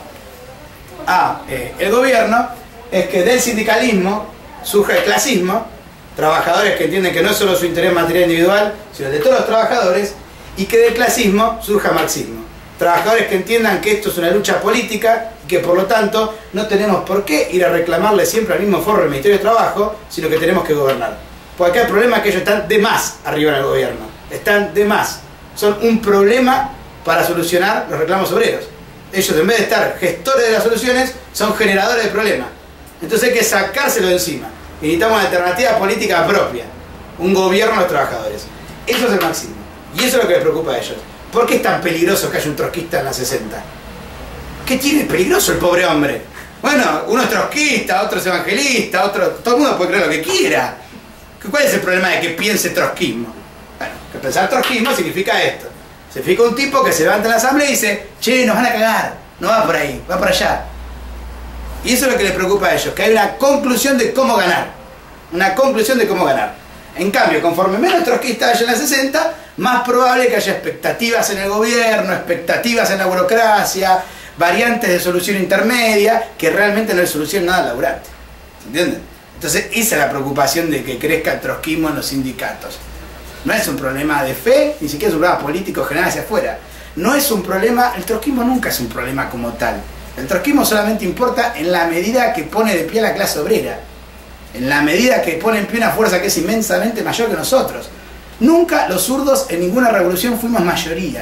a el gobierno es que del sindicalismo surja el clasismo, trabajadores que entienden que no es solo su interés material individual, sino el de todos los trabajadores, y que del clasismo surja marxismo. Trabajadores que entiendan que esto es una lucha política y que por lo tanto no tenemos por qué ir a reclamarle siempre al mismo foro del Ministerio de Trabajo, sino que tenemos que gobernar. Porque acá el problema es que ellos están de más arriba del gobierno. Están de más. Son un problema para solucionar los reclamos obreros. Ellos, en vez de estar gestores de las soluciones, son generadores de problemas. Entonces hay que sacárselo de encima. Y necesitamos una alternativa política propia. Un gobierno a los trabajadores. Eso es el marxismo. Y eso es lo que les preocupa a ellos. ¿Por qué es tan peligroso que haya un trotskista en la 60? ¿Qué tiene peligroso el pobre hombre? Bueno, uno es trotskista, otro es evangelista, otro... Todo el mundo puede creer lo que quiera. ¿Cuál es el problema de que piense trotskismo? Bueno, que pensar trotskismo significa esto. Significa un tipo que se levanta en la asamblea y dice, che, nos van a cagar, no va por ahí, va por allá. Y eso es lo que les preocupa a ellos, que hay una conclusión de cómo ganar. Una conclusión de cómo ganar. En cambio, conforme menos trotskistas haya en la 60, más probable que haya expectativas en el gobierno, expectativas en la burocracia, variantes de solución intermedia, que realmente no le solucionan nada al laburante. ¿Se entienden? Entonces esa es la preocupación de que crezca el trotskismo en los sindicatos. No es un problema de fe, ni siquiera es un problema político general hacia afuera. No es un problema, el trotskismo nunca es un problema como tal. El trotskismo solamente importa en la medida que pone de pie a la clase obrera. En la medida que pone en pie una fuerza que es inmensamente mayor que nosotros. Nunca los zurdos en ninguna revolución fuimos mayoría.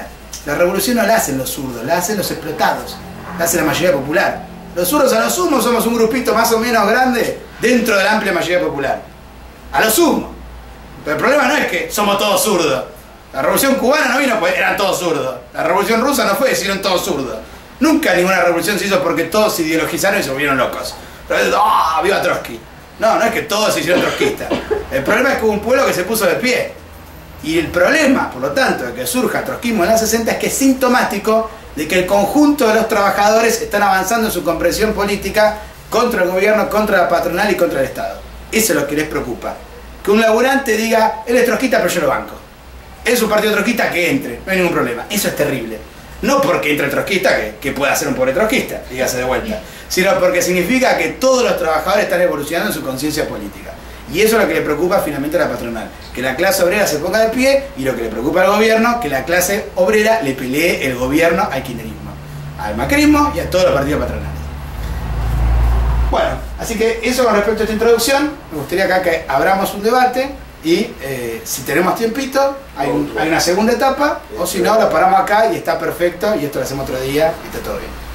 La revolución no la hacen los zurdos, la hacen los explotados, la hace la mayoría popular. Los zurdos a lo sumo somos un grupito más o menos grande dentro de la amplia mayoría popular. A lo sumo. Pero el problema no es que somos todos zurdos. La revolución cubana no vino porque eran todos zurdos. La revolución rusa no fue, hicieron todos zurdos. Nunca ninguna revolución se hizo porque todos se ideologizaron y se volvieron locos. ¡Ah, viva Trotsky! No, no es que todos se hicieron trotskistas. El problema es que hubo un pueblo que se puso de pie. Y el problema, por lo tanto, de que surja el trotskismo en los 60 es que es sintomático de que el conjunto de los trabajadores están avanzando en su comprensión política contra el gobierno, contra la patronal y contra el Estado. Eso es lo que les preocupa. Que un laburante diga, él es trotskista pero yo lo banco. Es un partido trotskista, que entre, no hay ningún problema. Eso es terrible. No porque entre el trotskista, que pueda ser un pobre trotskista, dígase de vuelta, sino porque significa que todos los trabajadores están evolucionando en su conciencia política. Y eso es lo que le preocupa finalmente a la patronal, que la clase obrera se ponga de pie, y lo que le preocupa al gobierno, que la clase obrera le pelee el gobierno al kirchnerismo, al macrismo y a todos los partidos patronales. Bueno, así que eso con respecto a esta introducción. Me gustaría acá que abramos un debate y si tenemos tiempito, hay una segunda etapa, o si no, lo paramos acá y está perfecto, y esto lo hacemos otro día y está todo bien.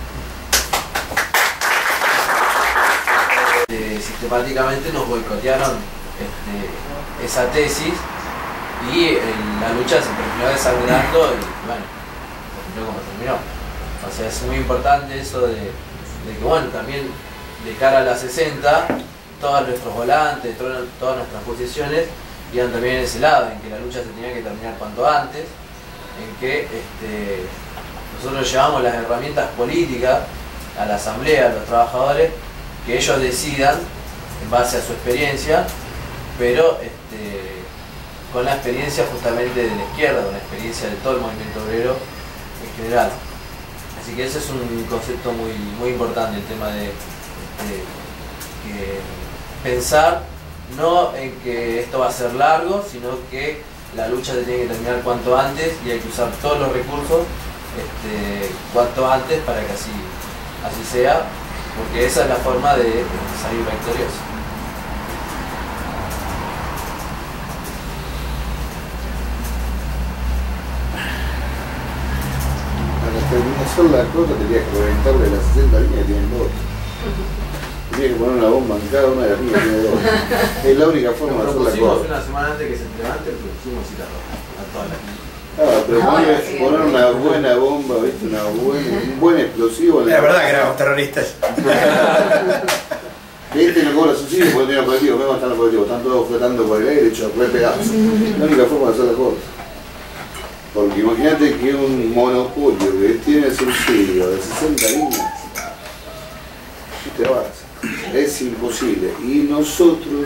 Sistemáticamente nos boicotearon esa tesis y la lucha se terminó desangrando y bueno, terminó como terminó. O sea, es muy importante eso de que bueno, también de cara a las 60, todos nuestros volantes, todas nuestras posiciones iban también en ese lado, en que la lucha se tenía que terminar cuanto antes, en que nosotros llevamos las herramientas políticas a la asamblea, a los trabajadores, que ellos decidan en base a su experiencia, pero con la experiencia justamente de la izquierda, con la experiencia de todo el movimiento obrero en general. Así que ese es un concepto muy, muy importante, el tema de pensar no en que esto va a ser largo, sino que la lucha se tiene que terminar cuanto antes y hay que usar todos los recursos cuanto antes para que así sea, porque esa es la forma de salir victorioso. Para terminar la cosa tenías que reventarle las 60 líneas que tienen dos. Tenías que poner una bomba en cada una de las líneas que tiene dos. Es la única forma de hacer la cosa. Una semana antes que se levante, propusimos citarlo a todas las líneas. Ah, pero poner una buena bomba, ¿viste? Un buen explosivo. La verdad que éramos terroristas. Este no cobra subsidio porque tiene colectivo, vemos están los colectivos, están todos flotando por el aire, hechos re pedazos. La única forma de hacer la cosa. Porque imagínate que un monopolio que tiene subsidio de 60 líneas, ¿qué te vas? Es imposible. Y nosotros,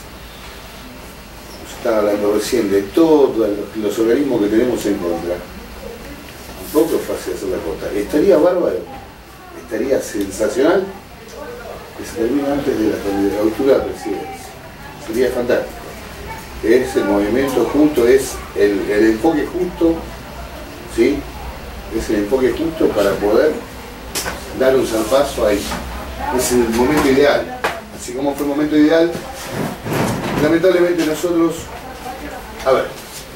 estaba hablando recién de todos los organismos que tenemos en contra. Tampoco es fácil hacer la cosa. Estaría bárbaro, estaría sensacional que se termine antes de la altura presidencia. Sería fantástico. Es el movimiento justo, es el enfoque justo, ¿sí? Es el enfoque justo para poder dar un zarpazo ahí. Es el momento ideal. Así como fue el momento ideal, lamentablemente nosotros, a ver,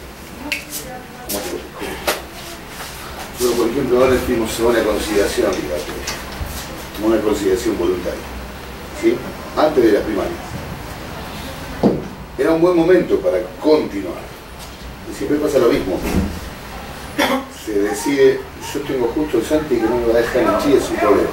nosotros por ejemplo ahora fuimos a una conciliación, una conciliación voluntaria, ¿sí? Antes de las primarias. Era un buen momento para continuar. Y siempre pasa lo mismo. Se decide, yo tengo justo el Santi que no me va a dejar en Chile, es un problema.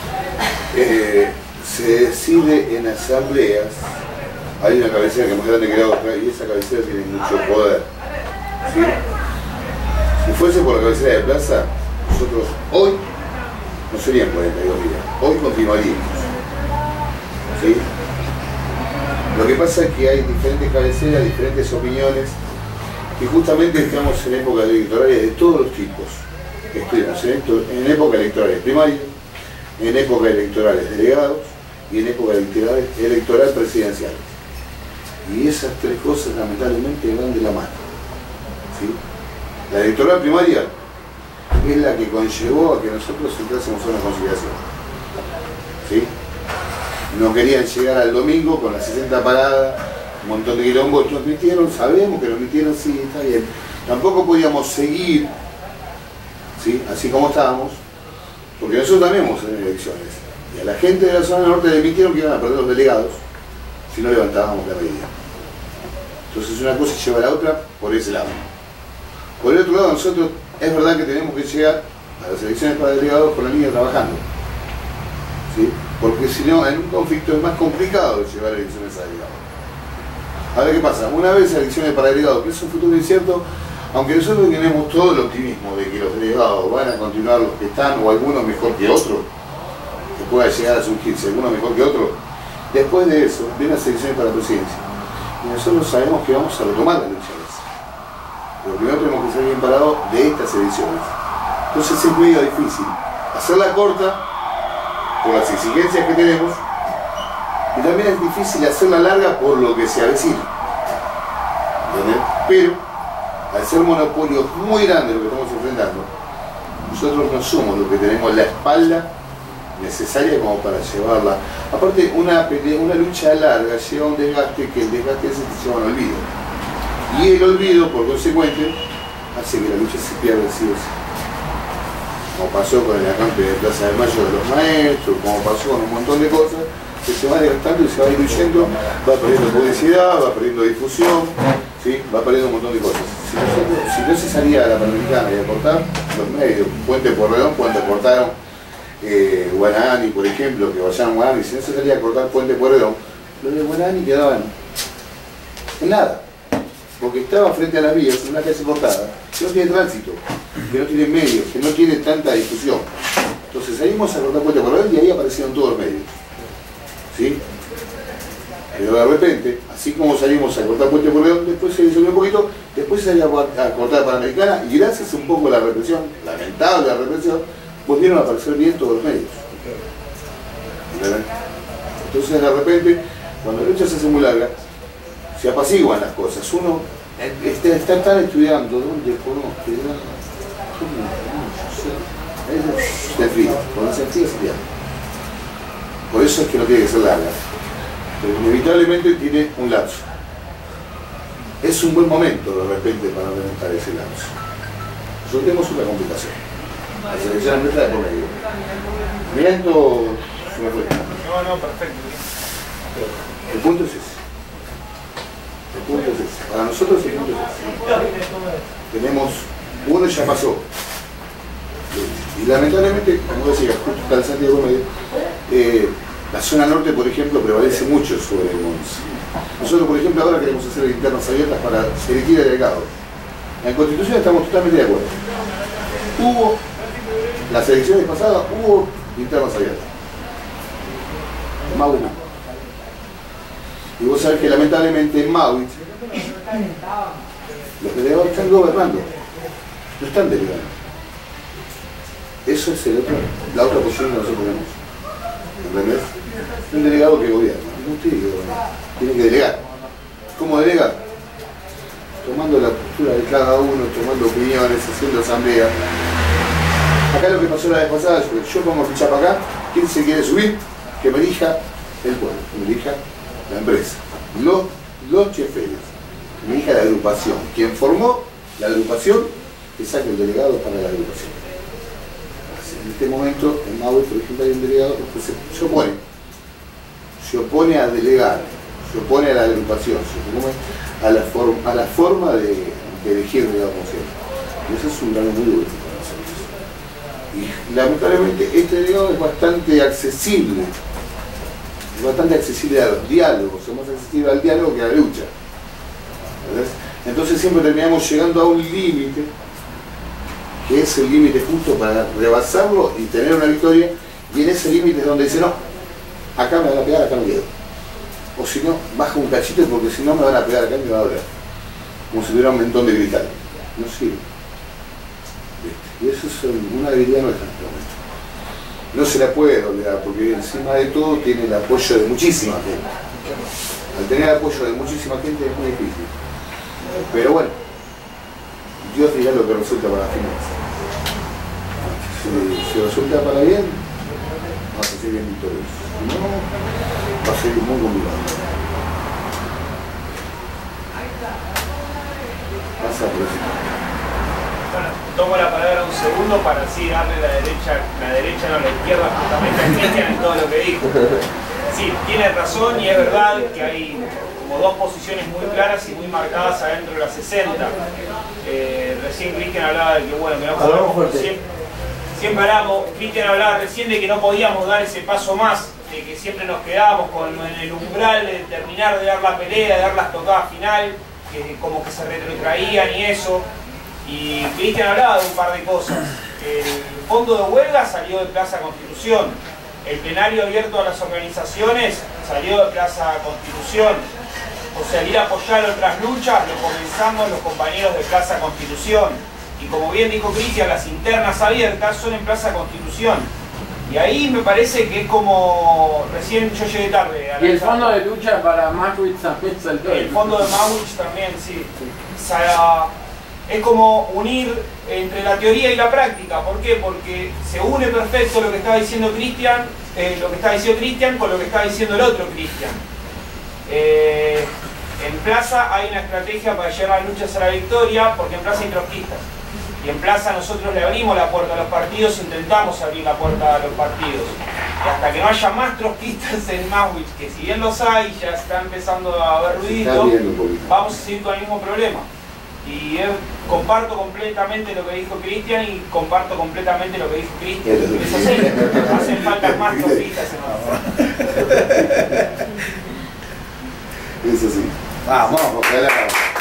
Se decide en asambleas. Hay una cabecera que es más grande que la otra y esa cabecera tiene mucho poder, ¿sí? Si fuese por la cabecera de plaza, nosotros hoy no serían 42 días, hoy continuaríamos, ¿sí? Lo que pasa es que hay diferentes cabeceras, diferentes opiniones y justamente estamos en épocas electorales de todos los tipos. Estuvimos en épocas electorales primarias, en épocas electorales delegados y en épocas electoral presidenciales. Y esas tres cosas lamentablemente van de la mano, ¿sí? La electoral primaria es la que conllevó a que nosotros entrásemos a una conciliación, ¿sí? No querían llegar al domingo con las 60 paradas, un montón de quilombos, nos mintieron, sabemos que nos mintieron, sí, está bien. Tampoco podíamos seguir ¿sí? Así como estábamos, porque nosotros también vamos a tener elecciones. Y a la gente de la zona norte le emitieron que iban a perder los delegados si no levantábamos la medida. Entonces una cosa lleva a la otra por ese lado. Por el otro lado, nosotros es verdad que tenemos que llegar a las elecciones para delegados por la línea trabajando, ¿sí? Porque si no, en un conflicto es más complicado llevar elecciones a delegados. Ahora, ¿qué pasa? Una vez elecciones para delegados, que es un futuro incierto, aunque nosotros tenemos todo el optimismo de que los delegados van a continuar los que están, o algunos mejor que otros, que pueda llegar a surgirse, algunos mejor que otros, después de eso, vienen las elecciones para la presidencia. Y nosotros sabemos que vamos a retomar las elecciones. Pero primero tenemos que ser bien parados de estas elecciones. Entonces es medio difícil hacerla corta por las exigencias que tenemos, y también es difícil hacerla larga por lo que se avecina. ¿Entendés? Pero al ser monopolios muy grandes lo que estamos enfrentando, nosotros no somos los que tenemos la espalda necesaria como para llevarla. Aparte, una lucha larga lleva un desgaste, que el desgaste ese se lleva un olvido. Y el olvido, por consecuente, hace que la lucha se pierda sí o sí. Como pasó con el acampe de Plaza de Mayo de los maestros, como pasó con un montón de cosas, que se va desgastando y se va diluyendo, va perdiendo publicidad, va perdiendo difusión, ¿sí? Va perdiendo un montón de cosas. Si no se salía a la Panamericana y a cortar los medios, Puente Porredón, cuando cortaron Guanahani, por ejemplo, que vayan a Guanahani, si no se salía a cortar Puente Porredón, los de Guanahani quedaban en nada, porque estaba frente a las vías, en una calle cortada, que no tiene tránsito, que no tiene medios, que no tiene tanta difusión. Entonces salimos a cortar Puente Porredón y ahí aparecieron todos los medios, ¿sí? Pero de repente, así como salimos a cortar Puente Porredón, después se disolvió un poquito, después se salió a cortar Panamericana, y gracias un poco a la represión, lamentable la represión, volvieron a aparecer bien todos los medios. ¿Verdad? Entonces de repente, cuando la lucha se hace muy larga, se apaciguan las cosas. Uno está tan estudiando, ¿dónde podemos quedar? Se frío, cuando se frío se pierde. Por eso es que no tiene que ser larga. Pero inevitablemente tiene un lapso. Es un buen momento de repente para reventar ese lapso. Nosotros tenemos una complicación. La selección nuestra de por medio. Mirá esto, se me fue. No, perfecto. El punto es ese. El punto es ese. Para nosotros el punto es ese. Tenemos, uno ya pasó. Y lamentablemente, como decía, justo está el Santiago Medio, la zona norte, por ejemplo, prevalece mucho sobre el Mons. Nosotros, por ejemplo, ahora queremos hacer internas abiertas para elegir delegados. En Constitución estamos totalmente de acuerdo. Hubo, las elecciones pasadas, hubo internas abiertas. Maui no. Y vos sabés que lamentablemente en Maui los delegados están gobernando, no están delegando. Eso es la otra posición que nosotros tenemos. ¿Entendés? Un delegado que gobierna, no tiene que gobernar, tiene que delegar. ¿Cómo delegar? Tomando la postura de cada uno, tomando opiniones, haciendo asamblea. Acá lo que pasó la vez pasada, yo pongo ficha para acá, ¿quién se quiere subir? Que me elija el pueblo, que me elija la empresa, los cheferes, que me elija la agrupación. Quien formó la agrupación, que saque el delegado para la agrupación. En este momento, en Maui, por ejemplo, hay un delegado que se opone a delegar, se opone a la agrupación, se opone a la forma de elegir delegado consejero. Y eso es un drama muy duro para nosotros. Y lamentablemente este delegado es bastante accesible a los diálogos, es más accesible al diálogo que a la lucha. ¿Verdad? Entonces siempre terminamos llegando a un límite, que es el límite justo para rebasarlo y tener una victoria, y en ese límite es donde dice, no, acá me van a pegar, acá me quedo. O si no, baja un cachito porque si no me van a pegar acá y me va a doler. Como si tuviera un mentón de gritar. No sirve. Y eso es una debilidad nuestra en este momento. No se la puede doblegar porque encima de todo tiene el apoyo de muchísima gente. Al tener el apoyo de muchísima gente es muy difícil. Pero bueno, Dios dirá lo que resulta para la finanza. Si resulta para bien, vamos a ser bien victoriosos. Si no, va a ser muy complicado. Pasa por eso. Bueno, tomo la palabra un segundo para así darle la derecha no la izquierda justamente a Cristian en todo lo que dijo. Sí, tiene razón y es verdad que hay como dos posiciones muy claras y muy marcadas adentro de la 60. Recién Cristian hablaba de que bueno, que no podemos siempre hablamos, Cristian hablaba recién de que no podíamos dar ese paso más, de que siempre nos quedábamos en el umbral de terminar de dar la pelea, de dar las tocadas final, que como que se retrotraían y eso. Y Cristian hablaba de un par de cosas. El fondo de huelga salió de Plaza Constitución. El plenario abierto a las organizaciones salió de Plaza Constitución. O sea, ir a apoyar otras luchas lo comenzamos los compañeros de Plaza Constitución. Y como bien dijo Cristian, las internas abiertas son en Plaza Constitución. Y ahí me parece que es como... Recién yo llegué tarde. Y el fondo de lucha para Mauwitz también saltó. El fondo de Mauwitz también, sí. Es como unir entre la teoría y la práctica. ¿Por qué? Porque se une perfecto lo que estaba diciendo Cristian, con lo que estaba diciendo el otro Cristian. En Plaza hay una estrategia para llevar las luchas a la victoria, porque en Plaza hay trotskistas. Y en Plaza nosotros le abrimos la puerta a los partidos, intentamos abrir la puerta a los partidos. Y hasta que no haya más trotskistas en Mauwitz, que si bien los hay, ya está empezando a haber ruidito, vamos a seguir con el mismo problema. Y comparto completamente lo que dijo Cristian y comparto completamente lo que dijo Cristian. Es así, hacen falta más trotskistas en Es así. Vamos. Ojalá.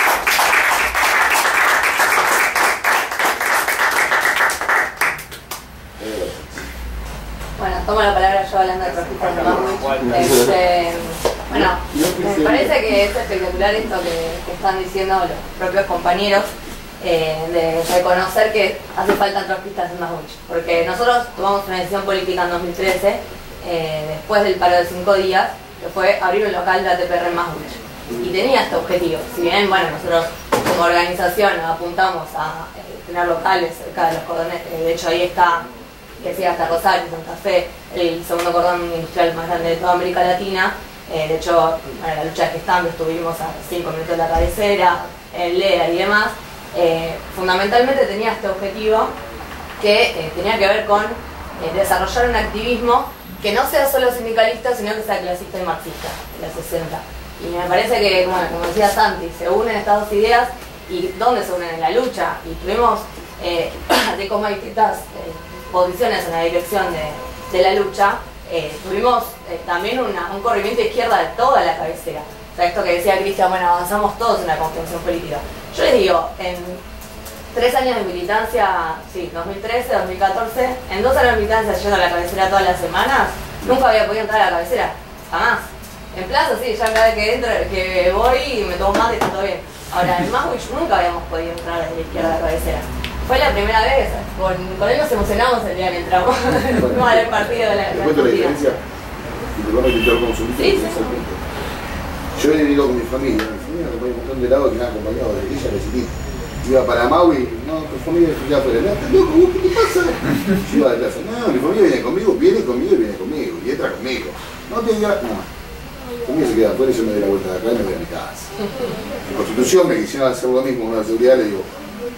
Bueno, tomo la palabra yo hablando de trotskistas de Mauwitz. Bueno, me parece que es espectacular esto que están diciendo los propios compañeros, de reconocer que hace falta trotskistas en Mauwitz. Porque nosotros tomamos una decisión política en 2013, después del paro de 5 días, que fue abrir un local de ATPR en Mauwitz. Y tenía este objetivo. Si bien, bueno, nosotros como organización apuntamos a tener locales cerca de los cordones, de hecho ahí está, que sigue hasta Rosario, Santa Fe, el segundo cordón industrial más grande de toda América Latina. De hecho, en la lucha de gestando estuvimos a 5 minutos de la cabecera, en LEA y demás. Fundamentalmente tenía este objetivo que tenía que ver con desarrollar un activismo que no sea solo sindicalista, sino que sea clasista y marxista, de la 60. Y me parece que, bueno, como decía Santi, se unen estas dos ideas. ¿Y dónde se unen? En la lucha. Y tuvimos, de como hay distintas posiciones en la dirección de la lucha, tuvimos también un corrimiento de izquierda de toda la cabecera. O sea, esto que decía Cristian, bueno, avanzamos todos en la construcción política. Yo les digo, en 3 años de militancia, sí, 2013, 2014, en 2 años de militancia yendo a la cabecera todas las semanas, nunca había podido entrar a la cabecera, jamás. En Plaza sí, ya cada vez que entro, que voy y me tomo más y está todo bien. Ahora, en Mauwitz nunca habíamos podido entrar desde la izquierda a la cabecera. Fue la primera vez, con él nos emocionamos el día que entramos. Fuimos al partido de la ¿te cuento la diferencia? Y te prometo que te lo consumiste. Sí, sí. Yo he vivido con mi familia me acompañó un montón de lados que me han acompañado desde ella de chiquito. Iba para Maui, no, tu familia ya fuera, no, estás loco, ¿qué te pasa? Yo iba de casa, no, mi familia viene conmigo y viene conmigo, y entra conmigo. No te digas, no. Mi familia se queda afuera y yo me doy la vuelta de acá y me voy a mi casa. En Constitución me quisieron hacer lo mismo, una seguridad, le digo,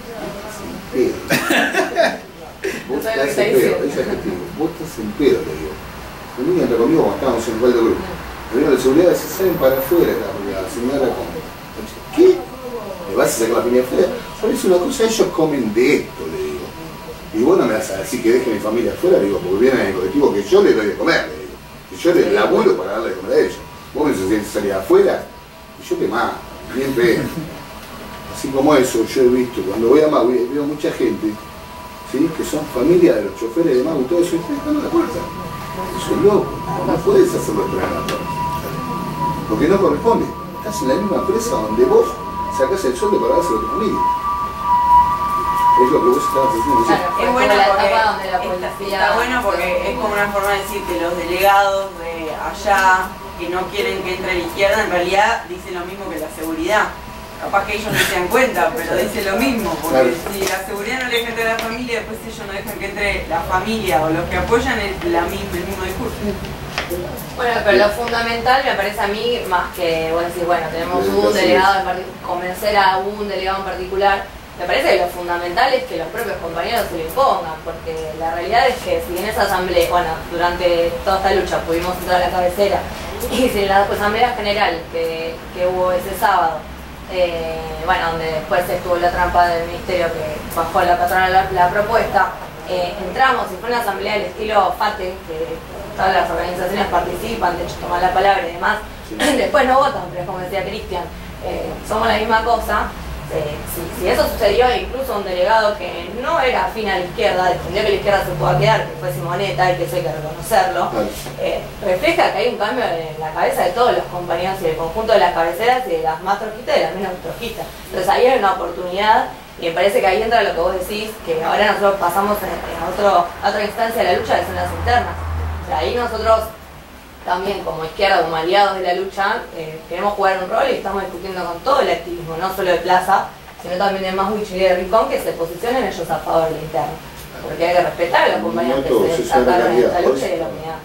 vos estás en pedo, ese objetivo, vos estás en pedo, le digo. Mi niña entra conmigo cuando estábamos en igual de grupo. Primero de seguridad se salen para afuera, la señora come. ¿Qué? ¿Me vas a sacar la familia afuera? Por eso una cosa, ellos comen de esto, le digo. Y vos no me vas a decir que deje mi familia afuera, le digo, porque vienen en el colectivo que yo le doy de comer, le digo. Que yo le laburo para darle de comer a ellos. Vos me decís salir afuera y yo te mato, bien pedo. Así como eso, yo he visto, cuando voy a Maui, veo mucha gente, ¿sí? Que son familia de los choferes de Maui y todo eso, y están a la puerta. Eso es loco, no podés hacerlo esperar a la puerta. Porque no corresponde. Estás en la misma empresa donde vos sacás el sueldo para dárselo a tu familia. Es lo que vos estabas haciendo. Claro, Es bueno la porque etapa donde la policía... está bueno porque es como una forma de decir que los delegados de allá que no quieren que entre la izquierda en realidad dicen lo mismo que la seguridad. Capaz que ellos no se dan cuenta, pero dicen lo mismo, porque claro, si la seguridad no le deja entrar a la familia, después ellos no dejan que entre la familia o los que apoyan el mismo discurso. Bueno, pero lo fundamental me parece a mí, más que vos decís, bueno, tenemos un delegado en particular, convencer a un delegado en particular, me parece que lo fundamental es que los propios compañeros se lo impongan, porque la realidad es que si en esa asamblea, bueno, durante toda esta lucha pudimos entrar a la cabecera, y si en la asamblea general que hubo ese sábado, bueno, donde después estuvo la trampa del ministerio que bajó la patrona la propuesta, entramos y fue una asamblea del estilo FATE, que todas las organizaciones participan, de hecho toman la palabra y demás, después no votan, pero es como decía Cristian, somos la misma cosa. Si eso sucedió, incluso un delegado que no era afín a la izquierda, defendió que la izquierda se pueda quedar, que fue Simonetta, y que eso hay que reconocerlo, refleja que hay un cambio en la cabeza de todos los compañeros y del conjunto de las cabeceras y de las más trojistas y de las menos trojistas. Entonces ahí hay una oportunidad y me parece que ahí entra lo que vos decís, que ahora nosotros pasamos a otra instancia de la lucha, que son las internas. O sea, ahí nosotros también como izquierda, como aliados de la lucha, queremos jugar un rol y estamos discutiendo con todo el activismo, no solo de Plaza, sino también de Maswich y de Rincón, que se posicionen ellos a favor de la interna. Porque hay que respetar a los compañeros que se destacaron en esta lucha y de la unidad.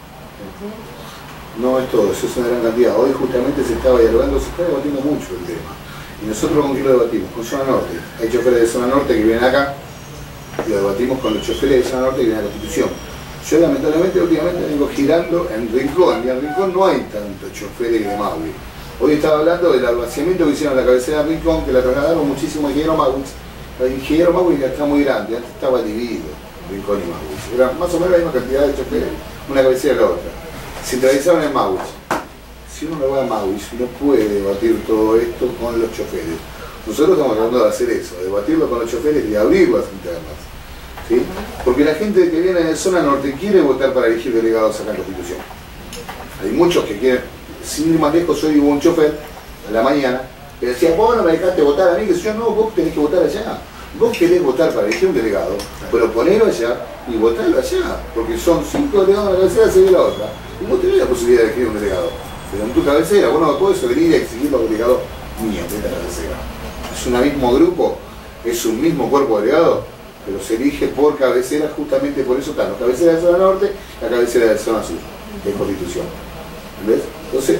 No es todo, eso es una gran cantidad. Hoy justamente se estaba dialogando, se está debatiendo mucho el tema. Y nosotros con quién lo debatimos, con Zona Norte. Hay choferes de Zona Norte que vienen acá y lo debatimos con los choferes de Zona Norte que vienen a Constitución. Yo lamentablemente últimamente vengo girando en Rincón, y en Rincón no hay tantos choferes de Maui. Hoy estaba hablando del vaciamiento que hicieron en la cabecera de Rincón, que la trasladaron muchísimo a Ingeniero Maui. El Ingeniero Maui ya está muy grande, antes estaba dividido Rincón y Maui. Era más o menos la misma cantidad de choferes, una cabecera a la otra. Centralizaron en Maui. Si uno no va a Maui, no puede debatir todo esto con los choferes. Nosotros estamos tratando de hacer eso, debatirlo con los choferes y abrir las internas. ¿Sí? Porque la gente que viene de Zona Norte quiere votar para elegir delegados acá en Constitución. Hay muchos que quieren, sin ir más lejos, hoy hubo un chofer a la mañana que decía, vos no me dejaste votar a mí, que yo no, vos tenés que votar allá. Vos querés votar para elegir un delegado, pero ponelo allá y votarlo allá, porque son 5 delegados en la cabecera, se ve la otra. Y vos tenés la posibilidad de elegir un delegado, pero en tu cabecera, vos no podés venir a exigir los delegados míos de la cabecera. Es un mismo grupo, es un mismo cuerpo de delegados, pero se elige por cabecera, justamente por eso están los cabeceras de Zona Norte, la cabecera de Zona Sur, de Constitución. ¿Ves? Entonces,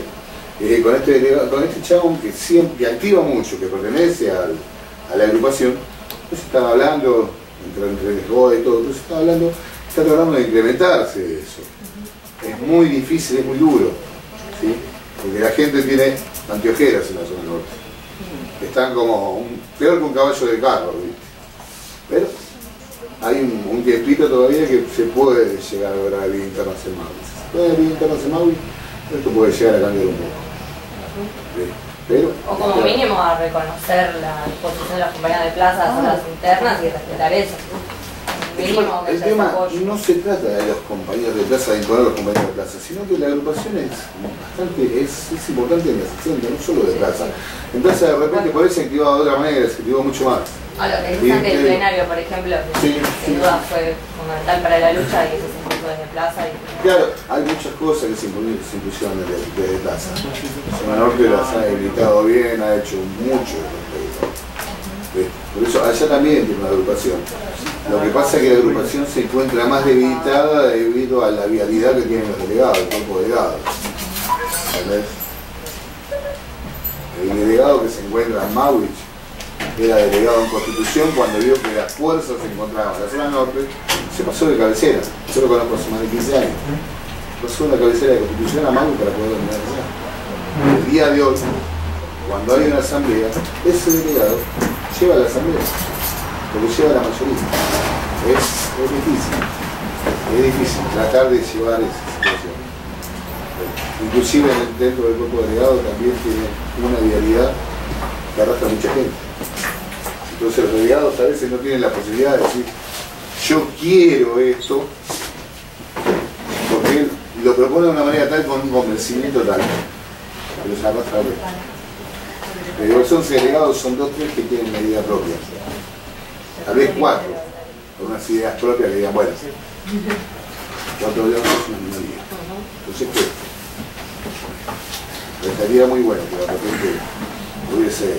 con este chabón que siempre activa mucho, que pertenece a la agrupación, pues estaba hablando, entre joda y todo, entonces está tratando de incrementarse eso. Es muy difícil, es muy duro, ¿sí? Porque la gente tiene anteojeras en la Zona Norte. Están como peor que un caballo de carro, ¿viste? Pero hay un tiempito todavía que se puede llegar a ver a la vida interna en Maui. Si se puede la vida interna en Maui, esto puede llegar a cambiar un poco. Pero, o como mínimo a reconocer la disposición de las compañías de plaza a las internas y respetar eso. Mínimo el tema no se trata de los compañeros de plaza, de imponer a los compañeros de plaza, sino que la agrupación es importante en la sección, no solo de plaza. En plaza de repente por ahí se activaba de otra manera, se activó mucho más. A lo que dicen del plenario, por ejemplo, que sin duda fue fundamental para la lucha y eso se impuso desde plaza. Claro, hay muchas cosas que se impusieron desde plaza. Zona Norte las ha habilitado bien, ha hecho mucho respecto. Por eso allá también tiene una agrupación. Lo que pasa es que la agrupación se encuentra más debilitada debido a la vialidad que tienen los delegados, el cuerpo de delegados. ¿Entendés? El delegado que se encuentra en Maui era delegado en Constitución, cuando vio que las fuerzas se encontraban en la Zona Norte, se pasó de cabecera. Yo lo conozco hace más de 15 años. Pasó de la cabecera de Constitución a Maui para poder dominar allá. El día de hoy, cuando hay una asamblea, ese delegado lleva a la asamblea, porque lleva a la mayoría. Es difícil tratar de llevar esa situación. Inclusive dentro del cuerpo delegado también tiene una vialidad que arrastra a mucha gente. Entonces los delegados a veces no tienen la posibilidad de decir yo quiero esto, porque él lo propone de una manera tal, con un convencimiento tal, que los arrastra a ver. Pero son delegados, son 2 o 3 que tienen una idea propia. Tal vez 4, con unas ideas propias que digan, bueno, 4 delegados es una minoría. Entonces, ¿qué? Estaría muy bueno que la patente hubiese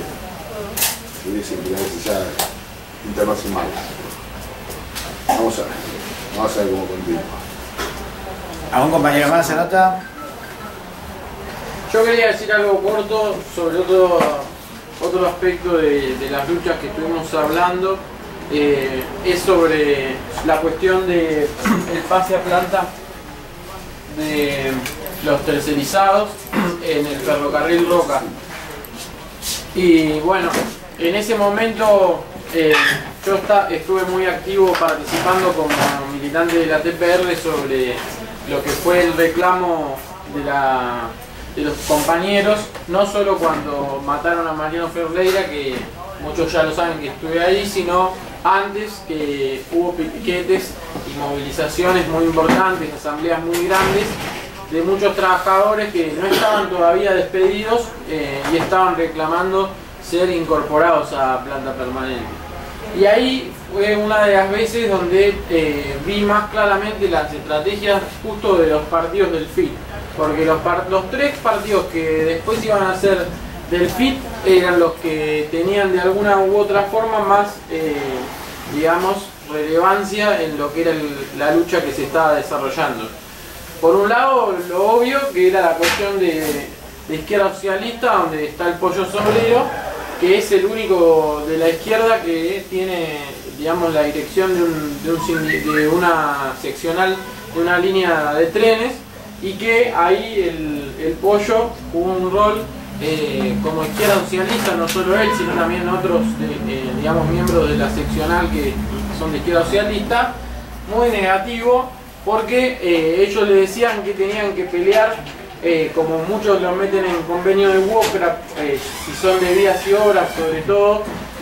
ya internacional. Vamos a ver cómo continúa. ¿Algún compañero más se nota? Yo quería decir algo corto, sobre todo otro aspecto de las luchas que estuvimos hablando es sobre la cuestión del pase a planta de los tercerizados en el ferrocarril Roca. Y bueno, en ese momento yo estuve muy activo participando como militante de la TPR sobre lo que fue el reclamo de los compañeros, no solo cuando mataron a Mariano Ferreira, que muchos ya lo saben que estuve ahí, sino antes, que hubo piquetes y movilizaciones muy importantes, asambleas muy grandes de muchos trabajadores que no estaban todavía despedidos y estaban reclamando ser incorporados a planta permanente. Y ahí fue una de las veces donde vi más claramente las estrategias justo de los partidos del FIT, porque los tres partidos que después iban a ser del FIT eran los que tenían de alguna u otra forma más, digamos, relevancia en lo que era la lucha que se estaba desarrollando. Por un lado, lo obvio, que era la cuestión de izquierda socialista, donde está el Pollo Sobrero, que es el único de la izquierda que tiene, digamos, la dirección de una seccional, de una línea de trenes, y que ahí el Pollo jugó un rol como izquierda socialista, no solo él, sino también otros, digamos, miembros de la seccional que son de izquierda socialista, muy negativo, porque ellos le decían que tenían que pelear, como muchos lo meten en convenio de WOCRA, si son de vías y obras, sobre todo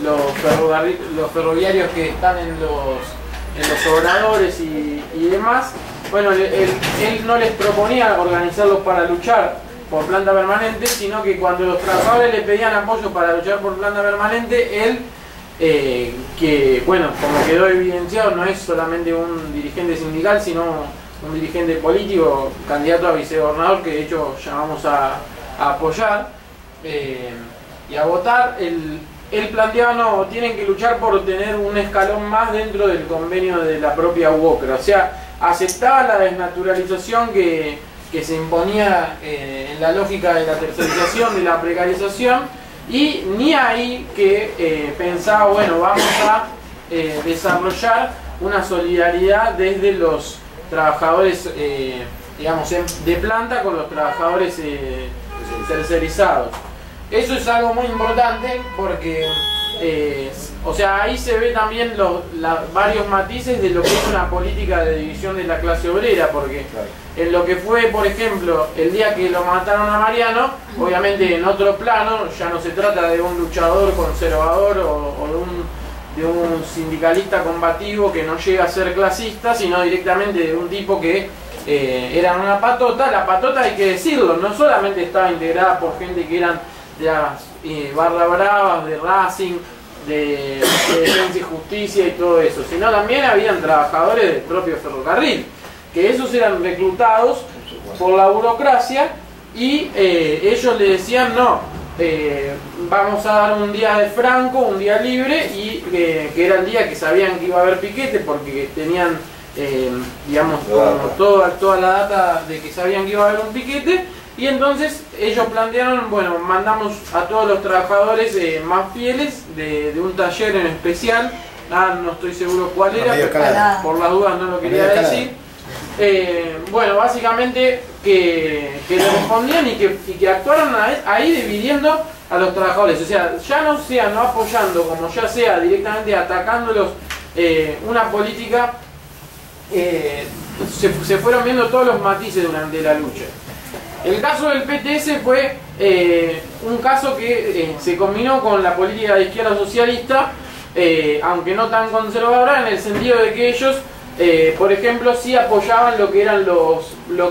los ferroviarios que están en los obradores y demás. Bueno, él no les proponía organizarlos para luchar por planta permanente, sino que cuando los trabajadores le pedían apoyo para luchar por planta permanente, él, que bueno, como quedó evidenciado, no es solamente un dirigente sindical, sino un dirigente político, candidato a vicegobernador, que de hecho llamamos a apoyar y a votar. Él planteaba, no, tienen que luchar por tener un escalón más dentro del convenio de la propia UOCRA, o sea, aceptaba la desnaturalización que se imponía en la lógica de la tercerización, de la precarización, y ni ahí que pensaba, bueno, vamos a desarrollar una solidaridad desde los trabajadores, digamos, de planta con los trabajadores tercerizados. Eso es algo muy importante porque, o sea, ahí se ve también varios matices de lo que es una política de división de la clase obrera, porque en lo que fue, por ejemplo, el día que lo mataron a Mariano, obviamente en otro plano, ya no se trata de un luchador conservador o de un sindicalista combativo que no llega a ser clasista, sino directamente de un tipo que era una patota. La patota, hay que decirlo, no solamente estaba integrada por gente que eran de las barra bravas, de Racing, de Defensa y Justicia y todo eso, sino también habían trabajadores del propio ferrocarril, que esos eran reclutados por la burocracia y ellos le decían, no, vamos a dar un día de franco, un día libre, y que era el día que sabían que iba a haber piquete, porque tenían, digamos, como toda la data de que sabían que iba a haber un piquete. Y entonces ellos plantearon, bueno, mandamos a todos los trabajadores más fieles de un taller en especial, no estoy seguro cuál era, pero por las dudas no lo quería decir. Bueno, básicamente que le respondían y que actuaron ahí dividiendo a los trabajadores, o sea, ya no apoyando, como ya sea directamente atacándolos, una política, se fueron viendo todos los matices durante la lucha. El caso del PTS fue un caso que se combinó con la política de izquierda socialista, aunque no tan conservadora, en el sentido de que ellos, por ejemplo, sí apoyaban lo que eran los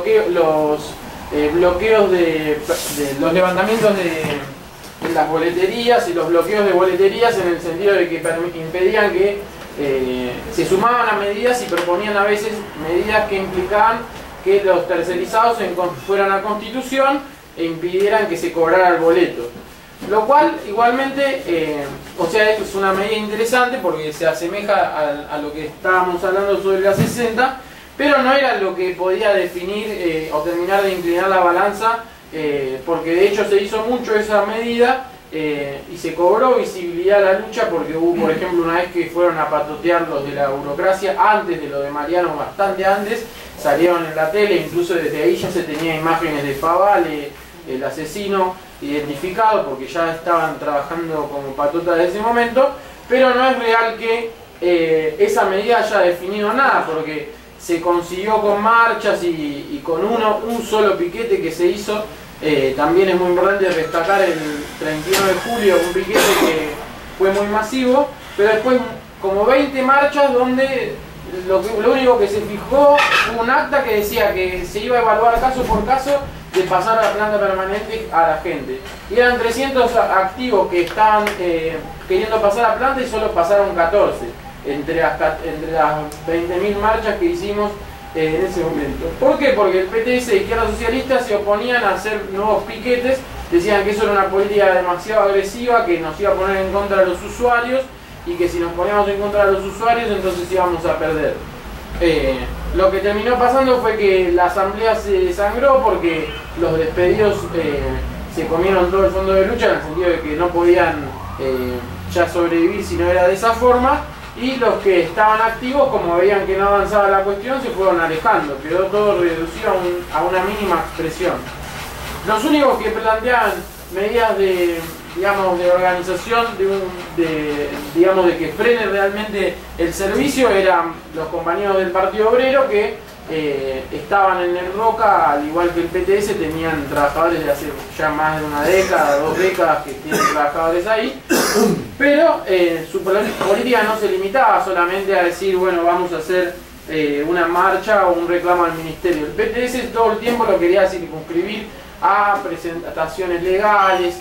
bloqueos de los levantamientos de las boleterías y los bloqueos de boleterías, en el sentido de que impedían que se sumaban a medidas y proponían a veces medidas que implicaban que los tercerizados fueran a Constitución e impidieran que se cobrara el boleto. Lo cual, igualmente, o sea, esto es una medida interesante porque se asemeja a lo que estábamos hablando sobre la 60, pero no era lo que podía definir o terminar de inclinar la balanza, porque de hecho se hizo mucho esa medida y se cobró visibilidad a la lucha porque hubo, por ejemplo, una vez que fueron a patotear los de la burocracia, antes de lo de Mariano, bastante antes, salieron en la tele, incluso desde ahí ya se tenía imágenes de Favale, el asesino, identificado porque ya estaban trabajando como patota desde ese momento, pero no es real que esa medida haya definido nada, porque se consiguió con marchas y con un solo piquete que se hizo. También es muy importante destacar el 31 de julio, un piquete que fue muy masivo, pero después como 20 marchas donde lo único que se fijó fue un acta que decía que se iba a evaluar caso por caso de pasar a la planta permanente a la gente. Y eran 300 activos que estaban queriendo pasar a la planta y solo pasaron 14 entre las 20.000 marchas que hicimos en ese momento. ¿Por qué? Porque el PTS de Izquierda Socialista se oponían a hacer nuevos piquetes, decían que eso era una política demasiado agresiva, que nos iba a poner en contra de los usuarios y que si nos poníamos en contra de los usuarios entonces íbamos a perder. Lo que terminó pasando fue que la asamblea se desangró porque los despedidos se comieron todo el fondo de lucha, en el sentido de que no podían ya sobrevivir si no era de esa forma, y los que estaban activos, como veían que no avanzaba la cuestión, se fueron alejando, quedó todo reducido a una mínima expresión. Los únicos que planteaban medidas de, digamos, de organización, digamos, de que frene realmente el servicio, eran los compañeros del Partido Obrero que estaban en el Roca, al igual que el PTS, tenían trabajadores de hace ya más de una década, 2 décadas que tienen trabajadores ahí, pero su política no se limitaba solamente a decir, bueno, vamos a hacer una marcha o un reclamo al ministerio. El PTS todo el tiempo lo quería circunscribir a presentaciones legales,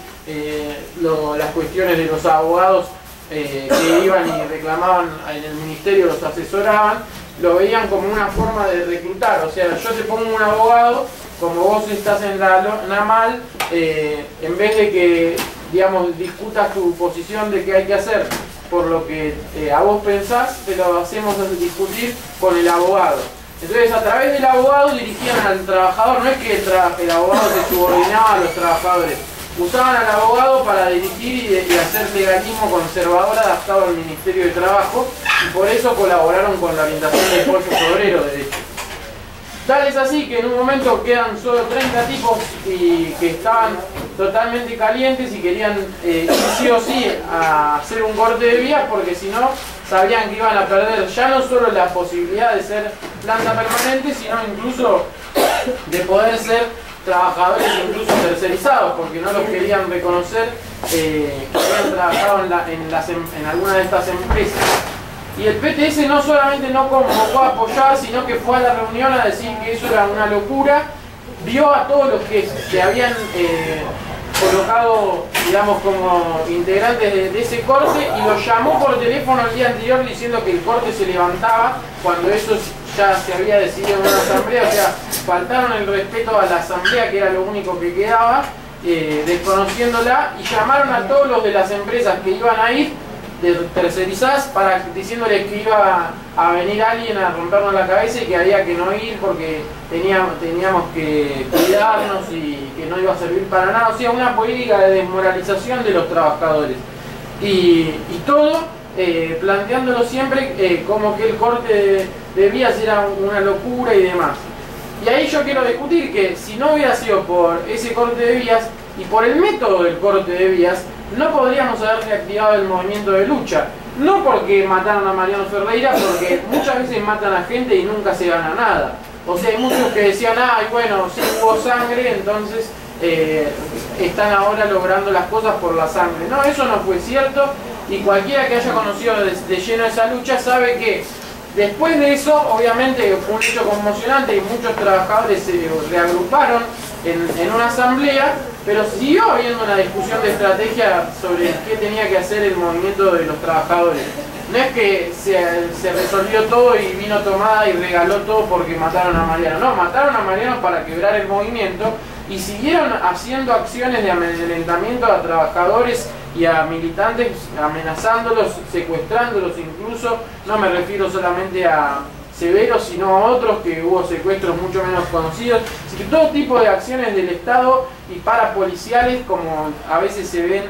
las cuestiones de los abogados que iban y reclamaban en el ministerio, los asesoraban, lo veían como una forma de reclutar. O sea, yo te pongo un abogado, como vos estás en la NAMAL, en vez de que, digamos, discutas tu posición de qué hay que hacer por lo que a vos pensás, te lo hacemos discutir con el abogado. Entonces, a través del abogado dirigían al trabajador, no es que el abogado se subordinaba a los trabajadores, usaban al abogado para dirigir y hacer legalismo conservador adaptado al Ministerio de Trabajo, y por eso colaboraron con la orientación del pueblo obrero, de hecho. Tal es así que en un momento quedan solo 30 tipos y que estaban totalmente calientes y querían ir sí o sí a hacer un corte de vías, porque si no sabían que iban a perder ya no solo la posibilidad de ser planta permanente, sino incluso de poder ser trabajadores incluso tercerizados, porque no los querían reconocer que habían trabajado en alguna de estas empresas. Y el PTS no solamente no convocó a apoyar, sino que fue a la reunión a decir que eso era una locura, vio a todos los que se habían colocado, digamos, como integrantes de ese corte, y los llamó por teléfono el día anterior diciendo que el corte se levantaba cuando eso ya se había decidido en una asamblea. O sea, faltaron el respeto a la asamblea, que era lo único que quedaba, desconociéndola, y llamaron a todos los de las empresas que iban a ir tercerizadas diciéndoles que iba a venir alguien a rompernos la cabeza y que había que no ir porque teníamos que cuidarnos y que no iba a servir para nada. O sea, una política de desmoralización de los trabajadores, y todo planteándolo siempre como que el corte de vías era una locura y demás. Y ahí yo quiero discutir que si no hubiera sido por ese corte de vías y por el método del corte de vías, no podríamos haber reactivado el movimiento de lucha. No porque mataron a Mariano Ferreira, porque muchas veces matan a gente y nunca se gana nada. O sea, hay muchos que decían, ay, bueno, si hubo sangre, entonces están ahora logrando las cosas por la sangre. No, eso no fue cierto, y cualquiera que haya conocido de lleno esa lucha sabe que después de eso, obviamente, fue un hecho conmocionante y muchos trabajadores se reagruparon en una asamblea, pero siguió habiendo una discusión de estrategia sobre qué tenía que hacer el movimiento de los trabajadores. No es que se resolvió todo y vino Tomada y regaló todo porque mataron a Mariano. No, mataron a Mariano para quebrar el movimiento, y siguieron haciendo acciones de amedrentamiento a trabajadores y a militantes, amenazándolos, secuestrándolos incluso. No me refiero solamente a Severos, sino a otros que hubo secuestros mucho menos conocidos. Así que todo tipo de acciones del Estado y parapoliciales, como a veces se ven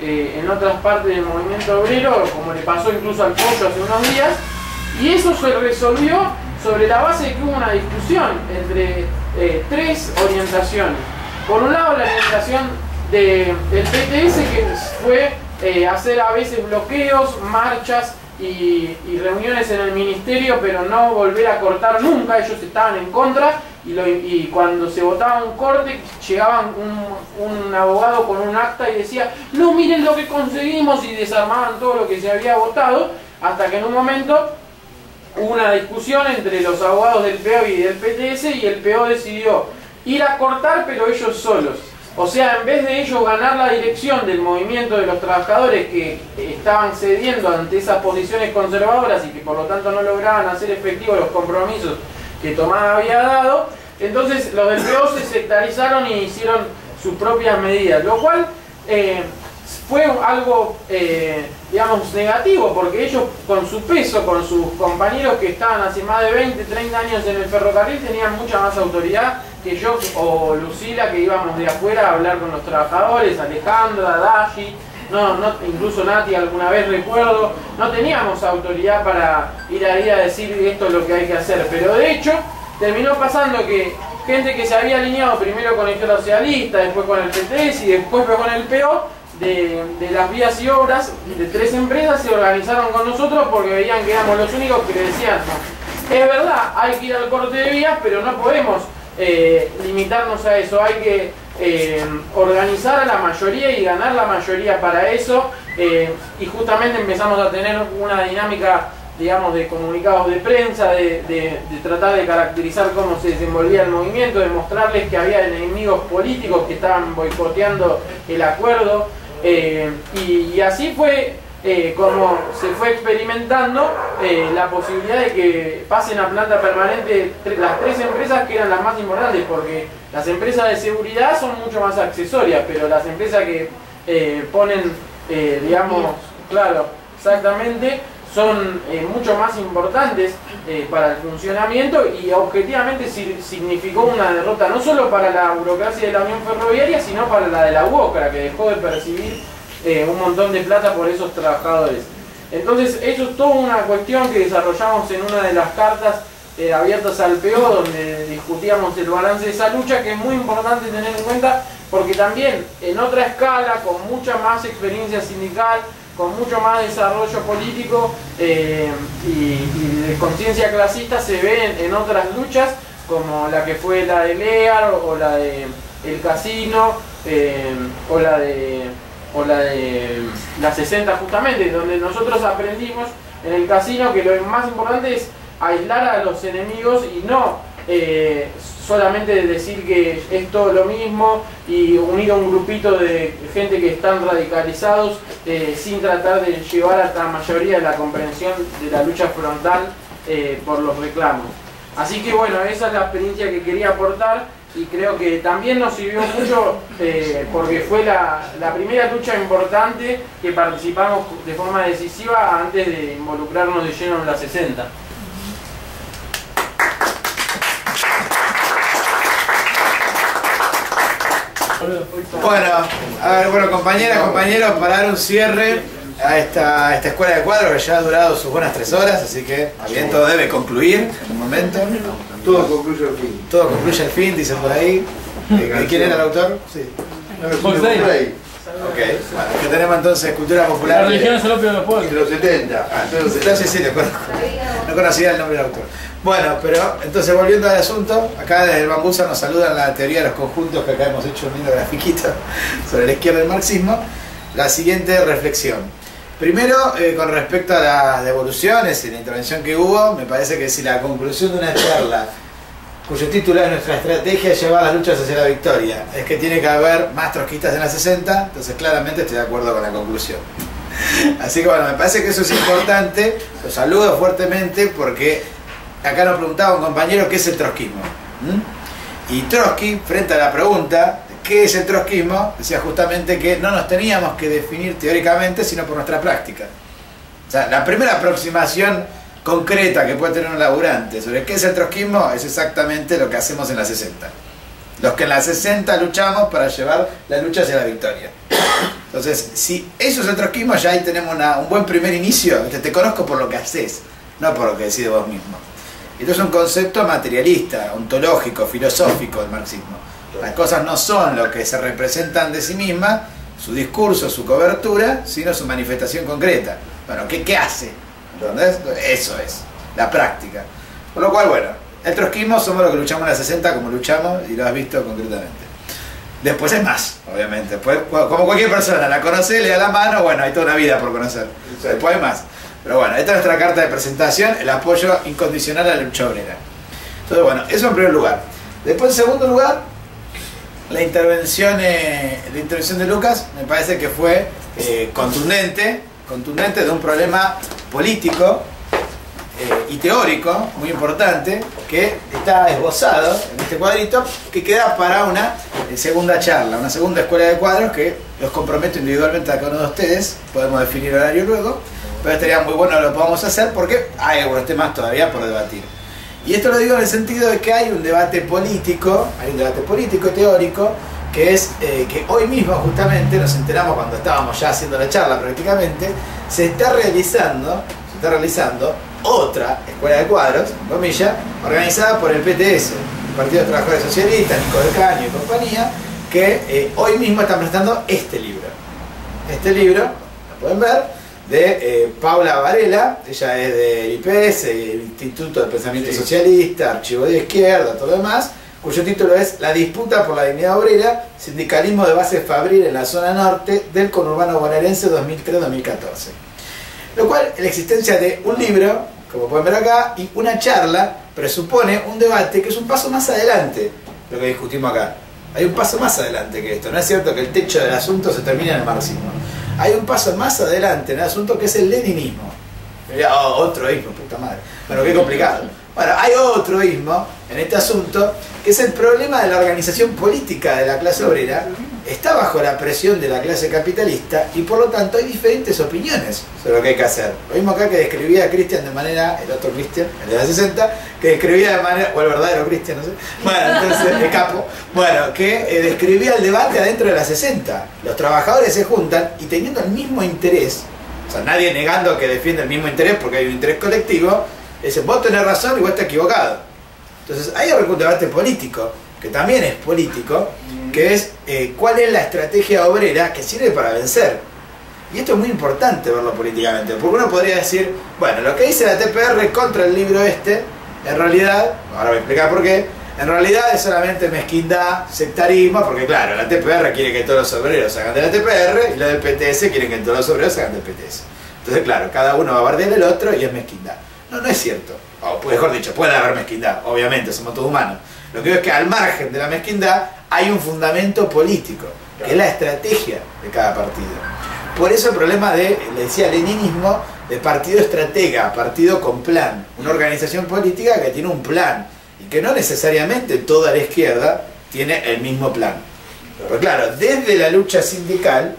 en otras partes del movimiento obrero, como le pasó incluso al Pollo hace unos días, y eso se resolvió sobre la base de que hubo una discusión entre tres orientaciones. Por un lado, la orientación del PTS, que fue hacer a veces bloqueos, marchas y reuniones en el ministerio, pero no volver a cortar nunca. Ellos estaban en contra, y cuando se votaba un corte, llegaban un abogado con un acta y decía: no, miren lo que conseguimos, y desarmaban todo lo que se había votado, hasta que en un momento hubo una discusión entre los abogados del PO y del PTS, y el PO decidió ir a cortar, pero ellos solos. O sea, en vez de ellos ganar la dirección del movimiento de los trabajadores, que estaban cediendo ante esas posiciones conservadoras y que por lo tanto no lograban hacer efectivos los compromisos que Tomás había dado, entonces los del PO se sectarizaron y hicieron sus propias medidas, lo cual fue algo, digamos, negativo, porque ellos, con su peso, con sus compañeros que estaban hace más de 20, 30 años en el ferrocarril, tenían mucha más autoridad que yo o Lucila, que íbamos de afuera a hablar con los trabajadores, Alejandra, Dashi, incluso Nati alguna vez recuerdo, no teníamos autoridad para ir ahí a decir esto es lo que hay que hacer, pero de hecho terminó pasando que gente que se había alineado primero con el Izquierda Socialista, después con el PTS y después con el PO, de las vías y obras de tres empresas, se organizaron con nosotros porque veían que éramos los únicos que le decían: es verdad, hay que ir al corte de vías, pero no podemos limitarnos a eso, hay que organizar a la mayoría y ganar la mayoría para eso, y justamente empezamos a tener una dinámica, digamos, de comunicados de prensa, de tratar de caracterizar cómo se desenvolvía el movimiento, de mostrarles que había enemigos políticos que estaban boicoteando el acuerdo, y así fue como se fue experimentando la posibilidad de que pasen a planta permanente las tres empresas que eran las más importantes, porque las empresas de seguridad son mucho más accesorias, pero las empresas que ponen, digamos, claro, exactamente, son mucho más importantes para el funcionamiento, y objetivamente significó una derrota no solo para la burocracia de la Unión Ferroviaria, sino para la de la UOCRA, que dejó de percibir un montón de plata por esos trabajadores. Entonces eso es toda una cuestión que desarrollamos en una de las cartas abiertas al PO, donde discutíamos el balance de esa lucha, que es muy importante tener en cuenta, porque también en otra escala, con mucha más experiencia sindical, con mucho más desarrollo político y de conciencia clasista, se ven en otras luchas, como la que fue la de Lear, o la de El Casino, o la de la 60, justamente, donde nosotros aprendimos en El Casino que lo más importante es aislar a los enemigos y no solamente decir que es todo lo mismo y unir a un grupito de gente que están radicalizados, sin tratar de llevar a la mayoría de la comprensión de la lucha frontal por los reclamos. Así que bueno, esa es la experiencia que quería aportar, y creo que también nos sirvió mucho porque fue la primera lucha importante que participamos de forma decisiva antes de involucrarnos de lleno en la 60. Bueno, compañeras, compañeros, para dar un cierre a esta escuela de cuadros que ya ha durado sus buenas 3 horas, así que bien, todo debe concluir en un momento. Todo concluye al fin. Todo concluye al fin, dice por ahí. ¿Quién era el autor? Sí. José. Ok, bueno, que tenemos entonces cultura popular. La religión es el opio de los pueblos. De los 70. Entonces sí, lo conozco. No conocía el nombre del autor. Bueno, pero entonces volviendo al asunto, acá desde el Bambusa nos saludan la teoría de los conjuntos, que acá hemos hecho un lindo grafiquito sobre la izquierda del marxismo. La siguiente reflexión. Primero, con respecto a las devoluciones y la intervención que hubo, me parece que si la conclusión de una charla cuyo título es Nuestra estrategia llevar las luchas hacia la victoria, es que tiene que haber más trotskistas en la 60, entonces claramente estoy de acuerdo con la conclusión. Así que bueno, me parece que eso es importante, lo saludo fuertemente porque acá nos preguntaba un compañero qué es el trotskismo. Y Trotsky, frente a la pregunta ¿qué es el trotskismo?, decía justamente que no nos teníamos que definir teóricamente, sino por nuestra práctica. O sea, la primera aproximación concreta que puede tener un laburante sobre qué es el trotskismo es exactamente lo que hacemos en la 60. Los que en la 60 luchamos para llevar la lucha hacia la victoria. Entonces, si eso es el trotskismo, ya ahí tenemos un buen primer inicio. Te conozco por lo que haces, no por lo que decís vos mismo. Esto es un concepto materialista, ontológico, filosófico del marxismo. Las cosas no son lo que se representan de sí mismas, su discurso, su cobertura, sino su manifestación concreta. Bueno, ¿qué hace? ¿Entendés? Eso es, la práctica. Por lo cual, bueno, el trotskismo somos los que luchamos en la 60 como luchamos y lo has visto concretamente. Después hay más, obviamente. Después, como cualquier persona, la conoce, le da la mano, bueno, hay toda una vida por conocer. Después hay más. Pero bueno, esta es nuestra carta de presentación, el apoyo incondicional a la lucha obrera. Entonces, bueno, eso en primer lugar. Después, en segundo lugar, la intervención de Lucas me parece que fue contundente de un problema político y teórico muy importante que está esbozado en este cuadrito, que queda para una segunda charla, una segunda escuela de cuadros que los comprometo individualmente a cada uno de ustedes. Podemos definir horario luego, pero estaría muy bueno que lo podamos hacer porque hay algunos temas todavía por debatir. Y esto lo digo en el sentido de que hay un debate político teórico, que es que hoy mismo justamente nos enteramos cuando estábamos ya haciendo la charla prácticamente, se está realizando otra escuela de cuadros, en comillas, organizada por el PTS, el Partido de los Trabajadores Socialistas, Nico del Caño y compañía, que hoy mismo están presentando este libro. Este libro, lo pueden ver, de Paula Varela, ella es del IPS, el Instituto de Pensamiento Socialista, Archivo de Izquierda, todo lo demás, cuyo título es La disputa por la dignidad obrera, sindicalismo de base fabril en la zona norte del conurbano bonaerense 2003-2014. Lo cual, la existencia de un libro, como pueden ver acá, y una charla, presupone un debate que es un paso más adelante de lo que discutimos acá. Hay un paso más adelante que esto. No es cierto que el techo del asunto se termina en el marxismo. Hay un paso más adelante en el asunto que es el leninismo. Otro ismo, puta madre. Bueno, qué complicado. Bueno, hay otro ismo en este asunto, que es el problema de la organización política de la clase obrera. Está bajo la presión de la clase capitalista y por lo tanto hay diferentes opiniones sobre lo que hay que hacer. Lo mismo acá que describía Cristian de manera, el otro Cristian, el de la 60, que describía de manera, o el verdadero Cristian, no sé, bueno, entonces el capo, bueno, que describía el debate adentro de la 60. Los trabajadores se juntan y teniendo el mismo interés, o sea, nadie negando que defiende el mismo interés porque hay un interés colectivo, dicen, vos tenés razón y vos estás equivocado. Entonces hay un debate político, que también es político, que es cuál es la estrategia obrera que sirve para vencer. Y esto es muy importante verlo políticamente, porque uno podría decir, bueno, lo que dice la TPR contra el libro este, en realidad, ahora voy a explicar por qué, en realidad es solamente mezquindad, sectarismo, porque claro, la TPR quiere que todos los obreros salgan de la TPR y los del PTS quieren que todos los obreros salgan del PTS. Entonces claro, cada uno va a bardear el otro y es mezquindad. No, no es cierto. O mejor dicho, puede haber mezquindad, obviamente, somos todos humanos. Lo que veo es que al margen de la mezquindad hay un fundamento político, que es la estrategia de cada partido. Por eso el problema de, le decía, leninismo, de partido estratega, partido con plan. Una organización política que tiene un plan y que no necesariamente toda la izquierda tiene el mismo plan. Pero claro, desde la lucha sindical,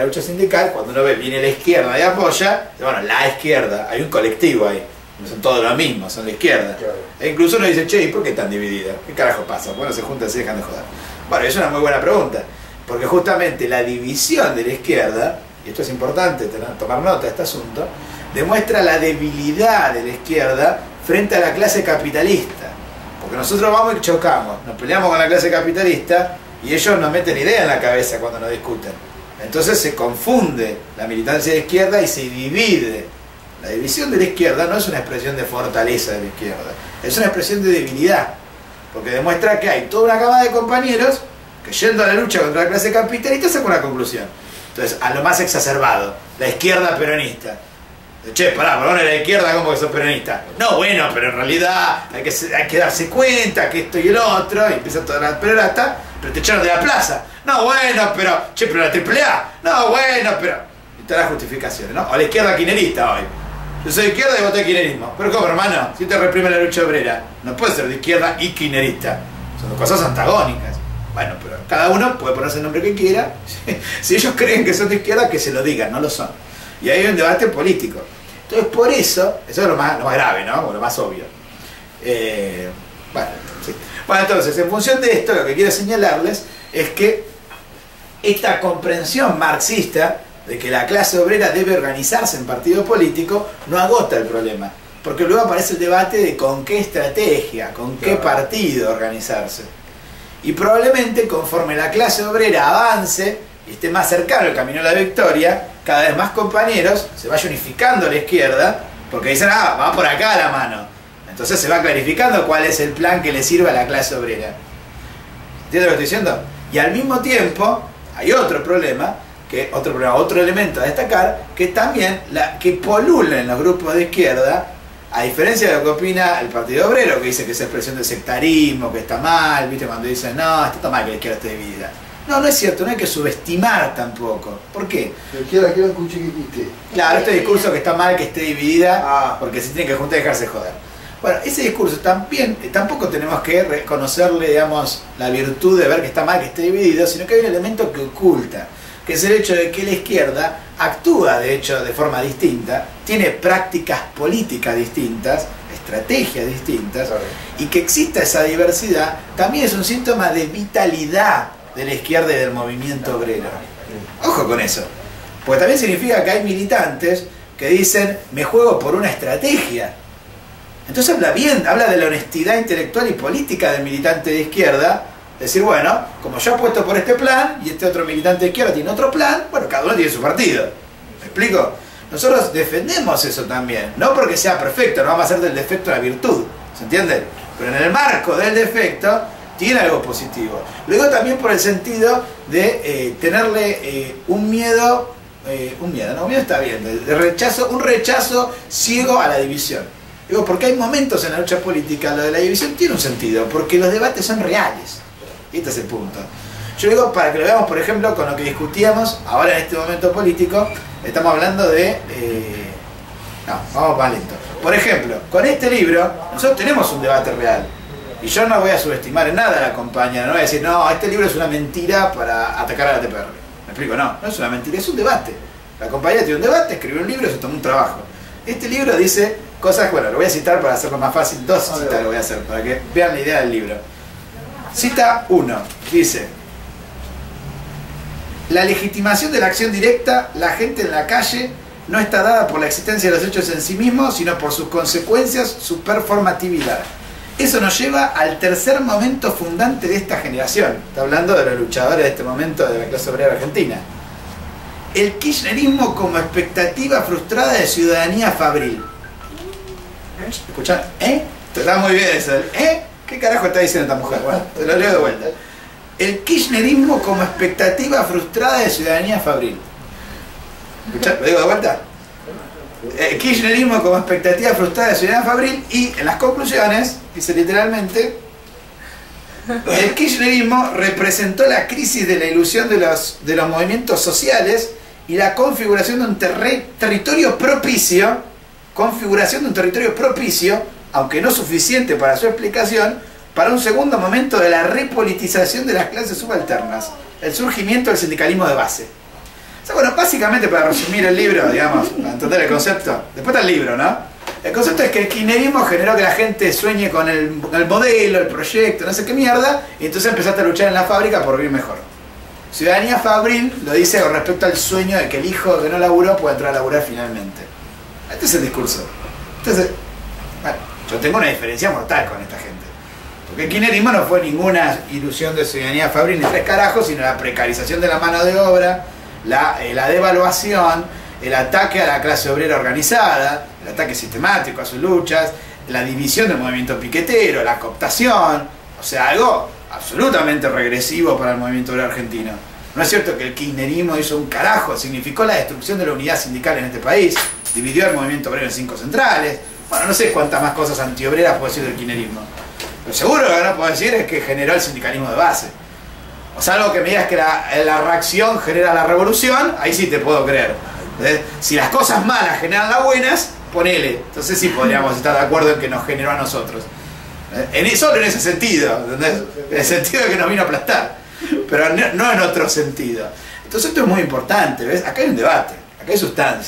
cuando uno ve viene la izquierda y apoya, bueno, la izquierda, hay un colectivo ahí. No son todos lo mismo, son la izquierda. Claro. E incluso uno dice, che, ¿y por qué están divididas? ¿Qué carajo pasa? Bueno, se juntan y se dejan de joder. Bueno, es una muy buena pregunta, porque justamente la división de la izquierda, y esto es importante tomar nota de este asunto, demuestra la debilidad de la izquierda frente a la clase capitalista. Porque nosotros vamos y chocamos, nos peleamos con la clase capitalista y ellos nos meten idea en la cabeza cuando nos discuten. Entonces se confunde la militancia de izquierda y se divide. La división de la izquierda no es una expresión de fortaleza de la izquierda, es una expresión de debilidad, porque demuestra que hay toda una cama de compañeros que yendo a la lucha contra la clase capitalista sacan una conclusión. Entonces, a lo más exacerbado, la izquierda peronista. Che, pará, perdón, la izquierda, ¿cómo que sos peronista? No, bueno, pero en realidad hay que darse cuenta que esto y el otro, y empieza toda la perorata, pero te echaron de la plaza. No, bueno, pero, che, pero la AAA. No, bueno, pero... Y todas las justificaciones, ¿no? O la izquierda kirchnerista hoy. Yo soy de izquierda y voté de kirchnerismo. Pero ¿cómo, hermano? Si te reprime la lucha obrera, no puede ser de izquierda y kirchnerista. Son dos cosas antagónicas. Bueno, pero cada uno puede ponerse el nombre que quiera. Si ellos creen que son de izquierda, que se lo digan, no lo son. Y ahí hay un debate político. Entonces, por eso es lo más grave, ¿no? O lo más obvio. Bueno, Sí. Bueno, entonces, en función de esto, lo que quiero señalarles es que esta comprensión marxista de que la clase obrera debe organizarse en partido político no agota el problema, porque luego aparece el debate de con qué estrategia, con qué partido organizarse. Y probablemente conforme la clase obrera avance y esté más cercano al camino de la victoria, cada vez más compañeros se vaya unificando a la izquierda, porque dicen, ah, va por acá la mano. Entonces se va clarificando cuál es el plan que le sirve a la clase obrera. ¿Entiendes lo que estoy diciendo? Y al mismo tiempo hay otro problema, otro elemento a destacar, que también que polula en los grupos de izquierda, a diferencia de lo que opina el Partido Obrero, que dice que es expresión del sectarismo, que está mal, ¿viste? Cuando dicen, no, está mal que la izquierda esté dividida. No, no es cierto, no hay que subestimar tampoco. ¿Por qué? Claro, este discurso que está mal que esté dividida, porque se tiene que juntar y dejarse joder. Bueno, ese discurso también, tampoco tenemos que reconocerle, digamos, la virtud de ver que está mal que esté dividido, sino que hay un elemento que oculta, que es el hecho de que la izquierda actúa, de hecho, de forma distinta, tiene prácticas políticas distintas, estrategias distintas, y que exista esa diversidad también es un síntoma de vitalidad de la izquierda y del movimiento obrero. Ojo con eso, porque también significa que hay militantes que dicen, me juego por una estrategia. Entonces habla bien, habla de la honestidad intelectual y política del militante de izquierda, decir, bueno, como yo apuesto por este plan y este otro militante de izquierda tiene otro plan, bueno, cada uno tiene su partido. ¿Me explico? Nosotros defendemos eso también, no porque sea perfecto, no vamos a hacer del defecto la virtud, ¿se entiende? Pero en el marco del defecto tiene algo positivo. Luego también por el sentido de tenerle un miedo está bien, de rechazo, un rechazo ciego a la división. Digo, porque hay momentos en la lucha política, lo de la división tiene un sentido, porque los debates son reales. Este es el punto. Yo digo, para que lo veamos, por ejemplo, con lo que discutíamos ahora en este momento político, estamos hablando de... no, vamos más lento. Por ejemplo, con este libro, nosotros tenemos un debate real. Y yo no voy a subestimar en nada a la compañera, no voy a decir, no, este libro es una mentira para atacar a la TPR. ¿Me explico? No, no es una mentira, es un debate. La compañera tiene un debate, escribió un libro, se tomó un trabajo. Este libro dice cosas, bueno, lo voy a citar para hacerlo más fácil, dos citas lo voy a hacer, para que vean la idea del libro. Cita 1, dice: la legitimación de la acción directa, la gente en la calle, no está dada por la existencia de los hechos en sí mismos, sino por sus consecuencias, su performatividad. Eso nos lleva al tercer momento fundante de esta generación. Está hablando de los luchadores de este momento de la clase obrera argentina. El kirchnerismo como expectativa frustrada de ciudadanía fabril. ¿Escuchán? Está muy bien eso. ¿Qué carajo está diciendo esta mujer? Bueno, te lo leo de vuelta. El kirchnerismo como expectativa frustrada de ciudadanía fabril. ¿Escuchán? ¿Lo digo de vuelta? El kirchnerismo como expectativa frustrada de ciudadanía fabril, y en las conclusiones, dice literalmente: el kirchnerismo representó la crisis de la ilusión de los movimientos sociales y la configuración de un territorio propicio, aunque no suficiente para su explicación, para un segundo momento de la repolitización de las clases subalternas, el surgimiento del sindicalismo de base. O sea, bueno, básicamente, para resumir el libro, digamos, para entender el concepto, después está el libro, ¿no? El concepto es que el kirchnerismo generó que la gente sueñe con el modelo, el proyecto, no sé qué mierda, y entonces empezaste a luchar en la fábrica por vivir mejor. Ciudadanía fabril lo dice con respecto al sueño de que el hijo que no laburó pueda entrar a laburar finalmente. Este es el discurso. Entonces, bueno, yo tengo una diferencia mortal con esta gente. Porque el kirchnerismo no fue ninguna ilusión de ciudadanía fabril ni tres carajos, sino la precarización de la mano de obra, la devaluación, el ataque a la clase obrera organizada, el ataque sistemático a sus luchas, la división del movimiento piquetero, la cooptación, o sea, algo absolutamente regresivo para el movimiento obrero argentino. No es cierto que el kirchnerismo hizo un carajo, significó la destrucción de la unidad sindical en este país, dividió el movimiento obrero en 5 centrales, bueno, no sé cuántas más cosas antiobreras puedo decir del kirchnerismo, pero seguro lo que no puedo decir es que generó el sindicalismo de base. O sea, algo que me digas que la reacción genera la revolución, ahí sí te puedo creer. Si las cosas malas generan las buenas, ponele. Entonces sí podríamos estar de acuerdo en que nos generó a nosotros. Solo en ese sentido, ¿entendés? En el sentido de que nos vino a aplastar. Pero no en otro sentido. Entonces esto es muy importante, ¿ves? Acá hay un debate, acá hay sustancia.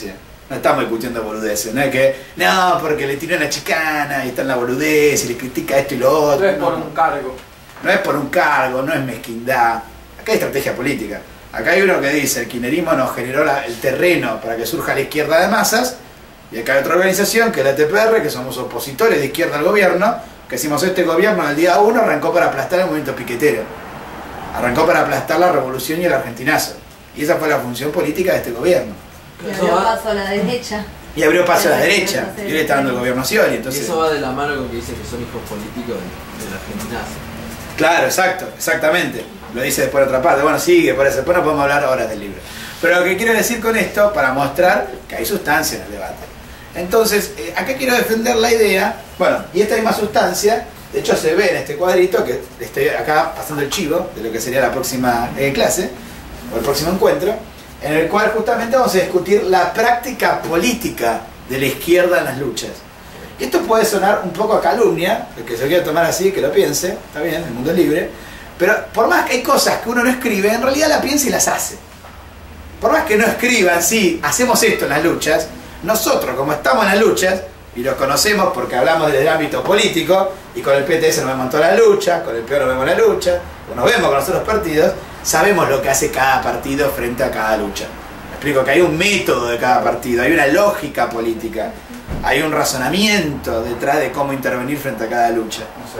No estamos discutiendo boludeces, no es que, no, porque le tiró una chicana y está en la boludez y le critica esto y lo otro. No es por un cargo. No es por un cargo, no es mezquindad. Acá hay estrategia política. Acá hay uno que dice, el kirchnerismo nos generó el terreno para que surja la izquierda de masas, y acá hay otra organización, que es la TPR, que somos opositores de izquierda al gobierno, que decimos, este gobierno en el día 1 arrancó para aplastar el movimiento piquetero. Arrancó para aplastar la revolución y el argentinazo. Y esa fue la función política de este gobierno. Y abrió paso a la derecha. Y abrió paso a la derecha. Y hoy le está dando el gobierno a Scioli. Entonces... Y eso va de la mano con que dice que son hijos políticos del argentinazo. Claro, exacto, exactamente. Lo dice después de otra parte. Bueno, sigue, por eso. Después no podemos hablar horas del libro. Pero lo que quiero decir con esto, para mostrar que hay sustancia en el debate. Entonces, acá quiero defender la idea, bueno, y esta misma sustancia, de hecho se ve en este cuadrito, que estoy acá pasando el chivo de lo que sería la próxima clase, o el próximo encuentro, en el cual justamente vamos a discutir la práctica política de la izquierda en las luchas. Y esto puede sonar un poco a calumnia, el que se quiera tomar así, que lo piense, está bien, el mundo es libre, pero por más que hay cosas que uno no escribe, en realidad la piensa y las hace. Por más que no escriban, sí, hacemos esto en las luchas, nosotros, como estamos en las luchas, y los conocemos porque hablamos desde el ámbito político, y con el PTS nos vemos en toda la lucha, con el PO nos vemos en la lucha, nos vemos con los otros partidos, sabemos lo que hace cada partido frente a cada lucha. Me explico que hay un método de cada partido, hay una lógica política, hay un razonamiento detrás de cómo intervenir frente a cada lucha.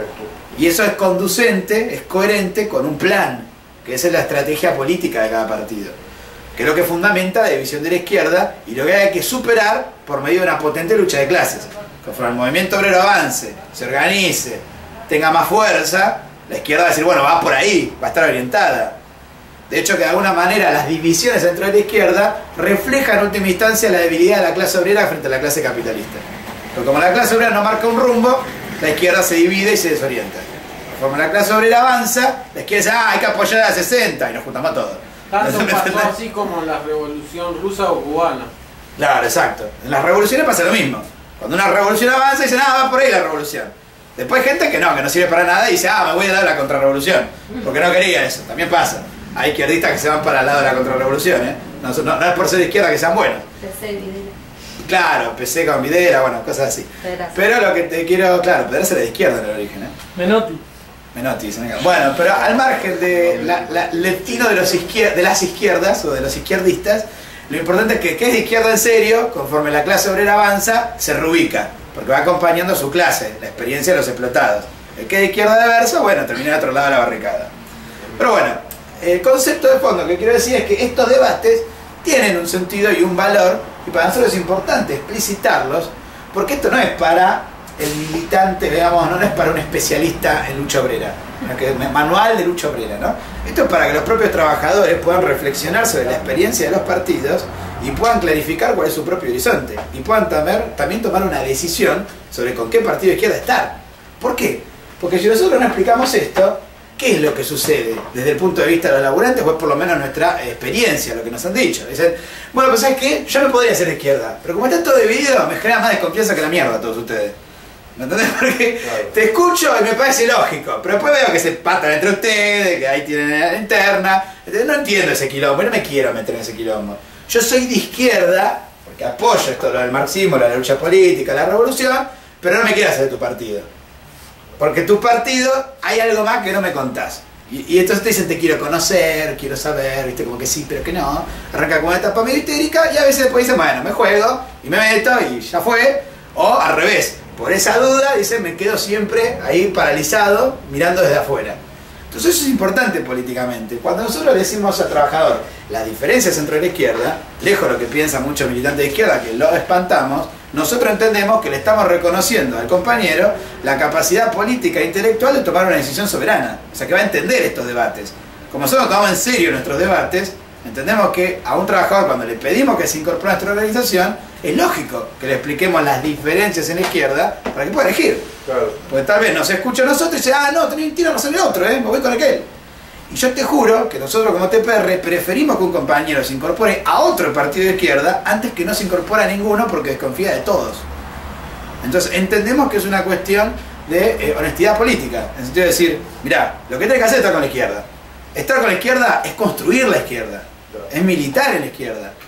Y eso es conducente, es coherente con un plan, que esa es la estrategia política de cada partido, que es lo que fundamenta la división de la izquierda y lo que hay que superar por medio de una potente lucha de clases. Conforme el movimiento obrero avance, se organice, tenga más fuerza, la izquierda va a decir, bueno, va por ahí, va a estar orientada. De hecho, que de alguna manera las divisiones dentro de la izquierda reflejan en última instancia la debilidad de la clase obrera frente a la clase capitalista. Porque como la clase obrera no marca un rumbo, la izquierda se divide y se desorienta. Conforme la clase obrera avanza, la izquierda dice, hay que apoyar a la 60 y nos juntamos todos. Tanto pasó así como en la revolución rusa o cubana. Claro, exacto. En las revoluciones pasa lo mismo. Cuando una revolución avanza, dicen, va por ahí la revolución. Después hay gente que no sirve para nada y dice, me voy a dar la contrarrevolución. Porque no quería eso. También pasa. Hay izquierdistas que se van para el lado de la contrarrevolución, ¿eh? No es por ser de izquierda que sean buenos. PC, Videla. Claro, PC con Videla, bueno, cosas así. Pedraza. Pero lo que te quiero, claro, Pedraza era de izquierda en el origen, ¿eh? Menotti. Menotti, se me cae. Bueno, pero al margen del destino de las izquierdas o de los izquierdistas, lo importante es que es de izquierda en serio, conforme la clase obrera avanza, se reubica, porque va acompañando a su clase, la experiencia de los explotados. El que es de izquierda de verso, bueno, termina de otro lado de la barricada. Pero bueno, el concepto de fondo que quiero decir es que estos debates tienen un sentido y un valor, y para nosotros es importante explicitarlos, porque esto no es para el militante, digamos, no es para un especialista en lucha obrera, manual de lucha obrera, ¿no? Esto es para que los propios trabajadores puedan reflexionar sobre la experiencia de los partidos y puedan clarificar cuál es su propio horizonte y puedan también tomar una decisión sobre con qué partido de izquierda estar. ¿Por qué? Porque si nosotros no explicamos esto, ¿qué es lo que sucede desde el punto de vista de los laburantes? Pues por lo menos nuestra experiencia, lo que nos han dicho. Dicen, bueno, pues ¿sabes qué? Yo no podría ser de izquierda, pero como está todo dividido, me genera más desconfianza que la mierda a todos ustedes. ¿Me entendés? Porque te escucho y me parece lógico, pero después veo que se patan entre ustedes, que ahí tienen la interna. No entiendo ese quilombo, no me quiero meter en ese quilombo. Yo soy de izquierda, porque apoyo esto, lo del marxismo, la lucha política, la revolución, pero no me quiero hacer de tu partido. Porque tu partido hay algo más que no me contás. Y entonces te dicen, te quiero conocer, quiero saber, viste, como que sí, pero que no. Arranca con una etapa medio histérica y a veces después dicen, bueno, me juego y me meto y ya fue. O al revés, por esa duda, dicen, me quedo siempre ahí paralizado, mirando desde afuera. Entonces eso es importante políticamente. Cuando nosotros le decimos al trabajador las diferencias entre la izquierda, lejos de lo que piensan muchos militantes de izquierda, que lo espantamos, nosotros entendemos que le estamos reconociendo al compañero la capacidad política e intelectual de tomar una decisión soberana. O sea, que va a entender estos debates. Como nosotros tomamos en serio nuestros debates, entendemos que a un trabajador, cuando le pedimos que se incorpore a nuestra organización, es lógico que le expliquemos las diferencias en la izquierda para que pueda elegir. Claro. Porque tal vez nos escucha a nosotros y dice, no, tiene razón el otro, me voy con aquel. Y yo te juro que nosotros como TPR preferimos que un compañero se incorpore a otro partido de izquierda antes que no se incorpore a ninguno porque desconfía de todos. Entonces entendemos que es una cuestión de honestidad política, en el sentido de decir, mirá, lo que tenés que hacer es estar con la izquierda. Estar con la izquierda es construir la izquierda, es militar en la izquierda.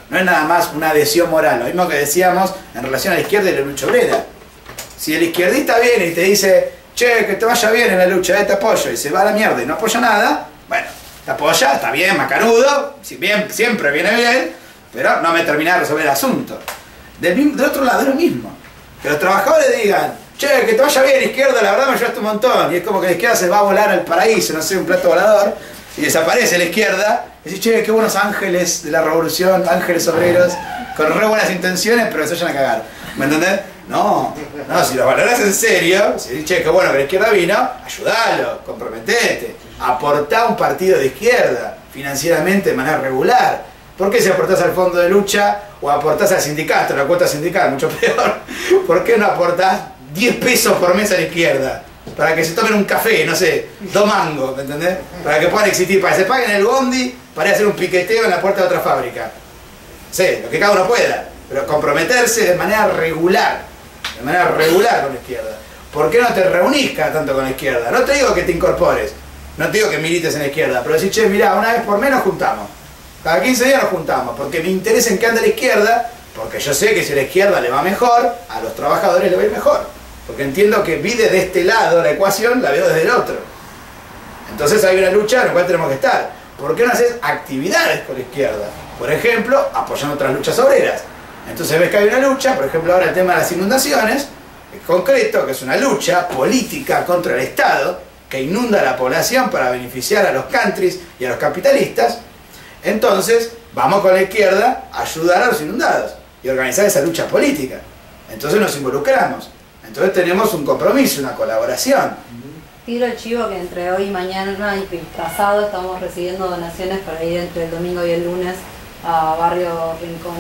no es nada más una adhesión moral, lo mismo que decíamos en relación a la izquierda y la lucha obrera. Si el izquierdista viene y te dice, che, que te vaya bien en la lucha, te apoyo, y se va a la mierda y no apoya nada, bueno, te apoya, está bien, macanudo, siempre viene bien, pero no me termina de resolver el asunto. Del otro lado es lo mismo, que los trabajadores digan, che, que te vaya bien izquierda, la verdad me ayudaste un montón, y es como que la izquierda se va a volar al paraíso, no sé, un plato volador, y desaparece la izquierda, y dice, che, qué buenos ángeles de la revolución, ángeles obreros, con re buenas intenciones, pero se vayan a cagar, ¿me entendés? No, si lo valorás en serio, si dices, che, qué bueno que la izquierda vino, ayudalo, comprometete, aportá un partido de izquierda, financieramente de manera regular. ¿Por qué si aportás al fondo de lucha o aportás al sindicato, la cuota sindical, mucho peor? ¿Por qué no aportás 10 pesos por mes a la izquierda? Para que se tomen un café, no sé, 2 mangos, ¿me entendés? Para que puedan existir, para que se paguen el bondi, para ir a hacer un piqueteo en la puerta de otra fábrica. Sí, lo que cada uno pueda, pero comprometerse de manera regular con la izquierda. ¿Por qué no te reunís cada tanto con la izquierda? No te digo que te incorpores, no te digo que milites en la izquierda, pero decís, che, mirá, una vez por mes nos juntamos. Cada 15 días nos juntamos, porque me interesa en qué anda la izquierda, porque yo sé que si a la izquierda le va mejor, a los trabajadores le va a ir mejor. Porque entiendo que vi desde este lado la ecuación, la veo desde el otro. Entonces hay una lucha en la cual tenemos que estar. ¿Por qué no haces actividades con la izquierda? Por ejemplo, apoyando otras luchas obreras. Entonces ves que hay una lucha, por ejemplo ahora el tema de las inundaciones, en concreto, que es una lucha política contra el Estado, que inunda a la población para beneficiar a los countries y a los capitalistas. Entonces, vamos con la izquierda a ayudar a los inundados y organizar esa lucha política. Entonces nos involucramos. Entonces tenemos un compromiso, una colaboración. Tiro el chivo que entre hoy y mañana y pasado estamos recibiendo donaciones para ir entre el domingo y el lunes a Barrio Rincón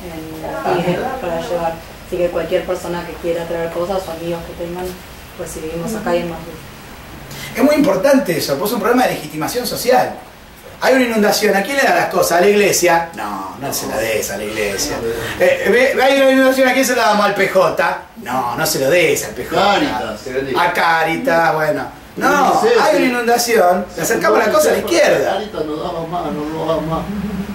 en Tigre para llevar. Así que cualquier persona que quiera traer cosas o amigos que tengan, pues seguimos acá y en Madrid. Es muy importante eso, pues es un problema de legitimación social. Hay una inundación, ¿a quién le da las cosas? ¿A la iglesia? No, no se la des a la iglesia. Hay una inundación, ¿a quién se la damos? ¿Al PJ? No, no se lo des al PJ. A Cáritas, bueno. No, hay una inundación, le acercamos la cosa a la izquierda. Cáritas no daba más, no daba más.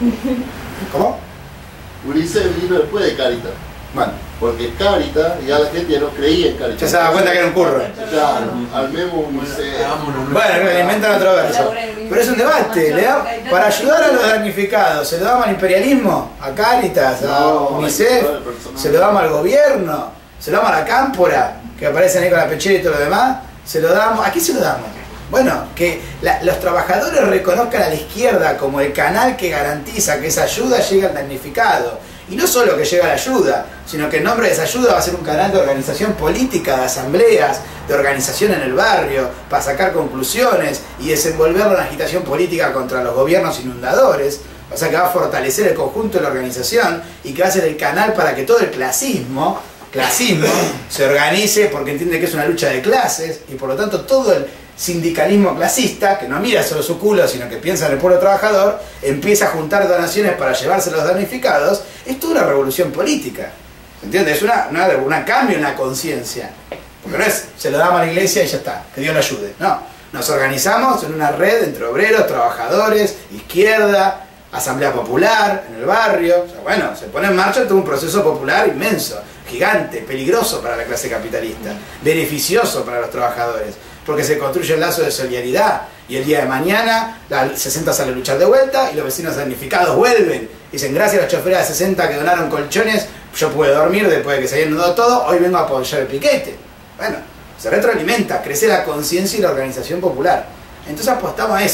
¿Cómo? Ulises vino después de Cáritas. Bueno. Porque Cáritas, ya la gente ya no creía en Cáritas. Ya se daba cuenta que era un curro. Claro, al mismo Ulises. Bueno, le inventan otro verso. Pero es un debate, para ayudar a los damnificados, ¿se lo damos al imperialismo? ¿A Cáritas? ¿A UNICEF? ¿Se lo damos al gobierno? ¿Se lo damos a la Cámpora? Que aparecen ahí con la pechera y todo lo demás. ¿Se lo damos? ¿A quién se lo damos? Bueno, que los trabajadores reconozcan a la izquierda como el canal que garantiza que esa ayuda llegue al damnificado. Y no solo que llegue la ayuda, sino que en nombre de esa ayuda va a ser un canal de organización política, de asambleas, de organización en el barrio, para sacar conclusiones y desenvolver una agitación política contra los gobiernos inundadores. O sea que va a fortalecer el conjunto de la organización y que va a ser el canal para que todo el clasismo se organice, porque entiende que es una lucha de clases y por lo tanto todo el sindicalismo clasista, que no mira solo su culo, sino que piensa en el pueblo trabajador, empieza a juntar donaciones para llevarse a los damnificados. Es toda una revolución política, ¿entiendes? Es una cambio en la conciencia, porque no es se lo damos a la iglesia y ya está, que Dios lo ayude. No, nos organizamos en una red entre obreros, trabajadores, izquierda, asamblea popular en el barrio. O sea, bueno, se pone en marcha todo un proceso popular inmenso, gigante, peligroso para la clase capitalista, beneficioso para los trabajadores, porque se construye el lazo de solidaridad y el día de mañana la 60 sale a luchar de vuelta y los vecinos damnificados vuelven. Dicen, gracias a los choferes de 60 que donaron colchones, yo pude dormir después de que se haya inundado todo, hoy vengo a apoyar el piquete. Bueno, se retroalimenta, crece la conciencia y la organización popular. Entonces apostamos a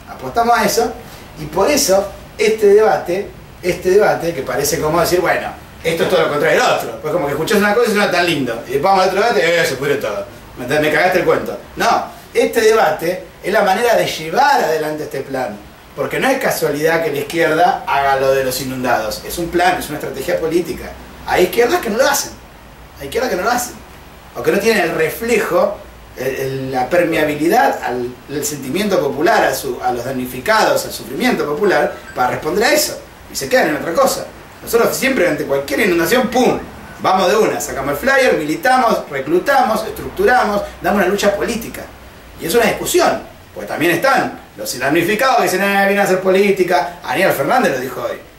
eso y por eso este debate que parece como decir, bueno, esto es todo lo contrario del otro, pues como que escuchás una cosa y suena tan lindo y después vamos al otro debate y se pudre todo. Me cagaste el cuento. No, este debate es la manera de llevar adelante este plan. Porque no es casualidad que la izquierda haga lo de los inundados. Es un plan, es una estrategia política. Hay izquierdas que no lo hacen. O que no tienen el reflejo, la permeabilidad al sentimiento popular, a los damnificados, al sufrimiento popular, para responder a eso. Y se quedan en otra cosa. Nosotros siempre ante cualquier inundación, ¡pum!, vamos de una, sacamos el flyer, militamos, reclutamos, estructuramos, damos una lucha política. Y es una discusión, porque también están los damnificados que dicen, vienen a hacer política. Aníbal Fernández lo dijo hoy.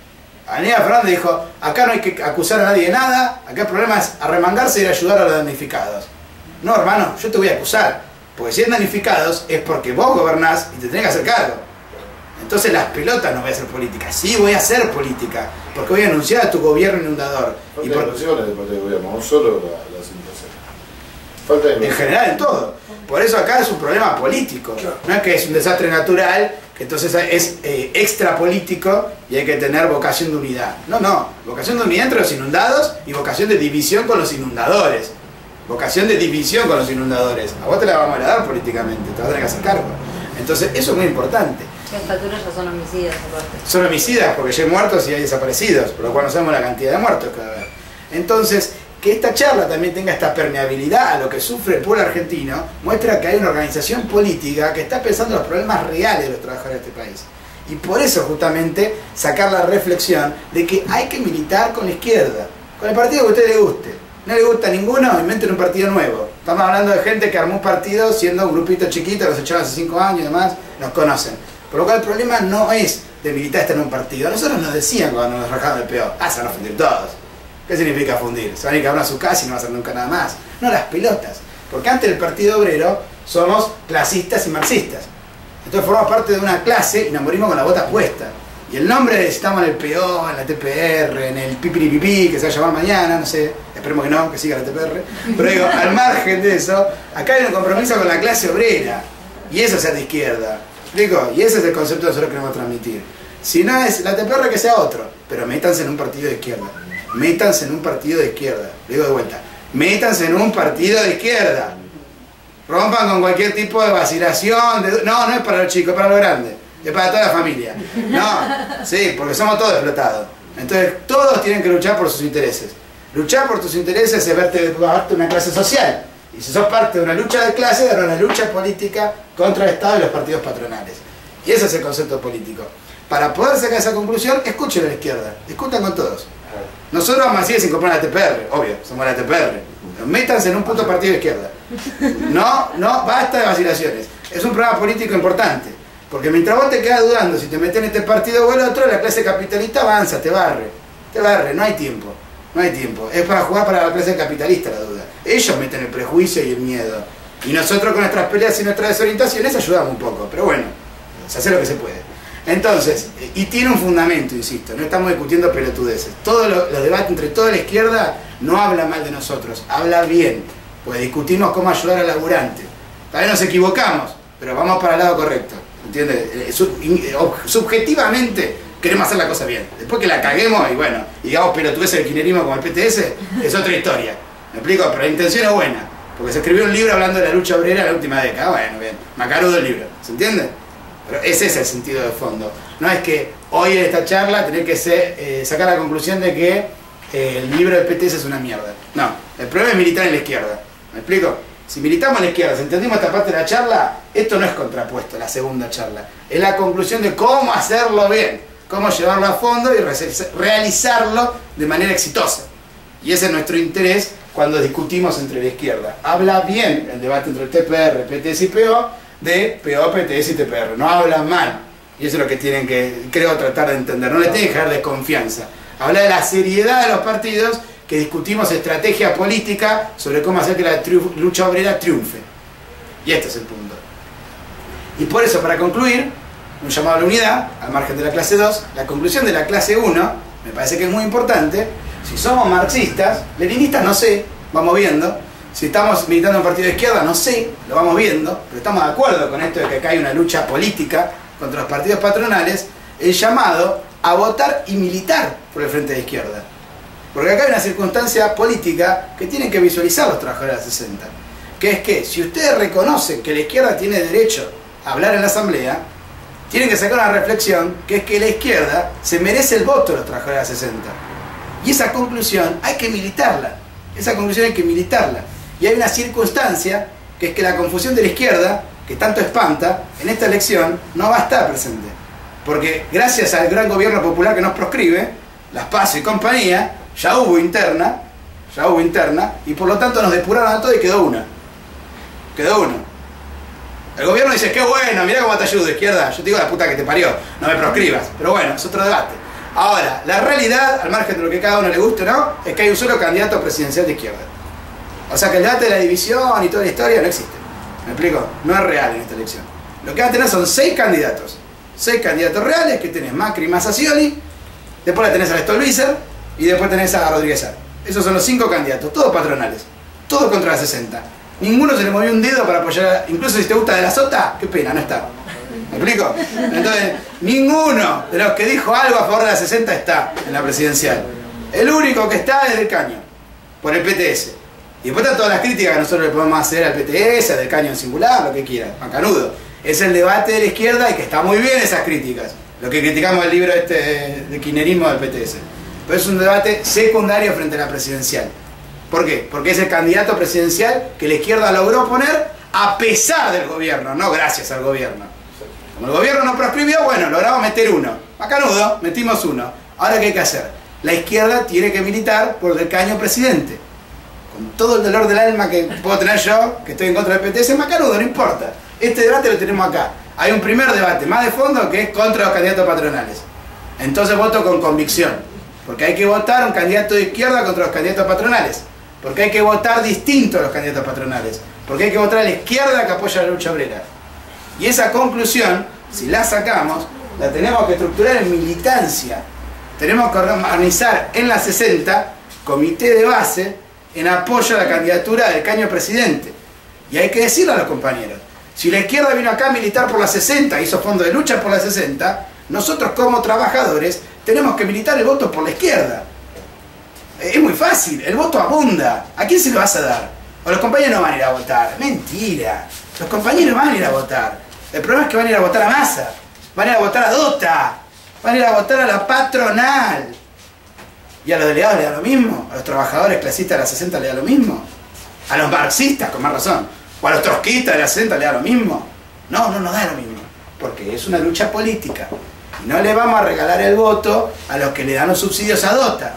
Aníbal Fernández dijo, acá no hay que acusar a nadie de nada, acá el problema es arremangarse y ir a ayudar a los damnificados. No, hermano, yo te voy a acusar, porque si hay damnificados es porque vos gobernás y te tenés que hacer cargo. Entonces las pelotas no voy a hacer política, sí voy a hacer política, porque voy a anunciar a tu gobierno inundador. Falta de inversiones de parte del gobierno, no solo las inversiones. Falta de inversión. En general en todo. Por eso acá es un problema político, no es que es un desastre natural, que entonces es extra político y hay que tener vocación de unidad. No, no, vocación de unidad entre los inundados y vocación de división con los inundadores. Vocación de división con los inundadores. A vos te la vamos a dar políticamente, te vas a tener que hacer cargo. Entonces eso es muy importante. Estas alturas ya son homicidas aparte. Son homicidas porque ya hay muertos y hay desaparecidos, por lo cual no sabemos la cantidad de muertos que va a haber. Entonces, que esta charla también tenga esta permeabilidad a lo que sufre el pueblo argentino, muestra que hay una organización política que está pensando en los problemas reales de los trabajadores de este país. Y por eso justamente sacar la reflexión de que hay que militar con la izquierda, con el partido que a usted le guste. No le gusta a ninguno, inventen un partido nuevo. Estamos hablando de gente que armó un partido siendo un grupito chiquito, los echaron hace 5 años y demás, nos conocen. Por lo cual el problema no es de militar estar en un partido. Nosotros nos decían cuando nos rajaron el peor, se van a fundir todos. ¿Qué significa fundir? Se van a ir cada uno a su casa y no va a hacer nunca nada más. No las pelotas. Porque antes del Partido Obrero somos clasistas y marxistas. Entonces formamos parte de una clase y nos morimos con la bota puesta. Y el nombre de estamos en el PO, en la TPR, en el pipiripipí, que se va a llamar mañana, no sé, esperemos que no, que siga la TPR. Pero digo, al margen de eso, acá hay un compromiso con la clase obrera. Y eso es ser de izquierda. ¿Explico? Y ese es el concepto que nosotros queremos transmitir. Si no es la TPR, que sea otro, pero métanse en un partido de izquierda. Métanse en un partido de izquierda. Lo digo de vuelta. Métanse en un partido de izquierda. Rompan con cualquier tipo de vacilación. No, no es para los chicos, es para los grandes. Es para toda la familia. No, sí, porque somos todos explotados. Entonces todos tienen que luchar por sus intereses. Luchar por tus intereses es verte una clase social. Y si sos parte de una lucha de clase, era una lucha política contra el Estado y los partidos patronales. Y ese es el concepto político. Para poder sacar esa conclusión, escuchen a la izquierda, discutan con todos. Nosotros vamos a seguir sin comprar la TPR, obvio, somos la TPR. Métanse en un puto partido de izquierda. No, basta de vacilaciones. Es un programa político importante. Porque mientras vos te quedas dudando si te metes en este partido o el otro, la clase capitalista avanza, te barre, no hay tiempo. No hay tiempo. Es para jugar para la clase capitalista la duda. Ellos meten el prejuicio y el miedo. Y nosotros con nuestras peleas y nuestras desorientaciones ayudamos un poco. Pero bueno, se hace lo que se puede. Entonces, y tiene un fundamento, insisto. No estamos discutiendo pelotudeces. Todos los debates entre toda la izquierda no habla mal de nosotros. Habla bien. Pues discutimos cómo ayudar al laburante. Tal vez nos equivocamos, pero vamos para el lado correcto. ¿Entiendes? Subjetivamente queremos hacer la cosa bien. Después que la caguemos y bueno, y digamos pelotudeces del kirchnerismo como el PTS, es otra historia. ¿Me explico? Pero la intención es buena. Porque se escribió un libro hablando de la lucha obrera en la última década. Bueno, bien. Macarudo el libro. ¿Se entiende? Pero ese es el sentido de fondo. No es que hoy en esta charla tener que sacar la conclusión de que el libro del PTS es una mierda. No. El problema es militar en la izquierda. ¿Me explico? Si militamos en la izquierda, si entendimos esta parte de la charla, esto no es contrapuesto, la segunda charla. Es la conclusión de cómo hacerlo bien, cómo llevarlo a fondo y realizarlo de manera exitosa. Y ese es nuestro interés cuando discutimos entre la izquierda. Habla bien el debate entre el TPR, PTS y PO, de PO, PTS y TPR. No hablan mal. Y eso es lo que tienen que, creo, tratar de entender. No le tienen que dejar desconfianza. Habla de la seriedad de los partidos, que discutimos estrategia política sobre cómo hacer que la lucha obrera triunfe. Y este es el punto. Y por eso, para concluir, un llamado a la unidad, al margen de la clase 2, la conclusión de la clase 1, me parece que es muy importante. Si somos marxistas, leninistas no sé, vamos viendo. Si estamos militando en un partido de izquierda, no sé, lo vamos viendo. Pero estamos de acuerdo con esto de que acá hay una lucha política contra los partidos patronales, el llamado a votar y militar por el frente de izquierda. Porque acá hay una circunstancia política que tienen que visualizar los trabajadores de la 60. Que es que si ustedes reconocen que la izquierda tiene derecho a hablar en la asamblea, tienen que sacar una reflexión, que es que la izquierda se merece el voto de los trabajadores de la 60. Y esa conclusión hay que militarla. Esa conclusión hay que militarla. Y hay una circunstancia, que es que la confusión de la izquierda, que tanto espanta, en esta elección no va a estar presente. Porque gracias al gran gobierno popular que nos proscribe, las PASO y compañía, ya hubo interna, y por lo tanto nos depuraron a todos y quedó una. Quedó uno. El gobierno dice, qué bueno, mirá cómo te ayudo, izquierda. Yo te digo la puta que te parió, no me proscribas. Pero bueno, es otro debate. Ahora, la realidad, al margen de lo que cada uno le guste o no, es que hay un solo candidato presidencial de izquierda. O sea que el debate de la división y toda la historia no existe. ¿Me explico? No es real en esta elección. Lo que va a tener son 6 candidatos. 6 candidatos reales, que tenés Macri más Scioli, después la tenés a Stolbizer y después tenés a Rodríguez Ar. Esos son los 5 candidatos, todos patronales. Todos contra la 60. Ninguno se le movió un dedo para apoyar, incluso si te gusta de la Sota, qué pena, no está. ¿Me explico? Entonces, ninguno de los que dijo algo a favor de la 60 está en la presidencial. El único que está es Del Caño, por el PTS. Y después están todas las críticas que nosotros le podemos hacer al PTS, a Del Caño en singular, lo que quieran, macanudo. Es el debate de la izquierda y que está muy bien esas críticas. Lo que criticamos del libro de kirchnerismo del PTS. Pero es un debate secundario frente a la presidencial. ¿Por qué? Porque es el candidato presidencial que la izquierda logró poner a pesar del gobierno, no gracias al gobierno. Como el gobierno no proscribió, bueno, logramos meter uno. Macanudo, metimos uno. Ahora, ¿qué hay que hacer? La izquierda tiene que militar por Del Caño presidente. Con todo el dolor del alma que puedo tener yo, que estoy en contra del PTS, macanudo, no importa. Este debate lo tenemos acá. Hay un primer debate más de fondo que es contra los candidatos patronales. Entonces voto con convicción. Porque hay que votar un candidato de izquierda contra los candidatos patronales. Porque hay que votar distinto a los candidatos patronales. Porque hay que votar a la izquierda que apoya la lucha obrera. Y esa conclusión, si la sacamos, la tenemos que estructurar en militancia. Tenemos que organizar en la 60 comité de base en apoyo a la candidatura del Caño presidente. Y hay que decirle a los compañeros, si la izquierda vino acá a militar por la 60, hizo fondo de lucha por la 60, nosotros como trabajadores tenemos que militar el voto por la izquierda. Es muy fácil, el voto abunda. ¿A quién se lo vas a dar? O los compañeros no van a ir a votar. Mentira. Los compañeros van a ir a votar. El problema es que van a ir a votar a Massa. Van a ir a votar a Dota. Van a ir a votar a la patronal. ¿Y a los delegados le da lo mismo? ¿A los trabajadores clasistas de la 60 le da lo mismo? ¿A los marxistas, con más razón? ¿O a los trotskistas de la 60 le da lo mismo? No, no nos da lo mismo. Porque es una lucha política. Y no le vamos a regalar el voto a los que le dan los subsidios a Dota.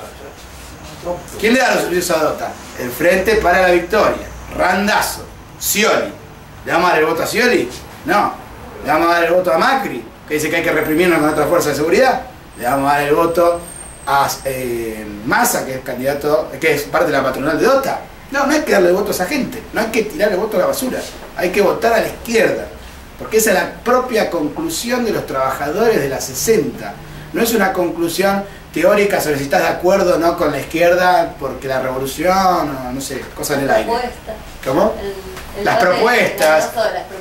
¿Quién le da los subsidios a Dota? El Frente para la Victoria, Randazzo, Scioli. ¿Le vamos a dar el voto a Scioli? No. ¿Le vamos a dar el voto a Macri, que dice que hay que reprimirnos con otra fuerza de seguridad? ¿Le vamos a dar el voto a Massa, que es candidato, que es parte de la patronal de Dota? No, no hay que darle voto a esa gente, no hay que tirar el voto a la basura, hay que votar a la izquierda, porque esa es la propia conclusión de los trabajadores de la 60. No es una conclusión teórica sobre si estás de acuerdo o no con la izquierda, porque la revolución, o no sé, cosas en el aire. ¿Cómo? Las propuestas.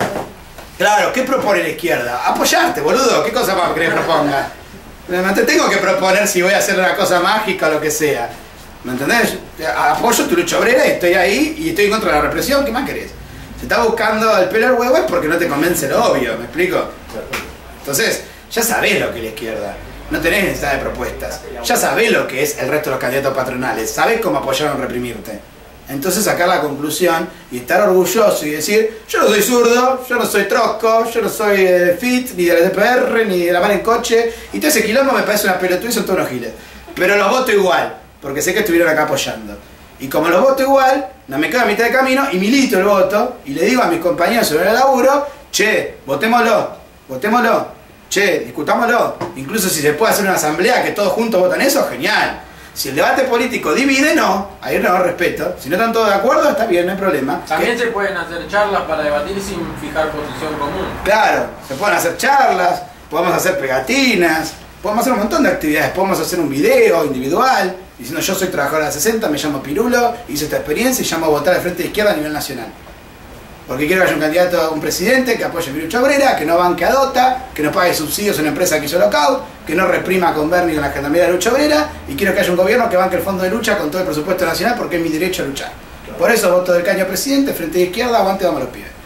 Claro, ¿qué propone la izquierda? Apoyarte, boludo, ¿qué cosa más querés que proponga? No te tengo que proponer si voy a hacer una cosa mágica o lo que sea. ¿Me entendés? Apoyo tu lucha obrera y estoy ahí y estoy en contra de la represión, ¿qué más querés? Si estás buscando el pelo al huevo es porque no te convence lo obvio, ¿me explico? Entonces, ya sabés lo que es la izquierda. No tenés necesidad de propuestas. Ya sabés lo que es el resto de los candidatos patronales. Sabés cómo apoyaron reprimirte. Entonces sacar la conclusión y estar orgulloso y decir, yo no soy zurdo, yo no soy trosco, yo no soy de FIT, ni de la DPR, ni de la mar en coche, y todo ese quilombo me parece una pelotudez y son todos unos giles. Pero los voto igual, porque sé que estuvieron acá apoyando. Y como los voto igual, no me quedo a mitad de camino y milito el voto, y le digo a mis compañeros sobre el laburo, che, votémoslo, votémoslo. Che, discutámoslo. Incluso si se puede hacer una asamblea que todos juntos votan eso, genial. Si el debate político divide, no. Ahí no respeto. Si no están todos de acuerdo, está bien, no hay problema. También se pueden hacer charlas para debatir sin fijar posición común. Claro, se pueden hacer charlas, podemos hacer pegatinas, podemos hacer un montón de actividades. Podemos hacer un video individual diciendo yo soy trabajador de la 60, me llamo Pirulo, hice esta experiencia y llamo a votar al Frente de Izquierda a nivel nacional. Porque quiero que haya un candidato, un presidente que apoye mi lucha obrera, que no banque a Dota, que no pague subsidios a una empresa que hizo lockout, que no reprima con Bernie con la gendarmería de la lucha obrera, y quiero que haya un gobierno que banque el fondo de lucha con todo el presupuesto nacional porque es mi derecho a luchar. Por eso voto Del Caño presidente, Frente de Izquierda, aguante, vamos los pibes.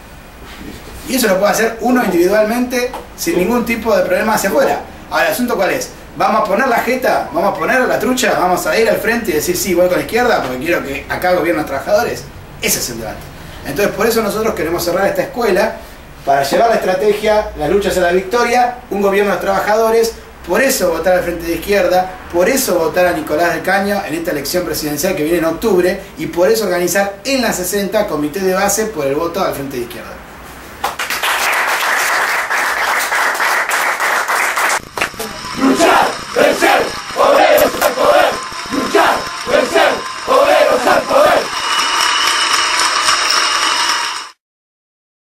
Y eso lo puede hacer uno individualmente sin ningún tipo de problema hacia afuera. Ahora, el asunto cuál es, vamos a poner la jeta, vamos a poner la trucha, vamos a ir al frente y decir sí, voy con la izquierda porque quiero que acá gobiernen los trabajadores. Ese es el debate. Entonces por eso nosotros queremos cerrar esta escuela para llevar la estrategia, las luchas a la victoria, un gobierno de los trabajadores, por eso votar al Frente de Izquierda, por eso votar a Nicolás del Caño en esta elección presidencial que viene en octubre y por eso organizar en la 60 comité de base por el voto al Frente de Izquierda.